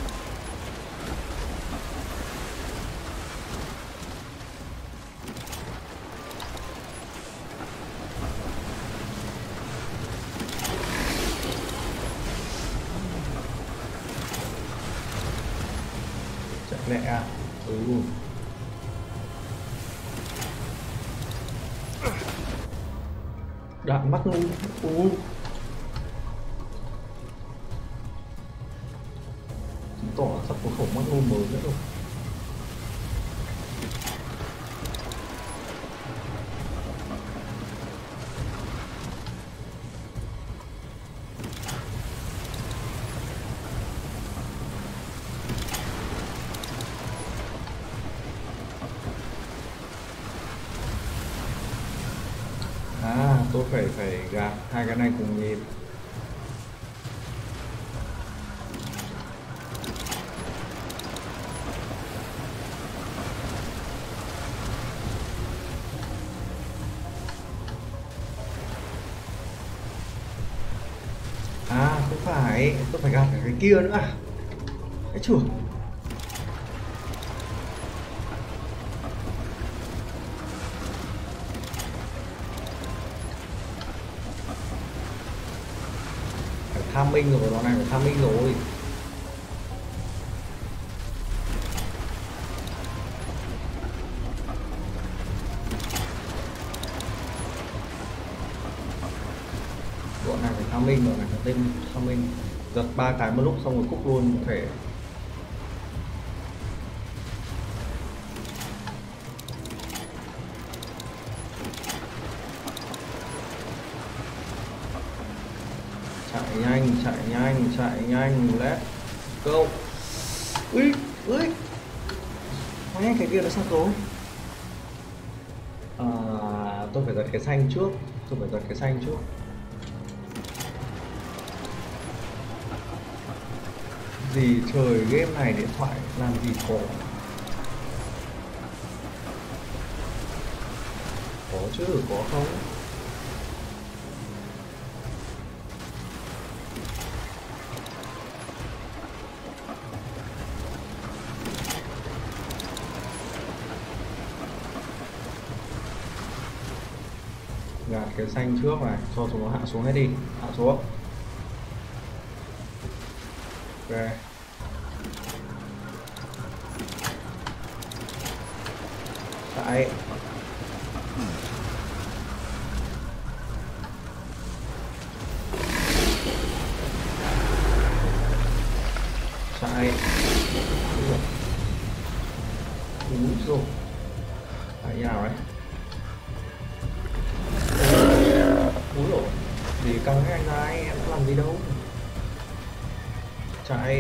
Chắc lẽ à? Ừ. Đạn mắc luôn. Ừ. Chứng tỏ là sắp có khẩu mắc luôn mới nữa rồi. À, tôi phải phải gạt hai cái này cùng nhịp. phải, tôi phải gạt cả cái kia nữa. Cái trưởng. Phải tham minh rồi, nó này phải tham minh rồi. Bọn này phải tham minh, bọn này phải tên tham minh. Giật ba cái một lúc xong rồi cúc luôn có thể. Chạy nhanh, chạy nhanh, chạy nhanh, let's go. Ui, ui. Nói cái kia nó sao rồi? À, tôi phải giật cái xanh trước, tôi phải giật cái xanh trước. Gì trời, game này điện thoại làm gì có. Có chứ, có không? Gạt cái xanh trước này, cho chúng nó hạ xuống hết đi, hạ xuống. Ok. Chạy. Chạy. Úi dồi. Tại nào đấy? Úi dồi. Gì căng cái anh này, em có làm gì đâu. Chạy.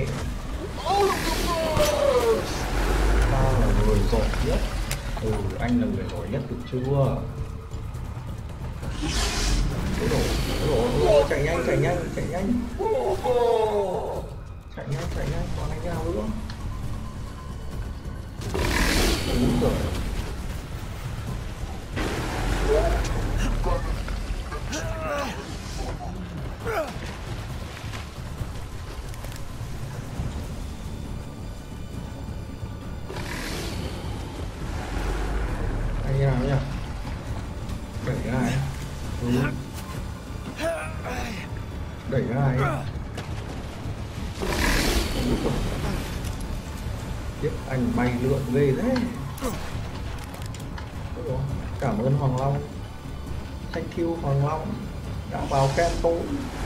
Tao là người giỏi nhất. Ừ, anh là người giỏi nhất được chưa? Ôi dồi, ôi dồi, chạy nhanh, chạy nhanh, chạy nhanh. Chạy nhanh, chạy nhanh, còn anh nào nữa? Đúng rồi. Anh nào nhỉ? Đẩy ai? Ừ. Đẩy ai? Tiếp anh bay lượn ghê thế. Cảm ơn Hoàng Long. Thank you Hoàng Long đã vào kem tôi.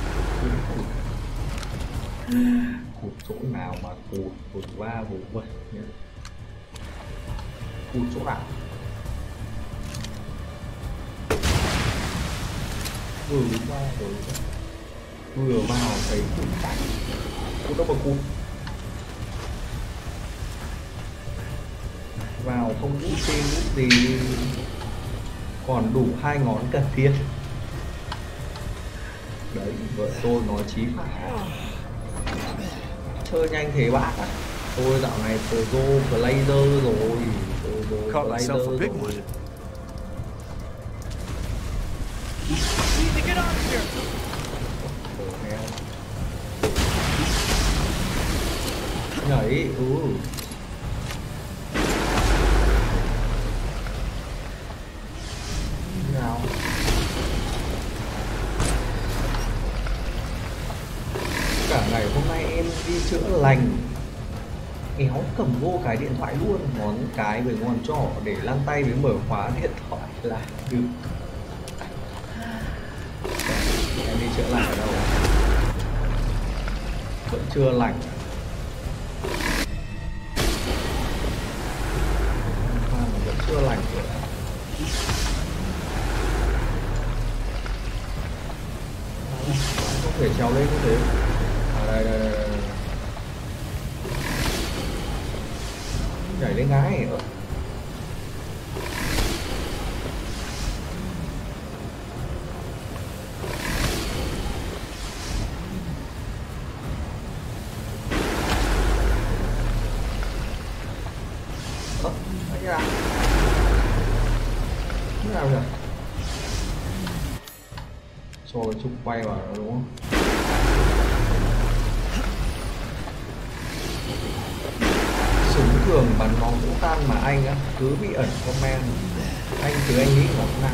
Cụt chỗ nào mà cụt cụt va vụ vậy? Cụt chỗ nào? Vừa vào rồi, vừa vào thấy cụt cảnh. Cụt đâu mà cụt. Vào không hút tim hút gì, còn đủ hai ngón cần thiết. Đấy, vợ tôi nói chí phải. Chơi nhanh thế bác à? Tôi dạo này pro player rồi, pro player rồi. Nhảy, ừ. Nào. Cả ngày hôm nay em đi chữa lành, éo cầm vô cái điện thoại luôn, ngón cái với ngón trỏ để lăn tay với mở khóa điện thoại là được. Em đi chữa lành ở đâu? Vẫn chưa lành. Mà vẫn chưa lành rồi. Không thể trèo lên như thế. À đây đây đây, đây. Nhảy lên ngay. Ơ, anh nào? Thế nào rồi? Cho cái trục quay vào đó đúng không? thường bắn nó cũng tan mà anh á cứ bị ẩn comment. Anh từ anh nghĩ nó thế nào?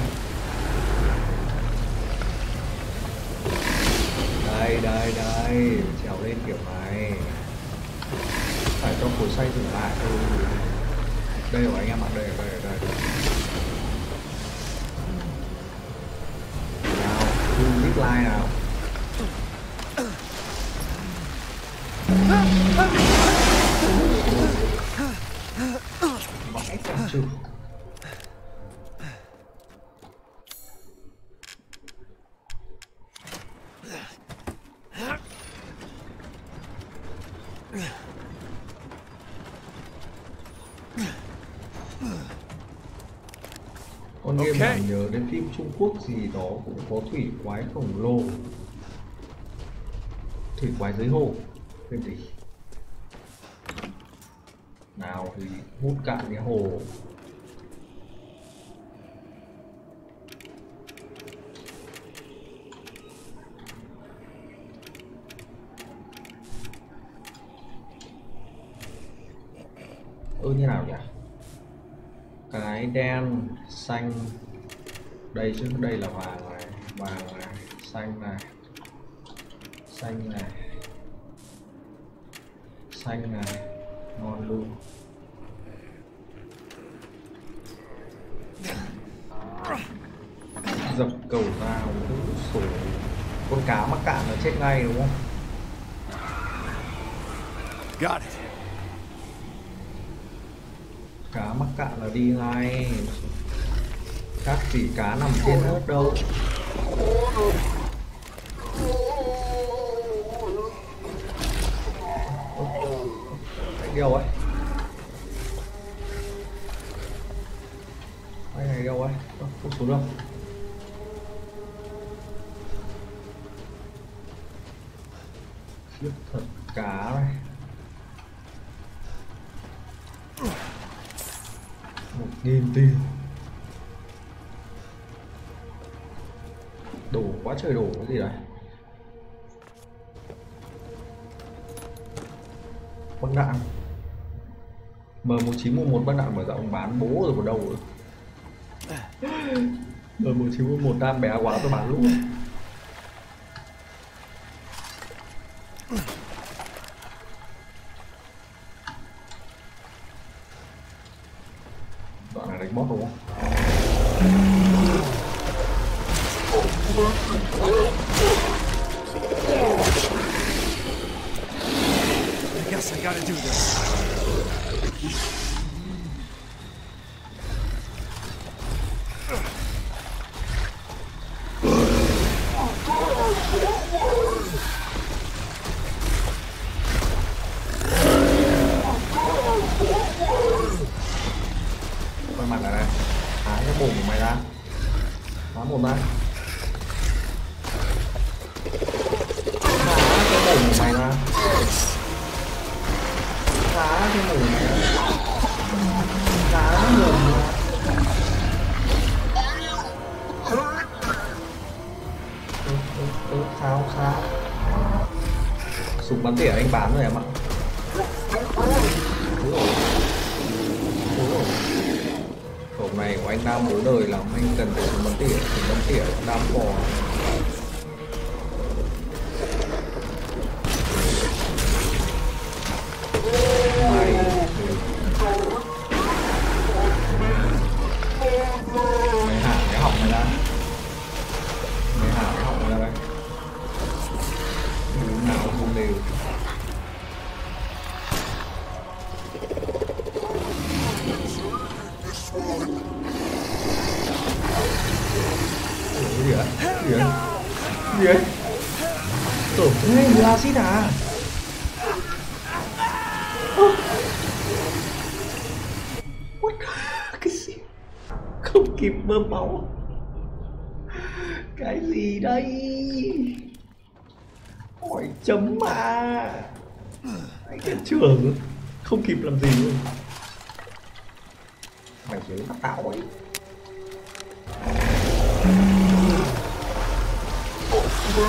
Đây đây đây, trèo lên kiểu này. Phải cho cối xoay dừng lại thôi. Đây rồi anh em ạ, đây đây đây. Nào, dùng dislike nào. Vãi cả chữ. Con game Okay. làm nhớ đến phim Trung Quốc gì đó cũng có thủy quái khổng lồ. Thủy quái dưới hồ. Tên gì? Nào thì hút cạn cái hồ. Ừ như nào nhỉ? Cái đen, xanh. Đây chứ, đây là vàng này, vàng này, xanh này. Xanh này. Xanh này, ngon luôn. Dập cầu vào sổ. Con cá mắc cạn là chết ngay đúng không? Got it. Cá mắc cạn là đi ngay. Các chỉ cá nằm trên ớt đâu. Anh đâu ấy? Anh này đâu ấy? Không xuống đâu. Khiếp thật cá này. Một nghìn tiền. Đổ quá trời đổ cái gì đấy. Băng đạn M một chín một một băng đạn mở rộng bán bố rồi của đâu rồi. M một chín một một đam bé quá tôi bán luôn. Đoạn này đánh boss đúng không? I guess I gotta do this. Quay mặt lại đây. Hái cái bụng của mày ra. Phá một ra. Phá cái bụng của mày ra. Phá cái bụng của mày ra. Phá cái bụng của mày ra. Ừ, ừ, ừ, sao sao. Súng bắn tỉa anh bán rồi em ạ. Đúng rồi. Đúng rồi. Khẩu này của anh đam bốn đời lắm, anh cần phải súng bắn tỉa, súng bắn tỉa đam bò. Mày mày hả cái họng này ra. Mày hả cái họng này ra đây. Đúng nào không đều. Cái gì đấy? Cái gì đấy? Cái gì đấy? Tổ hey, mùi acid à? What? Cái gì? Không kịp bơm máu. Cái gì đây? Hỏi chấm mà. Anh viện trưởng không kịp làm gì luôn. Mày dưới bắt tao ấy.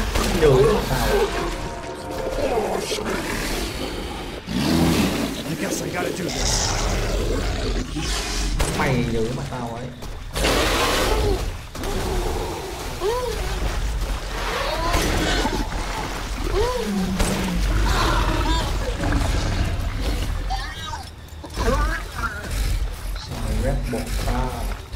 Nhớ tao. I guess Guess I gotta do this. Mày nhớ mặt tao ấy. Sao ghét bọn tao.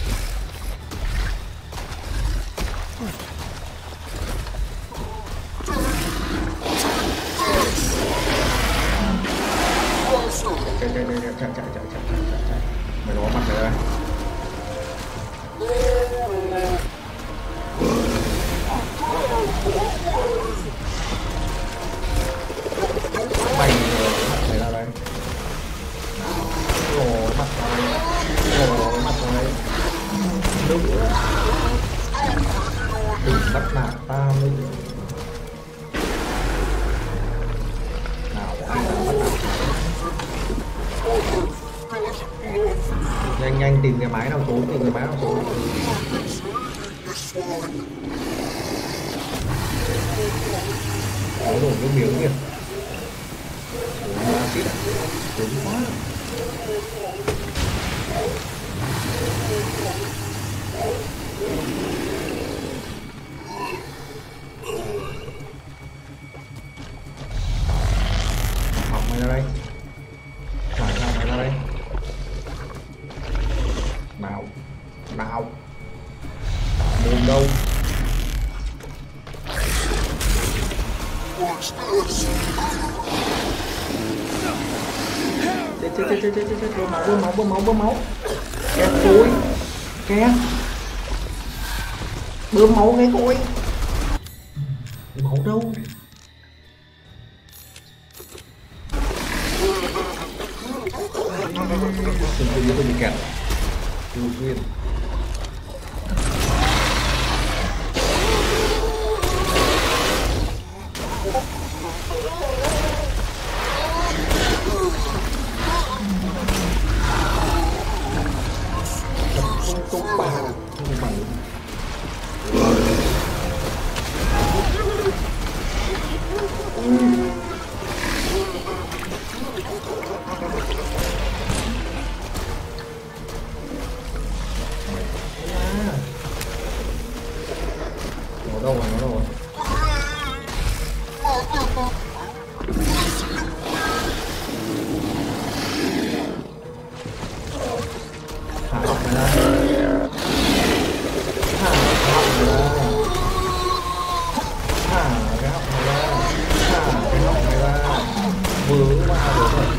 Chạy chạy chạy chạy chạy chạy chạy chạy chạy. Mày có mặt rồi đây. Mày mặt mày ra đây. Rồi mặt rồi. Rồi mặt rồi. Đúng. Đừng bắt nạt tao nữa. Nào có ai đang bắt nạt nhanh nhanh tìm cái máy nào trốn, tìm cái máy nào trốn. Có đổ cái miếng kìa. Ủa, acid à? Trốn quá. Học mày ra đây. Phải ra mày ra đây. Nào. Nào. Mồm đâu. Chết chết chết chết chết chết chết bơm máu bơm máu bơm máu bơm máu. Két cối. Két. Bơm máu cái cối. Máu đâu? Đừng tự nhiên tôi bị kẹt. Tiêu xuyên. Không công bằng. Không bằng. Nó đâu rồi, nó đâu rồi. Thả học mày ra. Thả học mày ra. Thả cái học mày ra. Thả cái học mày ra. Vớ ra rồi thôi.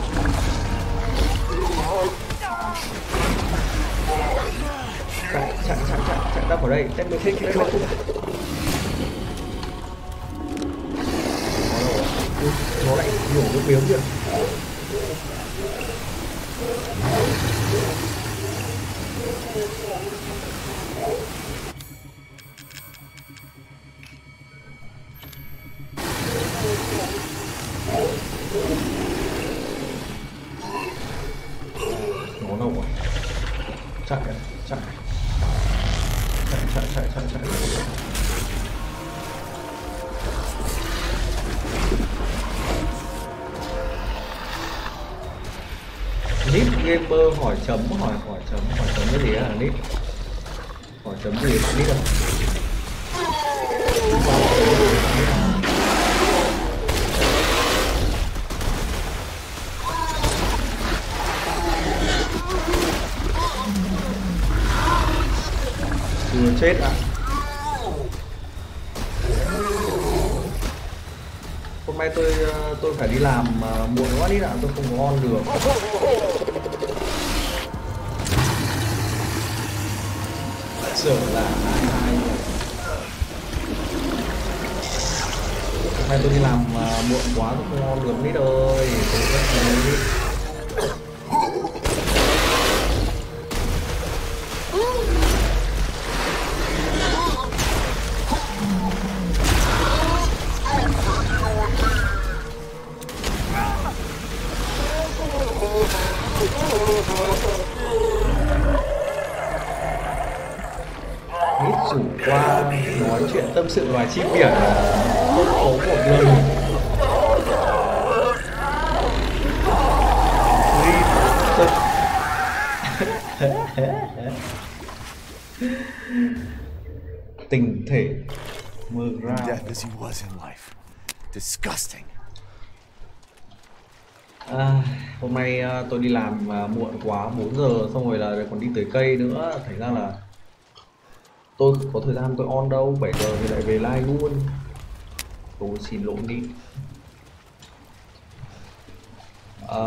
Chạy, chạy, chạy, chạy, chạy ra khỏi đây. Tết mới thích, tết mới thích. Nó lại nhổ nước miếng kìa. Nó đâu rồi? Chạy, chạy. Chạy, chạy, chạy, chạy, chạy. Nít gamer hỏi chấm hỏi hỏi chấm hỏi chấm cái gì á Nít? Hỏi chấm gì bạn Nít không? Chưa chết ạ. À. Hôm nay tôi tôi phải đi làm muộn quá đi ạ, tôi không có on được. Sợ là ai ai. Hôm nay tôi đi làm muộn quá tôi không on được Nít ơi. Tôi rất là Nít rủ qua nói chuyện tâm sự loài chim biển không có một lần. Tình thể mơ ra. Death as he was in life. Disgusting. À, hôm nay uh, tôi đi làm uh, muộn quá, bốn giờ, xong rồi là còn đi tưới cây nữa, thành ra là tôi không có thời gian tôi on đâu, bảy giờ thì lại về live luôn. Tôi xin lỗi đi. À,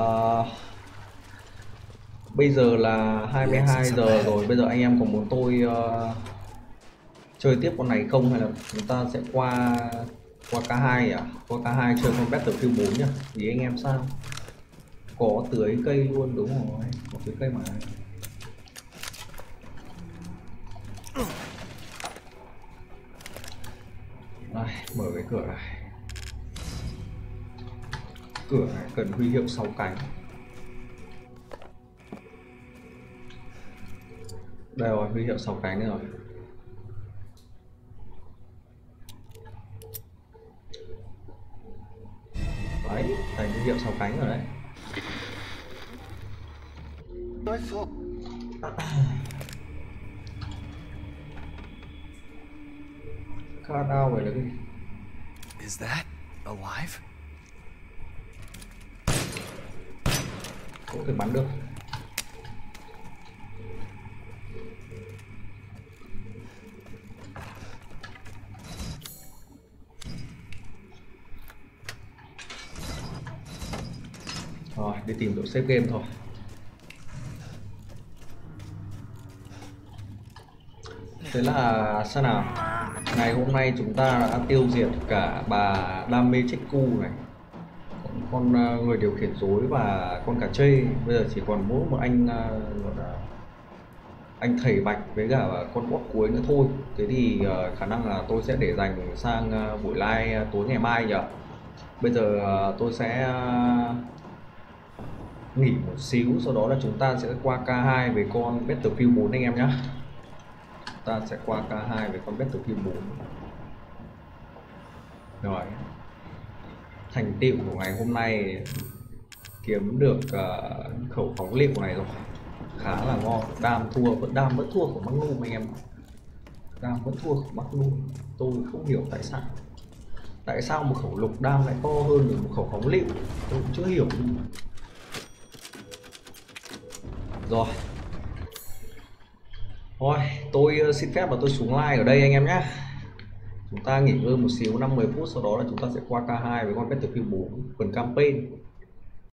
bây giờ là hai mươi hai giờ rồi, bây giờ anh em còn muốn tôi uh, chơi tiếp con này không, hay là chúng ta sẽ qua qua K hai à? Qua K hai chơi con Battlefield bốn nhá. Ý anh em sao? Có tưới cây luôn, đúng rồi, có tưới cây mà. Đây, mở cái cửa này. Cửa này cần huy hiệu sáu cánh. Đây rồi, huy hiệu sáu cánh nữa rồi. Đấy, thành huy hiệu sáu cánh rồi đấy. Cut out rồi là cái gì? Is that alive? Có thể bắn được. Rồi, đi tìm chỗ save game thôi. Thế là sao nào? Ngày hôm nay chúng ta đã tiêu diệt cả bà đam mê chết cu này, con người điều khiển rối và con cà chê. Bây giờ chỉ còn mỗi một anh gọi là anh thầy bạch với cả con boss cuối nữa thôi. Thế thì khả năng là tôi sẽ để dành sang buổi live tối ngày mai nhỉ. Bây giờ tôi sẽ nghỉ một xíu, sau đó là chúng ta sẽ qua K hai với con Battlefield bốn anh em nhé. Ta sẽ qua K hai với con Battlefield bốn. Rồi, thành tựu của ngày hôm nay kiếm được uh, khẩu phóng liệu này rồi, khá là ngon. Đam thua vẫn đam vẫn thua của Magnum anh em, đam vẫn thua của Magnum. Tôi không hiểu tại sao tại sao một khẩu lục đam lại to hơn được một khẩu phóng liệu, tôi cũng chưa hiểu. Rồi thôi, tôi xin phép là tôi xuống like ở đây anh em nhé. Chúng ta nghỉ ngơi một xíu năm mười phút, sau đó là chúng ta sẽ qua K hai với con Battlefield bốn phần campaign.